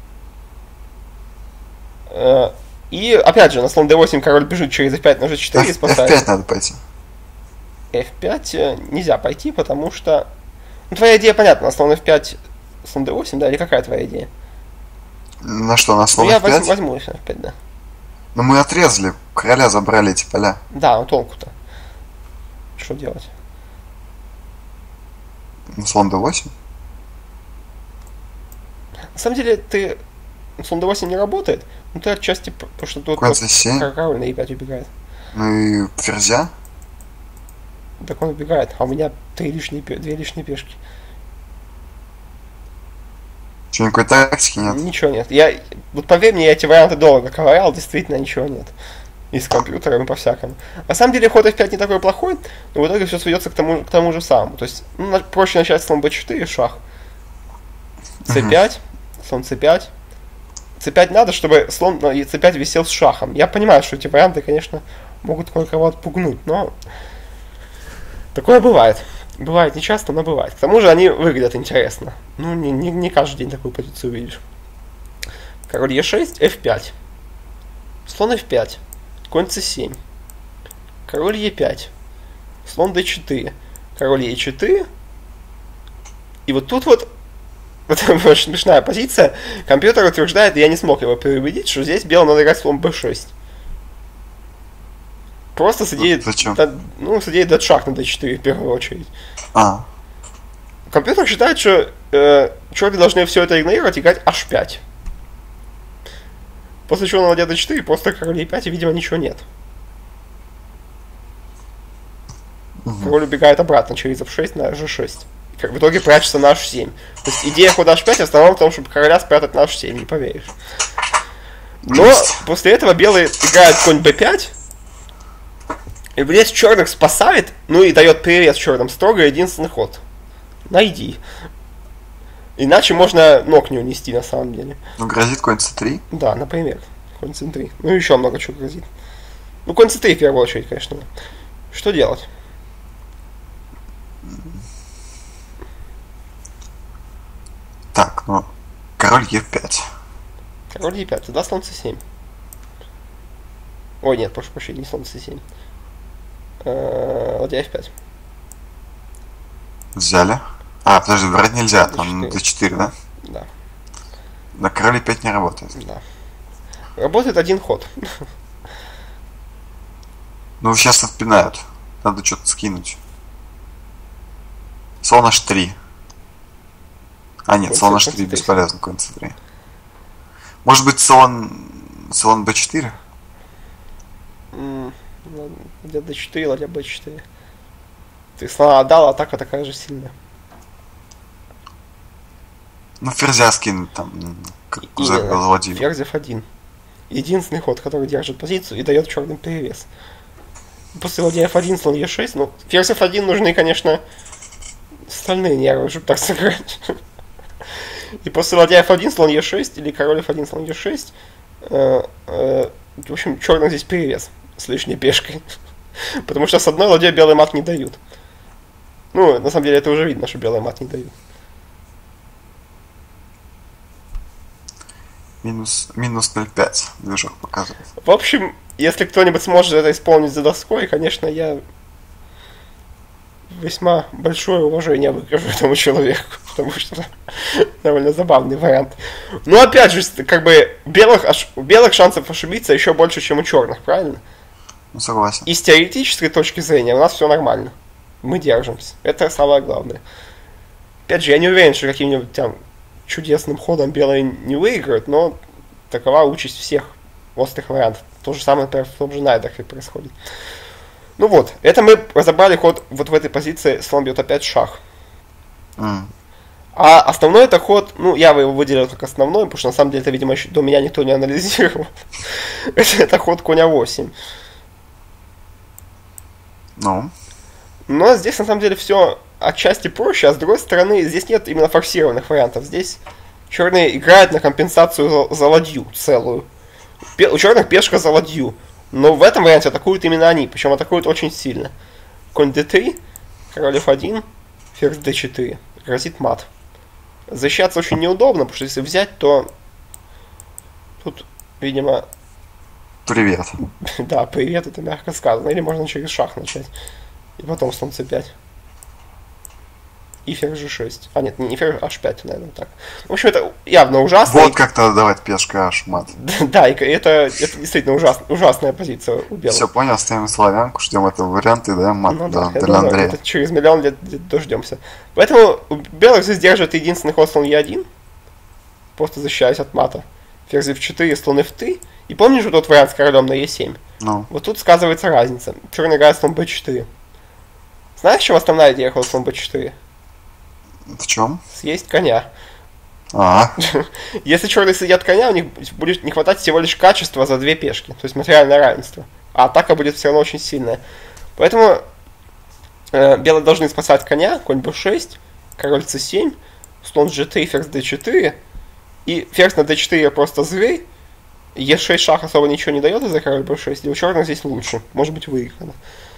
И опять же, на слон дэ восемь король бежит через эф пять на жэ четыре и спасает. эф пять надо пойти. эф пять нельзя пойти, потому что... Ну, твоя идея понятна, на слон эф пять, слон дэ восемь, да, или какая твоя идея? На что, на слон ну, эф пять? Я возьму, возьму эф пять, да. Но мы отрезали, короля забрали эти поля. Да, ну толку-то. Что делать? На слон дэ восемь? На самом деле, ты... Слон дэ восемь не работает, но ты отчасти... Потому что тут конь цэ семь. Король на е пять убегает. Ну и ферзя. Так он убегает, а у меня три лишние, две лишние пешки. Что, никакой тактики нет? Ничего нет. Я, вот поверь мне, я эти варианты долго ковырял, действительно ничего нет. И с компьютером, и по-всякому. На самом деле ход эф пять не такой плохой, но в итоге все сведется к тому, к тому же самому. То есть, ну, проще начать слон бэ четыре, шах. цэ пять, uh-huh. слон цэ пять. цэ пять надо, чтобы слон ну, и цэ пять висел с шахом. Я понимаю, что эти варианты, конечно, могут кое-кого отпугнуть, но... Такое бывает. Бывает не часто, но бывает. К тому же они выглядят интересно. Ну, не, не, не каждый день такую позицию увидишь. Король е шесть, эф пять. Слон эф пять. Конь цэ семь. Король е пять. Слон дэ четыре. Король е четыре. И вот тут вот это очень смешная позиция. Компьютер утверждает, и я не смог его переубедить, что здесь белым надо играть слон бэ шесть. Просто с идеей... Зачем? Да, ну, с идеей дать шаг на дэ четыре в первую очередь. А. Компьютер считает, что э, черные должны все это игнорировать и играть аш пять. После чего на ладья дэ четыре просто король е пять, и, видимо, ничего нет. Угу. Король убегает обратно через эф шесть на жэ шесть. И в итоге прячется на аш семь. То есть идея хода аш пять в основном в том, чтобы короля спрятать на аш семь, не поверишь. Но после этого белые играют конь бэ пять. И блеск черных спасает, ну и дает перевес черным строго единственный ход. Найди. Иначе можно ног не унести на самом деле. Ну грозит конь цэ три? Да, например. Конь цэ три. Ну еще много чего грозит. Ну конь цэ три в первую очередь, конечно. Что делать? ну, король е пять. Король е пять, тогда слон це семь. Ой, нет, прошу прощения, не слон це семь. Ладья эф пять. Взяли. А, подожди, брать нельзя, там дэ четыре. дэ четыре, да? Да, На король е пять не работает. да. Работает один ход. Ну, сейчас отпинают. Надо что-то скинуть. Слон аш три. А, нет, Конь слон цэ- аш три конь цэ три. бесполезно, конь цэ три. Может быть, слон... Слон бэ четыре? М, ладно, ладья дэ четыре, ладья бэ четыре. Ты слона отдал, атака такая же сильная. Ну, ферзя скинуть там, м, как Именно. заводили. Ферзь эф один. Единственный ход, который держит позицию и дает черным перевес. После ладья эф один, слон е шесть, ну, ферзь эф один нужны, конечно, стальные нервы, чтобы так сыграть. И после ладья эф один, слон е шесть, или король эф один, слон е шесть, э, э, в общем, черный здесь перевес с лишней пешкой. Потому что с одной ладьей белый мат не дают. Ну, на самом деле, это уже видно, что белый мат не дают. Минус, минус ноль пять движок показывает. В общем, если кто-нибудь сможет это исполнить за доской, конечно, я весьма большое уважение выкажу этому человеку, потому что довольно забавный вариант. Но опять же, как бы белых, ош- у белых шансов ошибиться еще больше, чем у черных, правильно? Ну, согласен. И с теоретической точки зрения у нас все нормально. Мы держимся. Это самое главное. Опять же, я не уверен, что каким-нибудь там чудесным ходом белые не выиграют, но такова участь всех острых вариантов. То же самое, например, в том же Найдахе происходит. Ну вот, это мы разобрали ход вот в этой позиции, слон бьет опять шах. М. А основной это ход, ну, я его выделил как основной, потому что на самом деле это, видимо, еще до меня никто не анализировал. это, это ход коня восемь. Ну, Но здесь на самом деле все отчасти проще, а с другой стороны здесь нет именно форсированных вариантов. Здесь черные играют на компенсацию за, за ладью целую. Пе- у черных пешка за ладью. Но в этом варианте атакуют именно они, причем атакуют очень сильно. Конь дэ три, король эф один, ферзь дэ четыре. Грозит мат. Защищаться очень неудобно, потому что если взять, то тут, видимо, привет. да, привет, это мягко сказано. Или можно через шах начать. И потом слон цэ пять. И ферзь жэ шесть. А нет, не ферзь, аш пять, наверное, так. В общем, это явно ужасно. Вот как надо давать пешка аш мат. Да, и это, это действительно ужас, ужасная позиция у белых. Все, понял, ставим славянку, ждем этого варианта и даем мат. Ну да, да, я для думаю, Андрея. это через миллион лет дождемся. Поэтому у белых здесь держит единственный ход слон е один. Просто защищаясь от мата. Ферзь эф четыре, слон эф три. И помнишь вот тот вариант с королем на е семь? Ну, Вот тут сказывается разница. Черный играет слон бэ четыре. Знаешь, в чем основная идея хода слон бэ четыре? в чем? Съесть коня. А, Если черные съедят коня, у них будет не хватать всего лишь качества за две пешки. То есть материальное равенство. А атака будет все равно очень сильная. Поэтому э, белые должны спасать коня. Конь бэ шесть, король цэ семь, слон жэ три, ферзь дэ четыре. И ферзь на дэ четыре просто зверь. е шесть шах особо ничего не дает из-за король бэ шесть. И у черных здесь лучше. Может быть выиграно.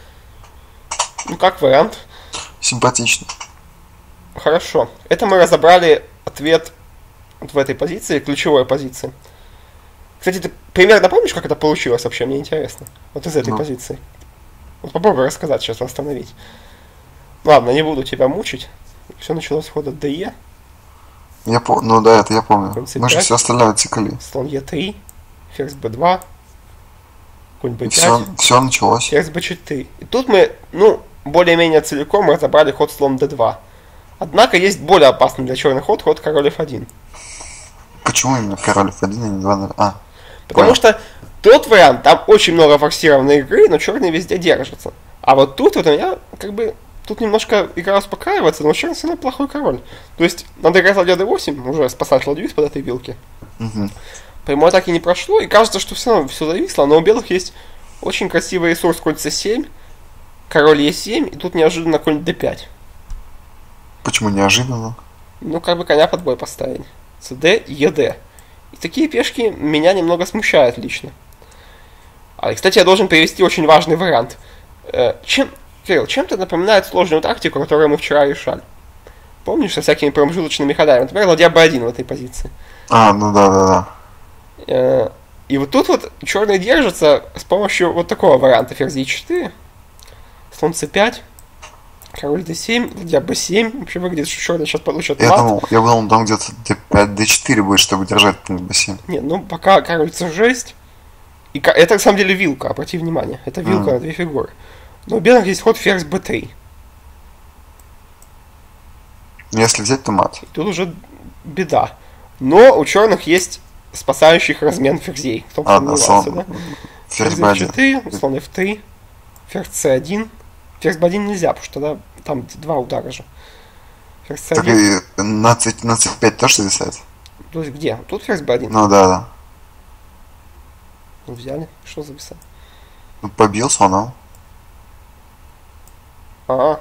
Ну как вариант. симпатично. Хорошо. Это мы разобрали ответ вот в этой позиции, ключевой позиции. Кстати, ты примерно помнишь, как это получилось вообще? Мне интересно. Вот из этой Ну. позиции. Вот попробуй рассказать, сейчас восстановить. Ладно, не буду тебя мучить. Все началось с хода дэ, Я по... Ну да, это я помню. Конь цэ Мы же пять. все остальное отсекали. слон е три, ферзь бэ два, конь бэ И пять, все, все началось. ферзь бэ четыре. И тут мы, ну, более-менее целиком разобрали ход слон дэ два. Однако есть более опасный для черных ход, ход король эф один. Почему именно король эф один, а не два ноль? А, Потому понял. что тот вариант, там очень много форсированной игры, но черные везде держатся. А вот тут вот у меня, как бы, тут немножко игра успокаивается, но черный все равно плохой король. То есть, надо играть ладья дэ восемь, уже спасать ладью из-под этой вилки. Мгм. Прямой атаки не прошло, и кажется, что все равно все зависло, но у белых есть очень красивый ресурс конь цэ семь, король е семь, и тут неожиданно конь дэ пять. Почему неожиданно? Ну, как бы коня под бой поставить. цэ-дэ, е-дэ. И такие пешки меня немного смущают лично. А, и, кстати, я должен привести очень важный вариант. Э, чем, Кирилл, чем-то напоминает сложную тактику, которую мы вчера решали. Помнишь, со всякими промежуточными ходами. Например, ладья бэ один в этой позиции. А, ну да, да, да. Э, И вот тут вот черные держатся с помощью вот такого варианта. Ферзь е четыре, слон цэ пять, король дэ семь, ладья бэ семь. Вообще выглядит, что черные сейчас получат Я мат. думал, я думал, там где-то дэ пять, дэ четыре будет, чтобы держать бэ семь. Нет, ну пока король цэ шесть. И ка- это на самом деле вилка, обрати внимание. Это вилка Мгм. на две фигуры. Но у белых есть ход ферзь бэ три. Если взять, то мат. И тут уже беда. Но у черных есть спасающих размен ферзей. Кто бы А, да, сомневался, слон. да? Ферзь бэ один. эф четыре, слон эф три, ферзь цэ один. Ферзь бэ один нельзя, потому что да, там два удара же. Ферзь цэ Так один. и на цэ пять тоже зависает? То есть где? Тут ферзь бэ один. Ну да, да. Ну, взяли. Что записать? Ну, побил слоном. А.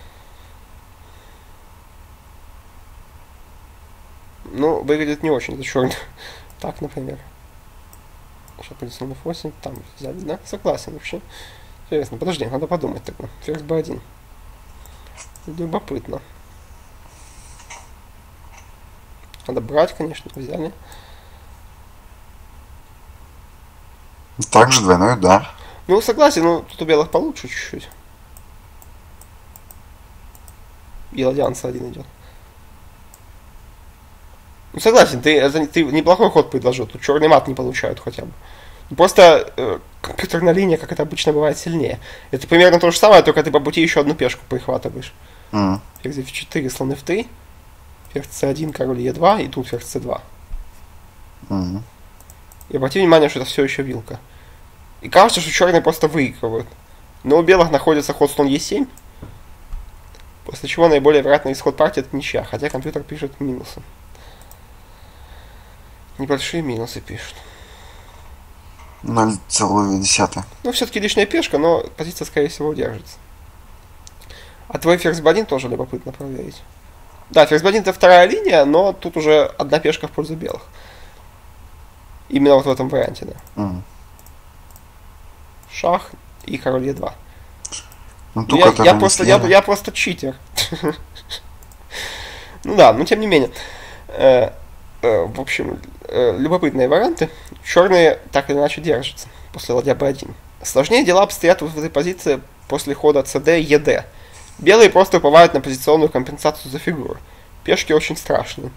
Ну, выглядит не очень, это черный. Так, например. Сейчас пойдет слон эф восемь, там взяли, да? Согласен вообще. Интересно, подожди, надо подумать тогда. Ферзь бэ один. Любопытно. Надо брать, конечно, взяли. Также двойной удар. Ну, согласен, но тут у белых получше чуть-чуть. И ладья на цэ один идет. Ну, согласен, ты, это- ты неплохой ход предложил. Тут черный мат не получают хотя бы. Ну, Просто э, компьютерная линия, как это обычно бывает, сильнее. Это примерно то же самое, только ты по пути еще одну пешку прихватываешь. М. Ферзь эф четыре, слон эф три, ферзь цэ один, король е два, и тут ферзь цэ два. М. И обрати внимание, что это все еще вилка. И кажется, что черные просто выигрывают. Но у белых находится ход слон е семь, после чего наиболее вероятный исход партии это ничья, хотя компьютер пишет минусы. Небольшие минусы пишут. ноль целых две десятых. Ну, все-таки лишняя пешка, но позиция, скорее всего, удержится. А твой ферзь бэ один тоже любопытно проверить. Да, ферзь бэ один это вторая линия, но тут уже одна пешка в пользу белых. Именно вот в этом варианте, да. М. Шах и король е два. Ну, Ну, ту, я, которую я мы просто, я, съели. я просто читер. Ну да, но тем не менее. Э, э, В общем, э, любопытные варианты. Черные так или иначе держатся после ладья бэ один. Сложнее дела обстоят вот в этой позиции после хода цд, ед. Белые просто уповают на позиционную компенсацию за фигуру. Пешки очень страшные.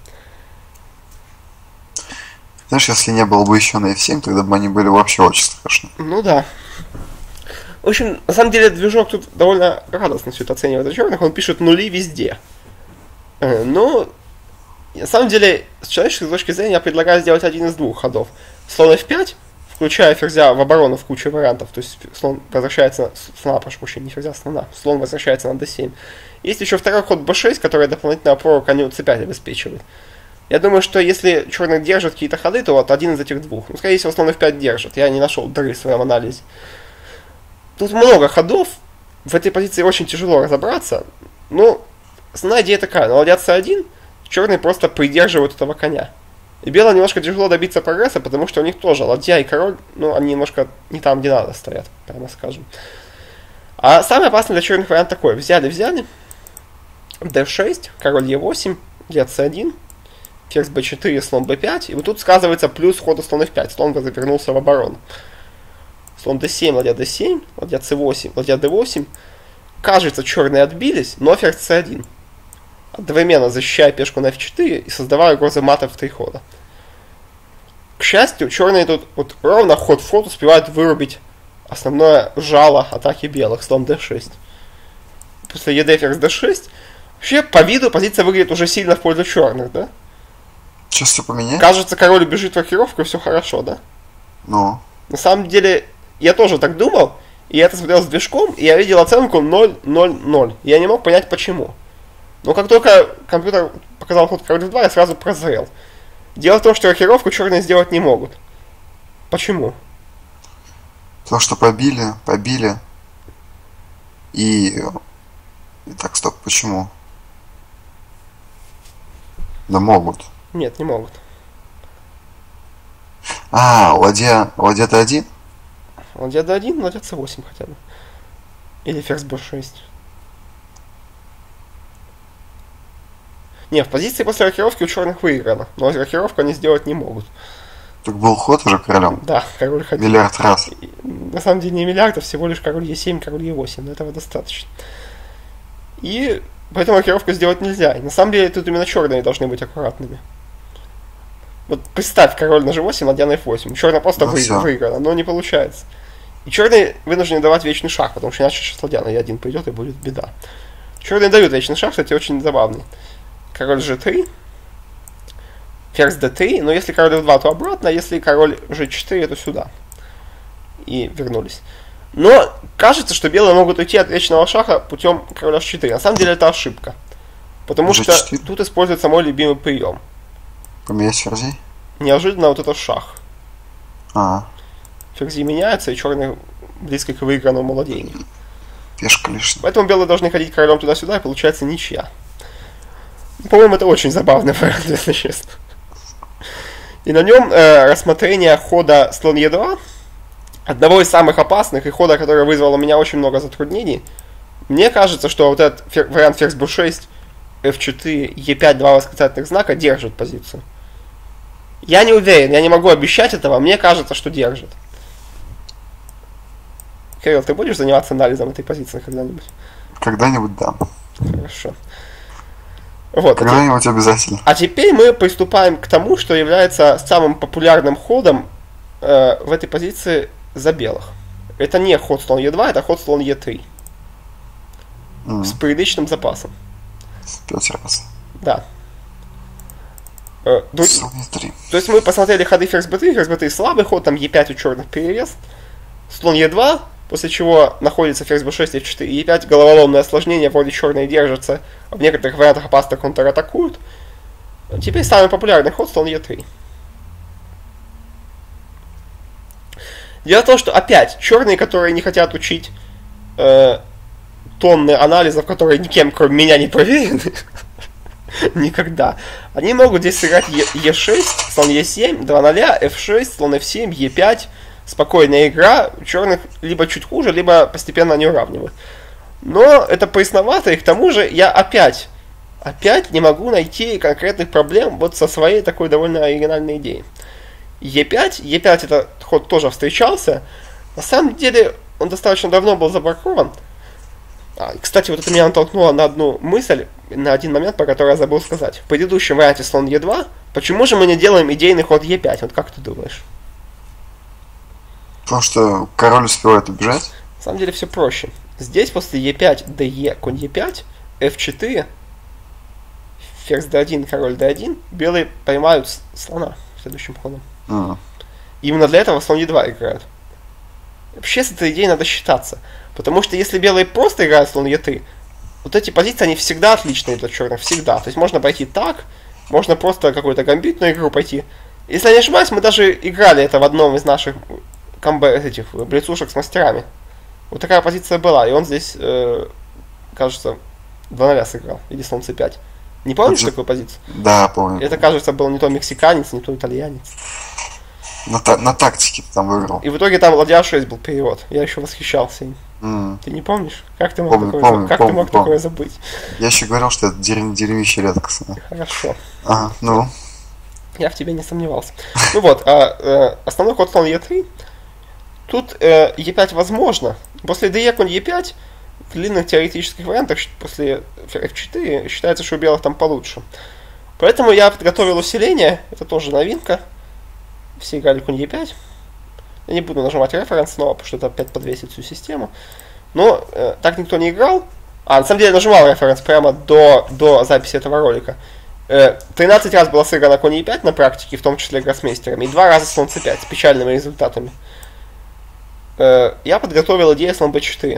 Знаешь, если не было бы еще на эф семь, тогда бы они были вообще очень страшны. Ну да. В общем, на самом деле движок тут довольно радостно все это оценивает у черных. Он пишет нули везде. Э, Но на самом деле, с человеческой точки зрения, я предлагаю сделать один из двух ходов. Слон эф пять, включая ферзя в оборону в кучу вариантов. То есть слон возвращается, слона, прошу прощения, не ферзя, а слона. Слон возвращается на дэ семь. Есть еще второй ход бэ шесть, который дополнительную опору коню цэ пять обеспечивает. Я думаю, что если черный держит какие-то ходы, то вот один из этих двух. Ну, скорее всего, слон эф пять держит. Я не нашел дыры в своем анализе. Тут много ходов. В этой позиции очень тяжело разобраться. Ну, основная идея такая. На ладья цэ один черные просто придерживают этого коня. И белым немножко тяжело добиться прогресса, потому что у них тоже ладья и король, ну, они немножко не там, где надо стоят, прямо скажем. А самый опасный для черных вариант такой. Взяли-взяли. дэ шесть, король е восемь, ладья цэ один, ферзь бэ четыре, слон бэ пять. И вот тут сказывается плюс хода слон эф пять. Слон завернулся в оборону. Слон дэ семь, ладья дэ семь, ладья цэ восемь, ладья дэ восемь. Кажется, черные отбились, но ферзь цэ один. Одновременно защищая пешку на эф четыре и создавая угрозы мата в три хода. К счастью, черные тут вот ровно ход в ход успевают вырубить основное жало атаки белых, слон дэ шесть. После ед ферзь дэ шесть. Вообще, по виду позиция выглядит уже сильно в пользу черных, да? Сейчас все поменять? Кажется, король бежит в рокировку, и все хорошо, да? Ну, На самом деле, я тоже так думал, и я это смотрел с движком, и я видел оценку ноль ноль ноль. Я не мог понять, почему. Но как только компьютер показал ход король эф два, я сразу прозрел. Дело в том, что рокировку черные сделать не могут. Почему? потому что побили, побили. И... Так, стоп, почему? Да могут. Нет, не могут. А, ладья, ладья дэ один? Ладья дэ один, ладья цэ восемь хотя бы. Или ферзь бэ шесть. Не, в позиции после рокировки у черных выиграно, но рокировку они сделать не могут. Так был ход уже королем? Да, король ходил. Миллиард раз. И, на самом деле не миллиард, а всего лишь король е семь, король е восемь, но этого достаточно. И поэтому рокировку сделать нельзя. И на самом деле тут именно черные должны быть аккуратными. Вот представь, король на же восемь, ладья на эф восемь. Черная просто Ну вы, всё. выиграна, но не получается. И черные вынуждены давать вечный шаг, потому что иначе сейчас ладья на е один пойдет и будет беда. Черные дают вечный шаг, кстати, очень забавный. Король же три, ферзь дэ три, но если король эф два, то обратно, а если король же четыре, то сюда. И вернулись. Но кажется, что белые могут уйти от вечного шага путем короля эйч четыре. На самом деле это ошибка. Потому же что четыре? тут используется мой любимый прием. Поменять ферзей? Неожиданно вот это шах. А, Ферзи меняются, и черные близко к выигранному владению. пешка лишняя. Поэтому белые должны ходить королем туда-сюда, и получается ничья. По-моему, это очень забавный вариант, если честно. И на нем э, рассмотрение хода слон е два, одного из самых опасных, и хода, который вызвал у меня очень много затруднений. Мне кажется, что вот этот фер- вариант ферзь бэ шесть, эф четыре, е пять, два восклицательных знака держит позицию. Я не уверен, я не могу обещать этого, мне кажется, что держит. Кирилл, ты будешь заниматься анализом этой позиции когда-нибудь? Когда-нибудь да. Хорошо. Вот, а, те- Когда-нибудь обязательно. а теперь мы приступаем к тому, что является самым популярным ходом э, в этой позиции за белых. Это не ход слон е два, это ход слон е три. М, С приличным запасом. Пять раз. Да. Э, друг- Слон е три. То есть мы посмотрели ходы ферзь бэ три, ферзь бэ три слабый ход, там е пять у черных перевес, слон е два, после чего находится ферзь бэ шесть, эф четыре, е пять, головоломное осложнение, вроде черные держатся, а в некоторых вариантах опасно контратакуют. Теперь самый популярный ход слон е три. Дело в том, что опять черные, которые не хотят учить э, тонны анализов, которые никем, кроме меня, не проверены, никогда, они могут здесь сыграть е шесть, слон е семь, два ноль, эф шесть, слон эф семь, е пять. Спокойная игра, у черных либо чуть хуже, либо постепенно они уравнивают. Но это пресновато, и к тому же я опять, опять не могу найти конкретных проблем вот со своей такой довольно оригинальной идеей. е пять, е пять этот ход тоже встречался. На самом деле он достаточно давно был забракован. А, и, кстати, вот это меня натолкнуло на одну мысль, на один момент, про который я забыл сказать. В предыдущем варианте слон е два, почему же мы не делаем идейный ход е пять? Вот как ты думаешь? Потому что король успевает убежать. На самом деле все проще. Здесь после е пять, де, конь е пять, эф четыре, ферзь дэ один, король дэ один, белые поймают с- слона следующим ходом. М, Именно для этого слон е два играют. Вообще с этой идеей надо считаться. Потому что если белые просто играют слон е три, вот эти позиции, они всегда отличные для черных, всегда. То есть можно пойти так, можно просто какую-то гамбитную игру пойти. Если я не ошибаюсь, мы даже играли это в одном из наших комбо этих блицушек с мастерами. Вот такая позиция была, и он здесь, э, кажется, два ноль сыграл, или слон цэ пять. Не помнишь Это- такую позицию? Да, помню. Это, кажется, был не то мексиканец, не то итальянец. На, та- на тактике ты там выиграл. И в итоге там ладья шесть был перевод. Я еще восхищался им. М, Ты не помнишь? Как ты мог, Помню, такое, помню, как помню, ты мог помню. такое забыть? Я еще говорил, что это дерь- дерьмище редкостное. Хорошо. Ага, ну. Я в тебе не сомневался. Ну вот, а, э, основной ход слон е три. Тут э, е пять возможно. После де конь е пять в длинных теоретических вариантах щ- после эф четыре считается, что у белых там получше. Поэтому я подготовил усиление. Это тоже новинка. Все играли конь е пять. Я не буду нажимать референс снова, потому что это опять подвесит всю систему. Но э, так никто не играл. А, на самом деле я нажимал референс прямо до, до записи этого ролика. Э, тринадцать раз было сыграно конь е пять на практике, в том числе гроссмейстерами, и два раза слон цэ пять с печальными результатами. Э, я подготовил идею слон бэ четыре.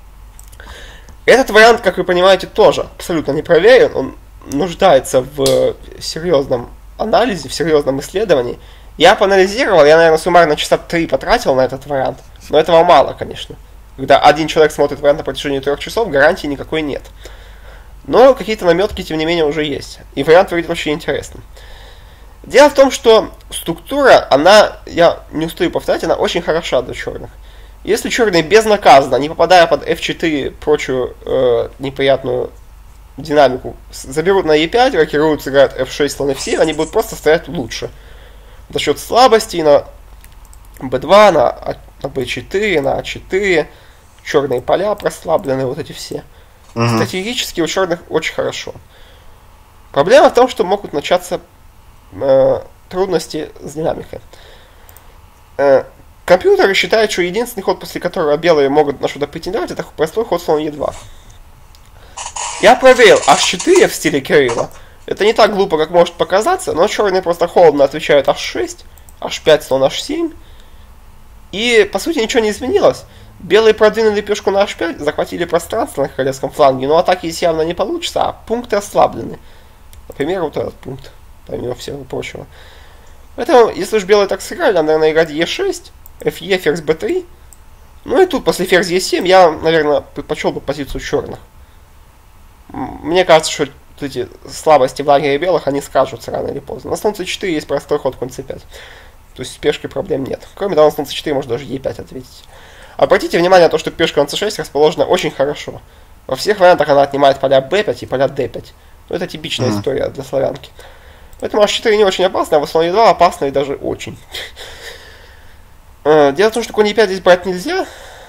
Этот вариант, как вы понимаете, тоже абсолютно не проверен. Он нуждается в серьезном анализе, в серьезном исследовании. Я поанализировал, я, наверное, суммарно часа три потратил на этот вариант. Но этого мало, конечно. Когда один человек смотрит вариант на протяжении трех часов, гарантии никакой нет. Но какие-то наметки, тем не менее, уже есть. И вариант выглядит очень интересным. Дело в том, что структура, она, я не устаю повторять, она очень хороша для черных. Если черные безнаказанно, не попадая под эф четыре, прочую э, неприятную динамику заберут на е пять, рокируют, сыграют эф шесть, слон эф семь, они будут просто стоять лучше. За счет слабостей на бэ два, на, на бэ четыре, на а четыре, черные поля прослаблены, вот эти все. Mm-hmm. Стратегически у черных очень хорошо. Проблема в том, что могут начаться э, трудности с динамикой. Э, компьютеры считают, что единственный ход, после которого белые могут на что-то претендовать, это простой ход слон е два. Я проверил аш четыре в стиле Кирилла. Это не так глупо, как может показаться, но черные просто холодно отвечают аш шесть, аш пять, слон аш семь. И, по сути, ничего не изменилось. Белые продвинули пешку на аш пять, захватили пространство на королевском фланге, но атаки здесь явно не получится, а пункты ослаблены. Например, вот этот пункт, помимо всего прочего. Поэтому, если уж белые так сыграли, надо, наверное, играть е шесть, эф е, ферзь бэ три. Ну и тут, после ферзь е семь, я, наверное, предпочел бы позицию черных. Мне кажется, что эти слабости в лагере белых, они скажутся рано или поздно. На слон цэ четыре есть простой ход конь цэ пять. То есть с пешкой проблем нет. Кроме того, на слон цэ четыре можно даже е пять ответить. Обратите внимание на то, что пешка на цэ шесть расположена очень хорошо. Во всех вариантах она отнимает поля бэ пять и поля дэ пять. Ну, это типичная mm-hmm. история для славянки. Поэтому аш четыре не очень опасно, а в слон е два опасно и даже очень. Дело в том, что конь е пять здесь брать нельзя.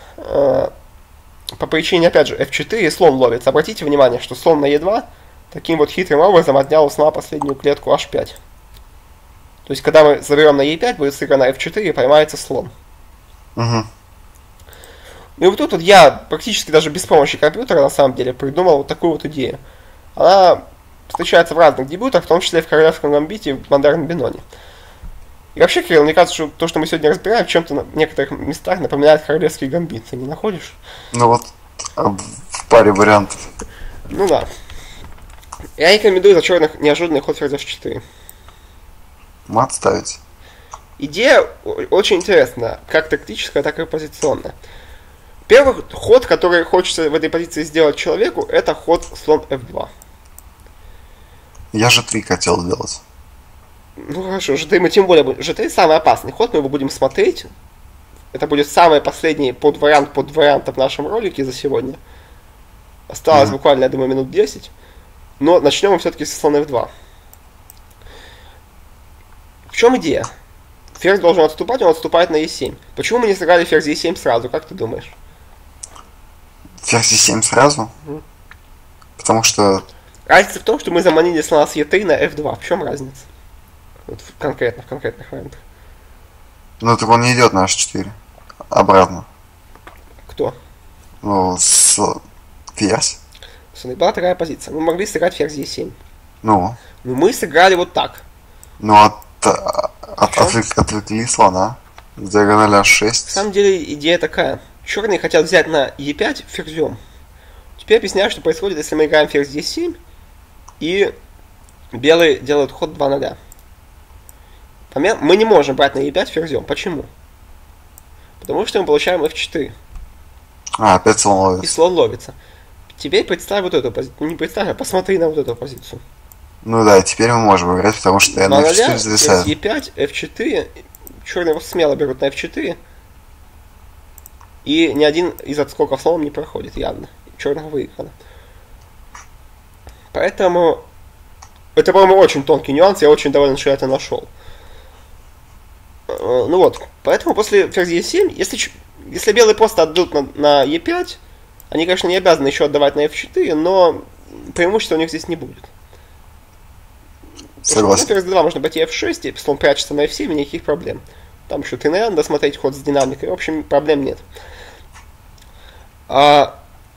По причине, опять же, эф четыре слон ловится. Обратите внимание, что слон на е два таким вот хитрым образом отнял у слона последнюю клетку аш пять. То есть, когда мы заберем на е пять, будет сыграно эф четыре и поймается слон. Uh-huh. И вот тут вот я практически даже без помощи компьютера, на самом деле, придумал вот такую вот идею. Она встречается в разных дебютах, в том числе в королевском гамбите в модерн биноне. И вообще, Кирилл, мне кажется, что то, что мы сегодня разбираем, в чем-то на некоторых местах напоминает королевский гамбит. Ты не находишь? Ну вот, в паре вариантов. Ну да. Я рекомендую за черных неожиданный ход ферзь аш четыре. Мат ставить. Идея очень интересная, как тактическая, так и позиционная. Первый ход, который хочется в этой позиции сделать человеку, это ход слон эф два. Я же три хотел сделать. Ну хорошо, жэ три мы тем более будем. жэ три самый опасный ход, мы его будем смотреть. Это будет самый последний подвариант под варианта в нашем ролике за сегодня. Осталось mm-hmm. буквально, я думаю, минут десять. Но начнем мы все-таки с слон эф два. В чем идея? Ферзь должен отступать, он отступает на е семь. Почему мы не сыграли ферзь е семь сразу, как ты думаешь? Ферзь е семь сразу? Mm-hmm. Потому что... Разница в том, что мы заманили слона с е три на эф два. В чем разница? Вот в конкретно, в конкретных вариантах. Ну так он не идет на аш четыре. Обратно. Кто? Ну, с... ферзь. Смотри, была такая позиция. Мы могли сыграть ферзь е семь. Ну? Ну мы сыграли вот так. Ну от... от отвлек, отвлекли слона. С диагонали аш шесть. На самом деле идея такая. Черные хотят взять на е пять ферзем. Теперь объясняю, что происходит, если мы играем ферзь е семь. И белые делают ход два ноль. Мы не можем брать на е пять ферзем. Почему? Потому что мы получаем эф четыре. А, опять слон ловится. И слон ловится. Теперь представь вот эту позицию. Не представь, а посмотри на вот эту позицию. Ну да, теперь мы можем играть, потому что я на эф четыре зависаю. е пять, эф четыре. Черные смело берут на эф четыре. И ни один из отскоков слоном не проходит, явно. Черных выиграно. Поэтому... Это, по-моему, очень тонкий нюанс. Я очень доволен, что я это нашел. Ну вот. Поэтому после ферзь е семь, если, если белые просто отдадут на, на е пять, они, конечно, не обязаны еще отдавать на эф четыре, но преимущества у них здесь не будет. Согласен. На ферзь два можно пойти эф шесть, и слон прячется на эф семь, и никаких проблем. Там еще три надо смотреть ход с динамикой. В общем, проблем нет. А...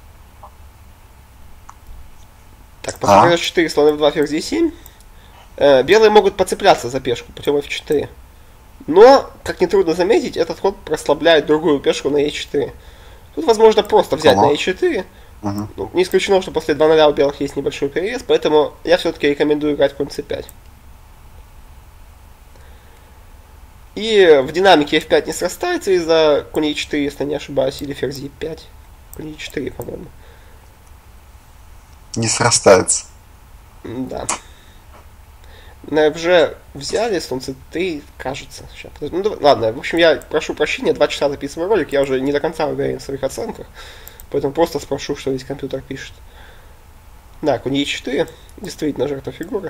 Так, после ферзь четыре, слон эф два, ферзь е семь. Э, белые могут поцепляться за пешку путем эф четыре. Но, как нетрудно заметить, этот ход прослабляет другую пешку на е четыре. Тут возможно просто взять Ого. на е четыре. Угу. Ну, не исключено, что после два ноль у белых есть небольшой перевес, поэтому я все-таки рекомендую играть конь цэ пять. И в динамике эф пять не срастается из-за конь е четыре, если не ошибаюсь, или ферзь е пять. Конь е четыре, по-моему. Не срастается. Да. На эф же взяли, слон цэ три, кажется. Сейчас. Ну, ладно, в общем, я прошу прощения, два часа записываю ролик, я уже не до конца уверен в своих оценках, поэтому просто спрошу, что здесь компьютер пишет. Да, конь е четыре, действительно жертва фигуры.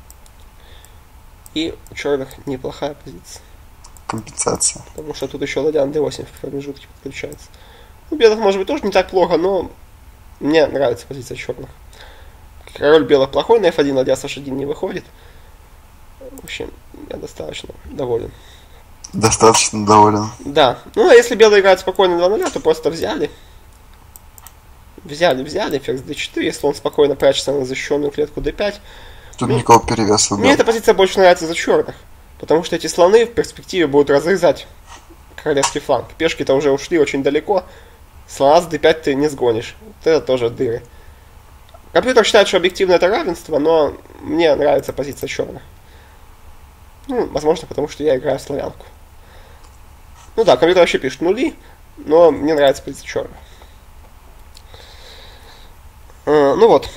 И у черных неплохая позиция. Компенсация. Потому что тут еще ладья на дэ восемь в промежутке подключается. У белых может быть тоже не так плохо, но мне нравится позиция черных. Король белых плохой, на эф один, ладья с эйч один не выходит. В общем, я достаточно доволен. Достаточно доволен. Да. Ну, а если белые играют спокойно два ноль, то просто взяли. Взяли, взяли, ферзь дэ четыре, если он спокойно прячется на защищенную клетку дэ пять. Тут мне, никакого перевеса. Мне эта позиция больше нравится за черных. Потому что эти слоны в перспективе будут разрезать королевский фланг. Пешки-то уже ушли очень далеко. Слона с дэ пять ты не сгонишь. Вот это тоже дыры. Компьютер считает, что объективно это равенство, но мне нравится позиция черных. Ну, возможно, потому что я играю в славянку. Ну да, компьютер вообще пишет нули, но мне нравится позиция черных. Uh, ну вот.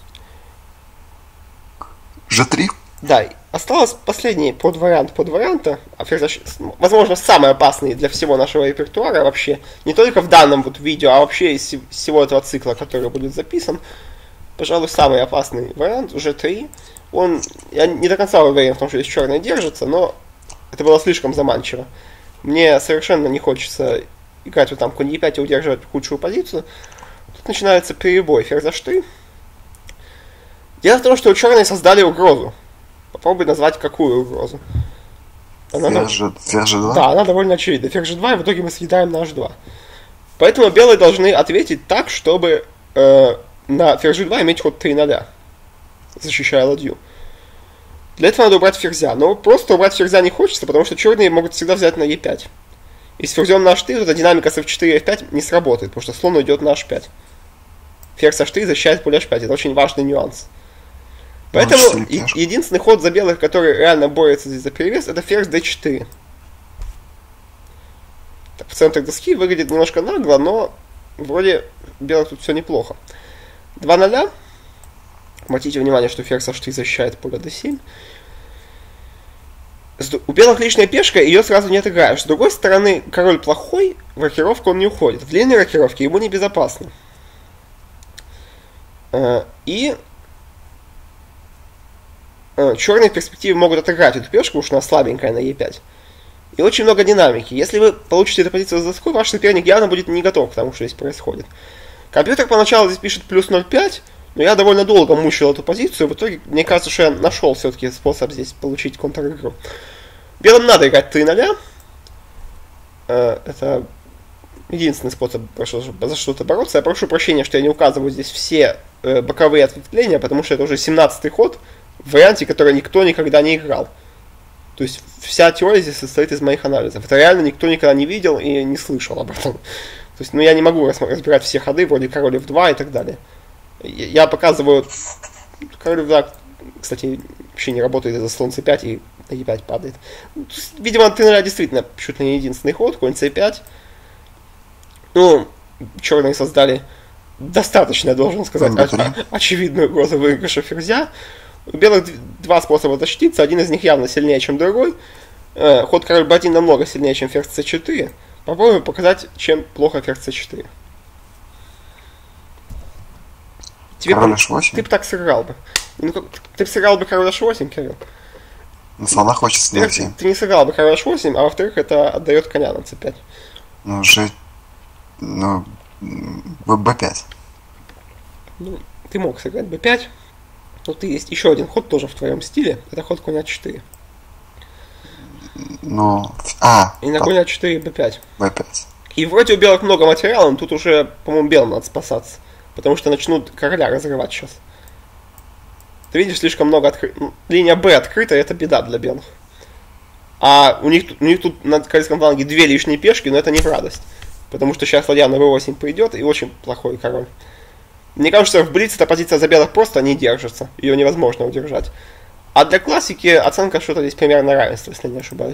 жэ три? Да, осталось последний подвариант подварианта. Возможно, самый опасный для всего нашего репертуара вообще. Не только в данном вот видео, а вообще из всего этого цикла, который будет записан. Пожалуй, самый опасный вариант, жэ три. Он, я не до конца уверен в том, что здесь черные держатся, но это было слишком заманчиво. Мне совершенно не хочется играть вот там конь е пять и удерживать худшую позицию. Тут начинается перебой. Ферзь аш три. Дело в том, что черные создали угрозу. Попробуй назвать, какую угрозу. Она ферзь жэ два? Да, она довольно очевидна. Ферзь жэ два, и в итоге мы съедаем на аш два. Поэтому белые должны ответить так, чтобы э, на ферзь жэ два иметь ход три ноль, защищая ладью. Для этого надо убрать ферзя. Но просто убрать ферзя не хочется, потому что черные могут всегда взять на е пять. И с ферзем на аш три эта динамика с эф четыре и эф пять не сработает, потому что слон уйдет на аш пять. Ферзь аш три защищает поле аш пять. Это очень важный нюанс. Поэтому е- единственный ход за белых, который реально борется здесь за перевес, это ферзь дэ четыре. Так, в центре доски выглядит немножко нагло, но вроде белых тут все неплохо. два ноль. Обратите внимание, что ферзь аш три защищает поле дэ семь. У белых лишняя пешка, ее сразу не отыграешь. С другой стороны, король плохой, в рокировку он не уходит. В длинной рокировке ему небезопасно. И черные в перспективе могут отыграть эту пешку, уж она слабенькая на е пять. И очень много динамики. Если вы получите эту позицию за доской, ваш соперник явно будет не готов к тому, что здесь происходит. Компьютер поначалу здесь пишет плюс ноль пять, но я довольно долго мучил эту позицию. В итоге, мне кажется, что я нашел все-таки способ здесь получить контр-игру. Белым надо играть три ноль. Это единственный способ за что-то бороться. Я прошу прощения, что я не указываю здесь все боковые ответвления, потому что это уже семнадцатый ход в варианте, который никто никогда не играл. То есть вся теория здесь состоит из моих анализов. Это реально никто никогда не видел и не слышал об этом. То есть, ну, я не могу разбирать все ходы, вроде король эф два и так далее. Я показываю... Король эф два, кстати, вообще не работает из-за слон цэ пять и на е пять падает. Видимо, три ноль действительно чуть ли не единственный ход, конь цэ пять. Ну, черные создали достаточно, я должен сказать, оч- очевидную угрозу выигрыша ферзя. У белых два способа защититься, один из них явно сильнее, чем другой. Э, ход король бэ один намного сильнее, чем ферзь цэ четыре. Попробуем показать, чем плохо ферзь цэ четыре. Тебе король бы, аш восемь? ты бы так сыграл бы. Ну, как, ты бы сыграл бы король аш восемь, Кирилл. На слона хочется найти. Ты, ты не сыграл бы король аш восемь, а во-вторых, это отдает коня на цэ пять. Ну, же... Ну... бэ пять. Ну, ты мог сыграть бэ пять. Но ты есть еще один ход тоже в твоем стиле. Это ход конь а четыре. Ну... А! И на конь а четыре бэ пять. бэ пять. И вроде у белых много материала, но тут уже, по-моему, белым надо спасаться. Потому что начнут короля разрывать сейчас. Ты видишь, слишком много открыто. Линия Б открыта, это беда для белых. А у них, у них тут на королевском фланге две лишние пешки, но это не в радость. Потому что сейчас ладья на вэ восемь придет, и очень плохой король. Мне кажется, в блиц эта позиция за белых просто не держится. Ее невозможно удержать. А для классики оценка что-то здесь примерно равенство, если не ошибаюсь.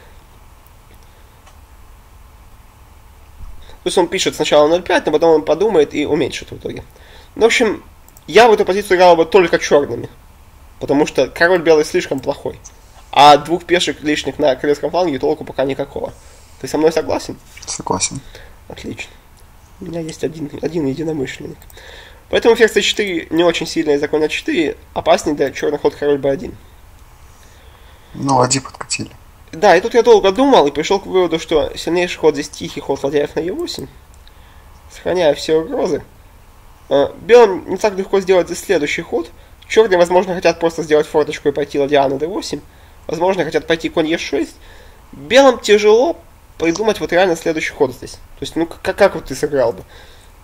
То есть он пишет сначала ноль пять, но потом он подумает и уменьшит в итоге. Ну, в общем, я в эту позицию играл бы только черными. Потому что король белый слишком плохой. А двух пешек лишних на королевском фланге толку пока никакого. Ты со мной согласен? Согласен. Отлично. У меня есть один, один единомышленник. Поэтому ферзь цэ четыре не очень сильно из-за коня четыре, опаснее для черных ход король бэ один. Ну, ладьи подкатили. Да, и тут я долго думал и пришел к выводу, что сильнейший ход здесь тихий ход ладьяев на е восемь. Сохраняя все угрозы. Белым не так легко сделать здесь следующий ход. Черные, возможно, хотят просто сделать форточку и пойти ладья на дэ восемь. Возможно, хотят пойти конь е шесть. Белым тяжело придумать вот реально следующий ход здесь. То есть, ну как, как вот ты сыграл бы?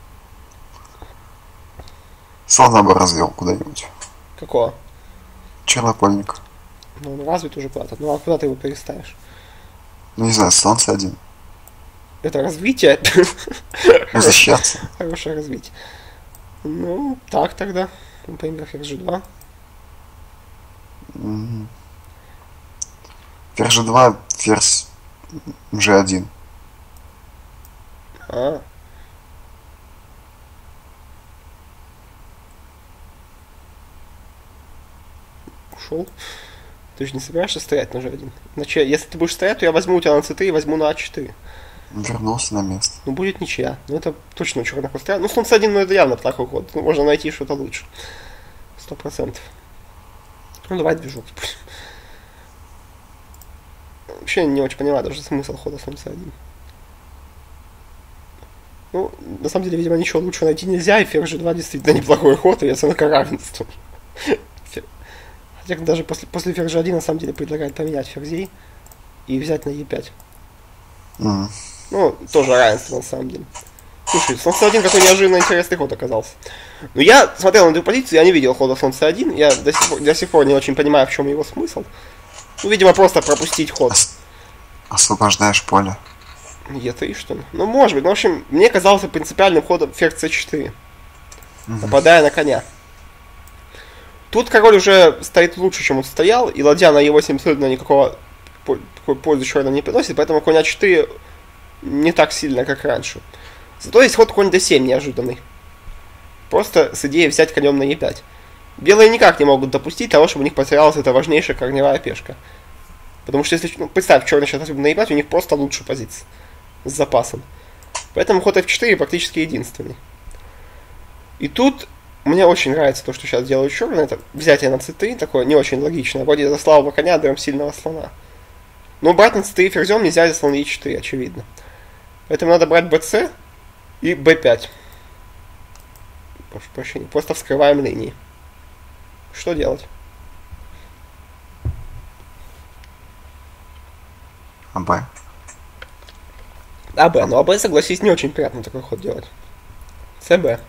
Слона бы развел куда-нибудь. Какого? Чернопольника. Ну, он развит уже куда-то. Ну, а куда ты его переставишь? Ну, не знаю, слон цэ один. Это развитие? Ну, защищаться. Хорошее развитие. Ну, так тогда. Например, ферзь жэ два. Ферзь жэ два, ферзь жэ один. А. Ушел. Ты же не собираешься стоять на жэ один? Иначе, если ты будешь стоять, то я возьму у тебя на цэ три и возьму на а четыре. Вернулся на место. Ну, будет ничья. Ну, это точно у черных ход стоят. Ну, слон цэ один, ну, это явно плохой ход. Ну, можно найти что-то лучше. Сто процентов. Ну, давай движок. Вообще не очень понимаю даже смысл хода слон цэ один. Ну, на самом деле, видимо, ничего лучше найти нельзя, и ферзь жэ два действительно неплохой ход, и я оценка равенства. Хотя даже после, после ферзь жэ один на самом деле предлагает поменять ферзей и взять на е пять. Mm. Ну, тоже равенство на самом деле. Слушай, слон цэ один какой неожиданно интересный ход оказался. Ну, я смотрел на эту позицию, я не видел хода слон цэ один, я до сих пор, до сих пор не очень понимаю, в чем его смысл. Ну, видимо, просто пропустить ход. Ос- освобождаешь поле. е три, что ли? Ну, может быть. Ну, в общем, мне казался принципиальным ходом ферзь цэ четыре. Mm-hmm. Нападая на коня. Тут король уже стоит лучше, чем он стоял, и ладья на е восемь абсолютно никакого пользы черным не приносит, поэтому конь а четыре не так сильно, как раньше. Зато есть ход конь дэ семь неожиданный. Просто с идеей взять конем на е пять. Белые никак не могут допустить того, чтобы у них потерялась эта важнейшая корневая пешка. Потому что если, ну, представь, черный сейчас на е пять, у них просто лучше позиция. С запасом. Поэтому ход эф четыре практически единственный. И тут мне очень нравится то, что сейчас делают черные. Это взятие на цэ три, такое не очень логичное. Вроде за слабого коня даем сильного слона. Но брать на цэ три ферзем нельзя за слон е четыре, очевидно. Поэтому надо брать бэ цэ и бэ пять. Прошу прощения. Просто вскрываем линии. Что делать? АБ. АБ. Но АБ, согласись, не очень приятно такой ход делать. ЦБ.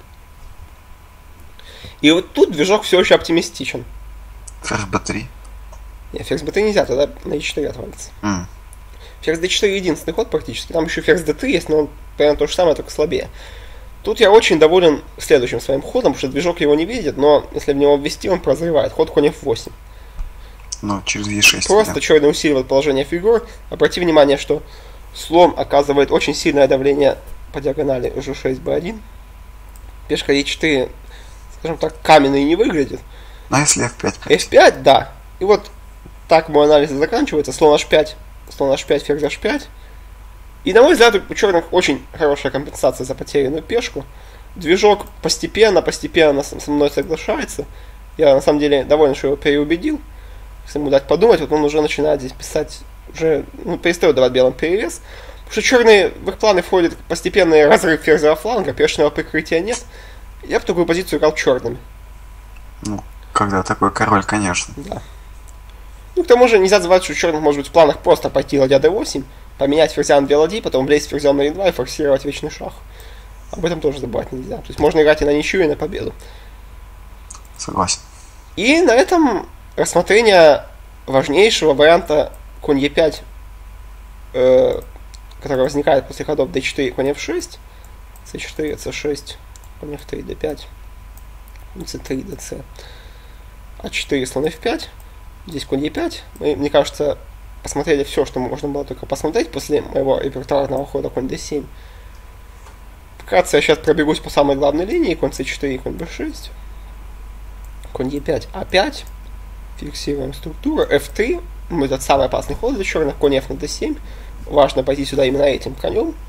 И вот тут движок все еще оптимистичен. Ферзь бэ три. Нет, ферзь бэ три нельзя, тогда на е четыре отвалится. Mm. Ферзь дэ четыре единственный ход практически. Там еще ферзь дэ три есть, но он примерно то же самое, только слабее. Тут я очень доволен следующим своим ходом, потому что движок его не видит, но если в него ввести, он прозревает. Ход конь эф восемь. Ну, через е шесть. Просто да. черный усиливает положение фигур. Обрати внимание, что слон оказывает очень сильное давление по диагонали жэ шесть бэ один. Пешка е четыре, скажем так, каменный не выглядит. Ну, а если эф пять? эф пять, да. И вот так мой анализ заканчивается. Слон аш пять, слон аш пять, ферзь аш пять. И, на мой взгляд, у черных очень хорошая компенсация за потерянную пешку. Движок постепенно, постепенно со мной соглашается. Я, на самом деле, доволен, что его переубедил. Если ему дать подумать, вот он уже начинает здесь писать, уже ну, перестает давать белым перевес. Потому что черные, в их планы входит постепенный разрыв ферзевого фланга, пешного прикрытия нет. Я в такую позицию играл черными. Ну, когда такой король, конечно. Да. Ну, к тому же нельзя забывать, что у черных может быть в планах просто пойти ладья дэ восемь, поменять ферзя на две ладьи, потом влезть ферзем на е два и форсировать вечный шах. Об этом тоже забывать нельзя. То есть можно играть и на ничью, и на победу. Согласен. И на этом рассмотрение важнейшего варианта конь е пять, э, который возникает после ходов дэ четыре, конь эф шесть, цэ четыре, цэ шесть, конь эф три, дэ пять, цэ три, дц, а четыре, слон эф пять, здесь конь е пять. Мы, мне кажется, посмотрели все, что можно было только посмотреть после моего репертуарного хода конь дэ семь. Вкратце я сейчас пробегусь по самой главной линии. Конь цэ четыре, конь бэ шесть, конь е пять, а пять. Фиксируем структуру. эф три. Ну, это самый опасный ход для черных. Конь эф на дэ семь. Важно пойти сюда именно этим конем.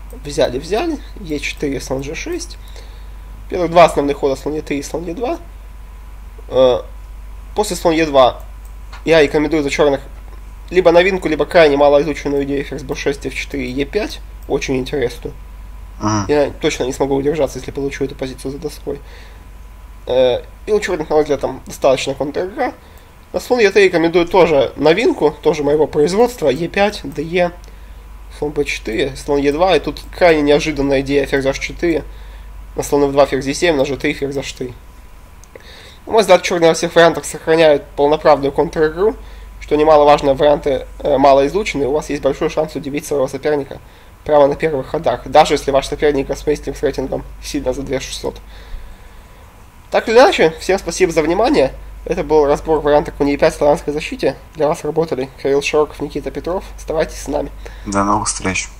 Взяли, взяли. е четыре, слон же шесть. Первых два основных хода слон е три и слон е два. После слон е два я рекомендую за черных либо новинку, либо крайне мало изученную идею ферзь бэ шесть, эф четыре, е пять. Очень интересную. Ага. Я точно не смогу удержаться, если получу эту позицию за доской. И у черных, на мой взгляд, там достаточно контр-игра. На слон е три рекомендую тоже новинку, тоже моего производства, е пять, де, слон бэ четыре, слон е два, и тут крайне неожиданная идея ферзь аш четыре, на слон эф два ферзь е семь, на же три ферзь аш три. На мой взгляд, черные во всех вариантах сохраняют полноправную контр-игру, что немаловажно, варианты э, мало изучены, у вас есть большой шанс удивить своего соперника прямо на первых ходах, даже если ваш соперник с рейтингом сильно за две тысячи шестьсот. Так или иначе, всем спасибо за внимание. Это был разбор варианта конь е пять в славянской защите. Для вас работали Кирилл Широков, Никита Петров. Оставайтесь с нами. До новых встреч.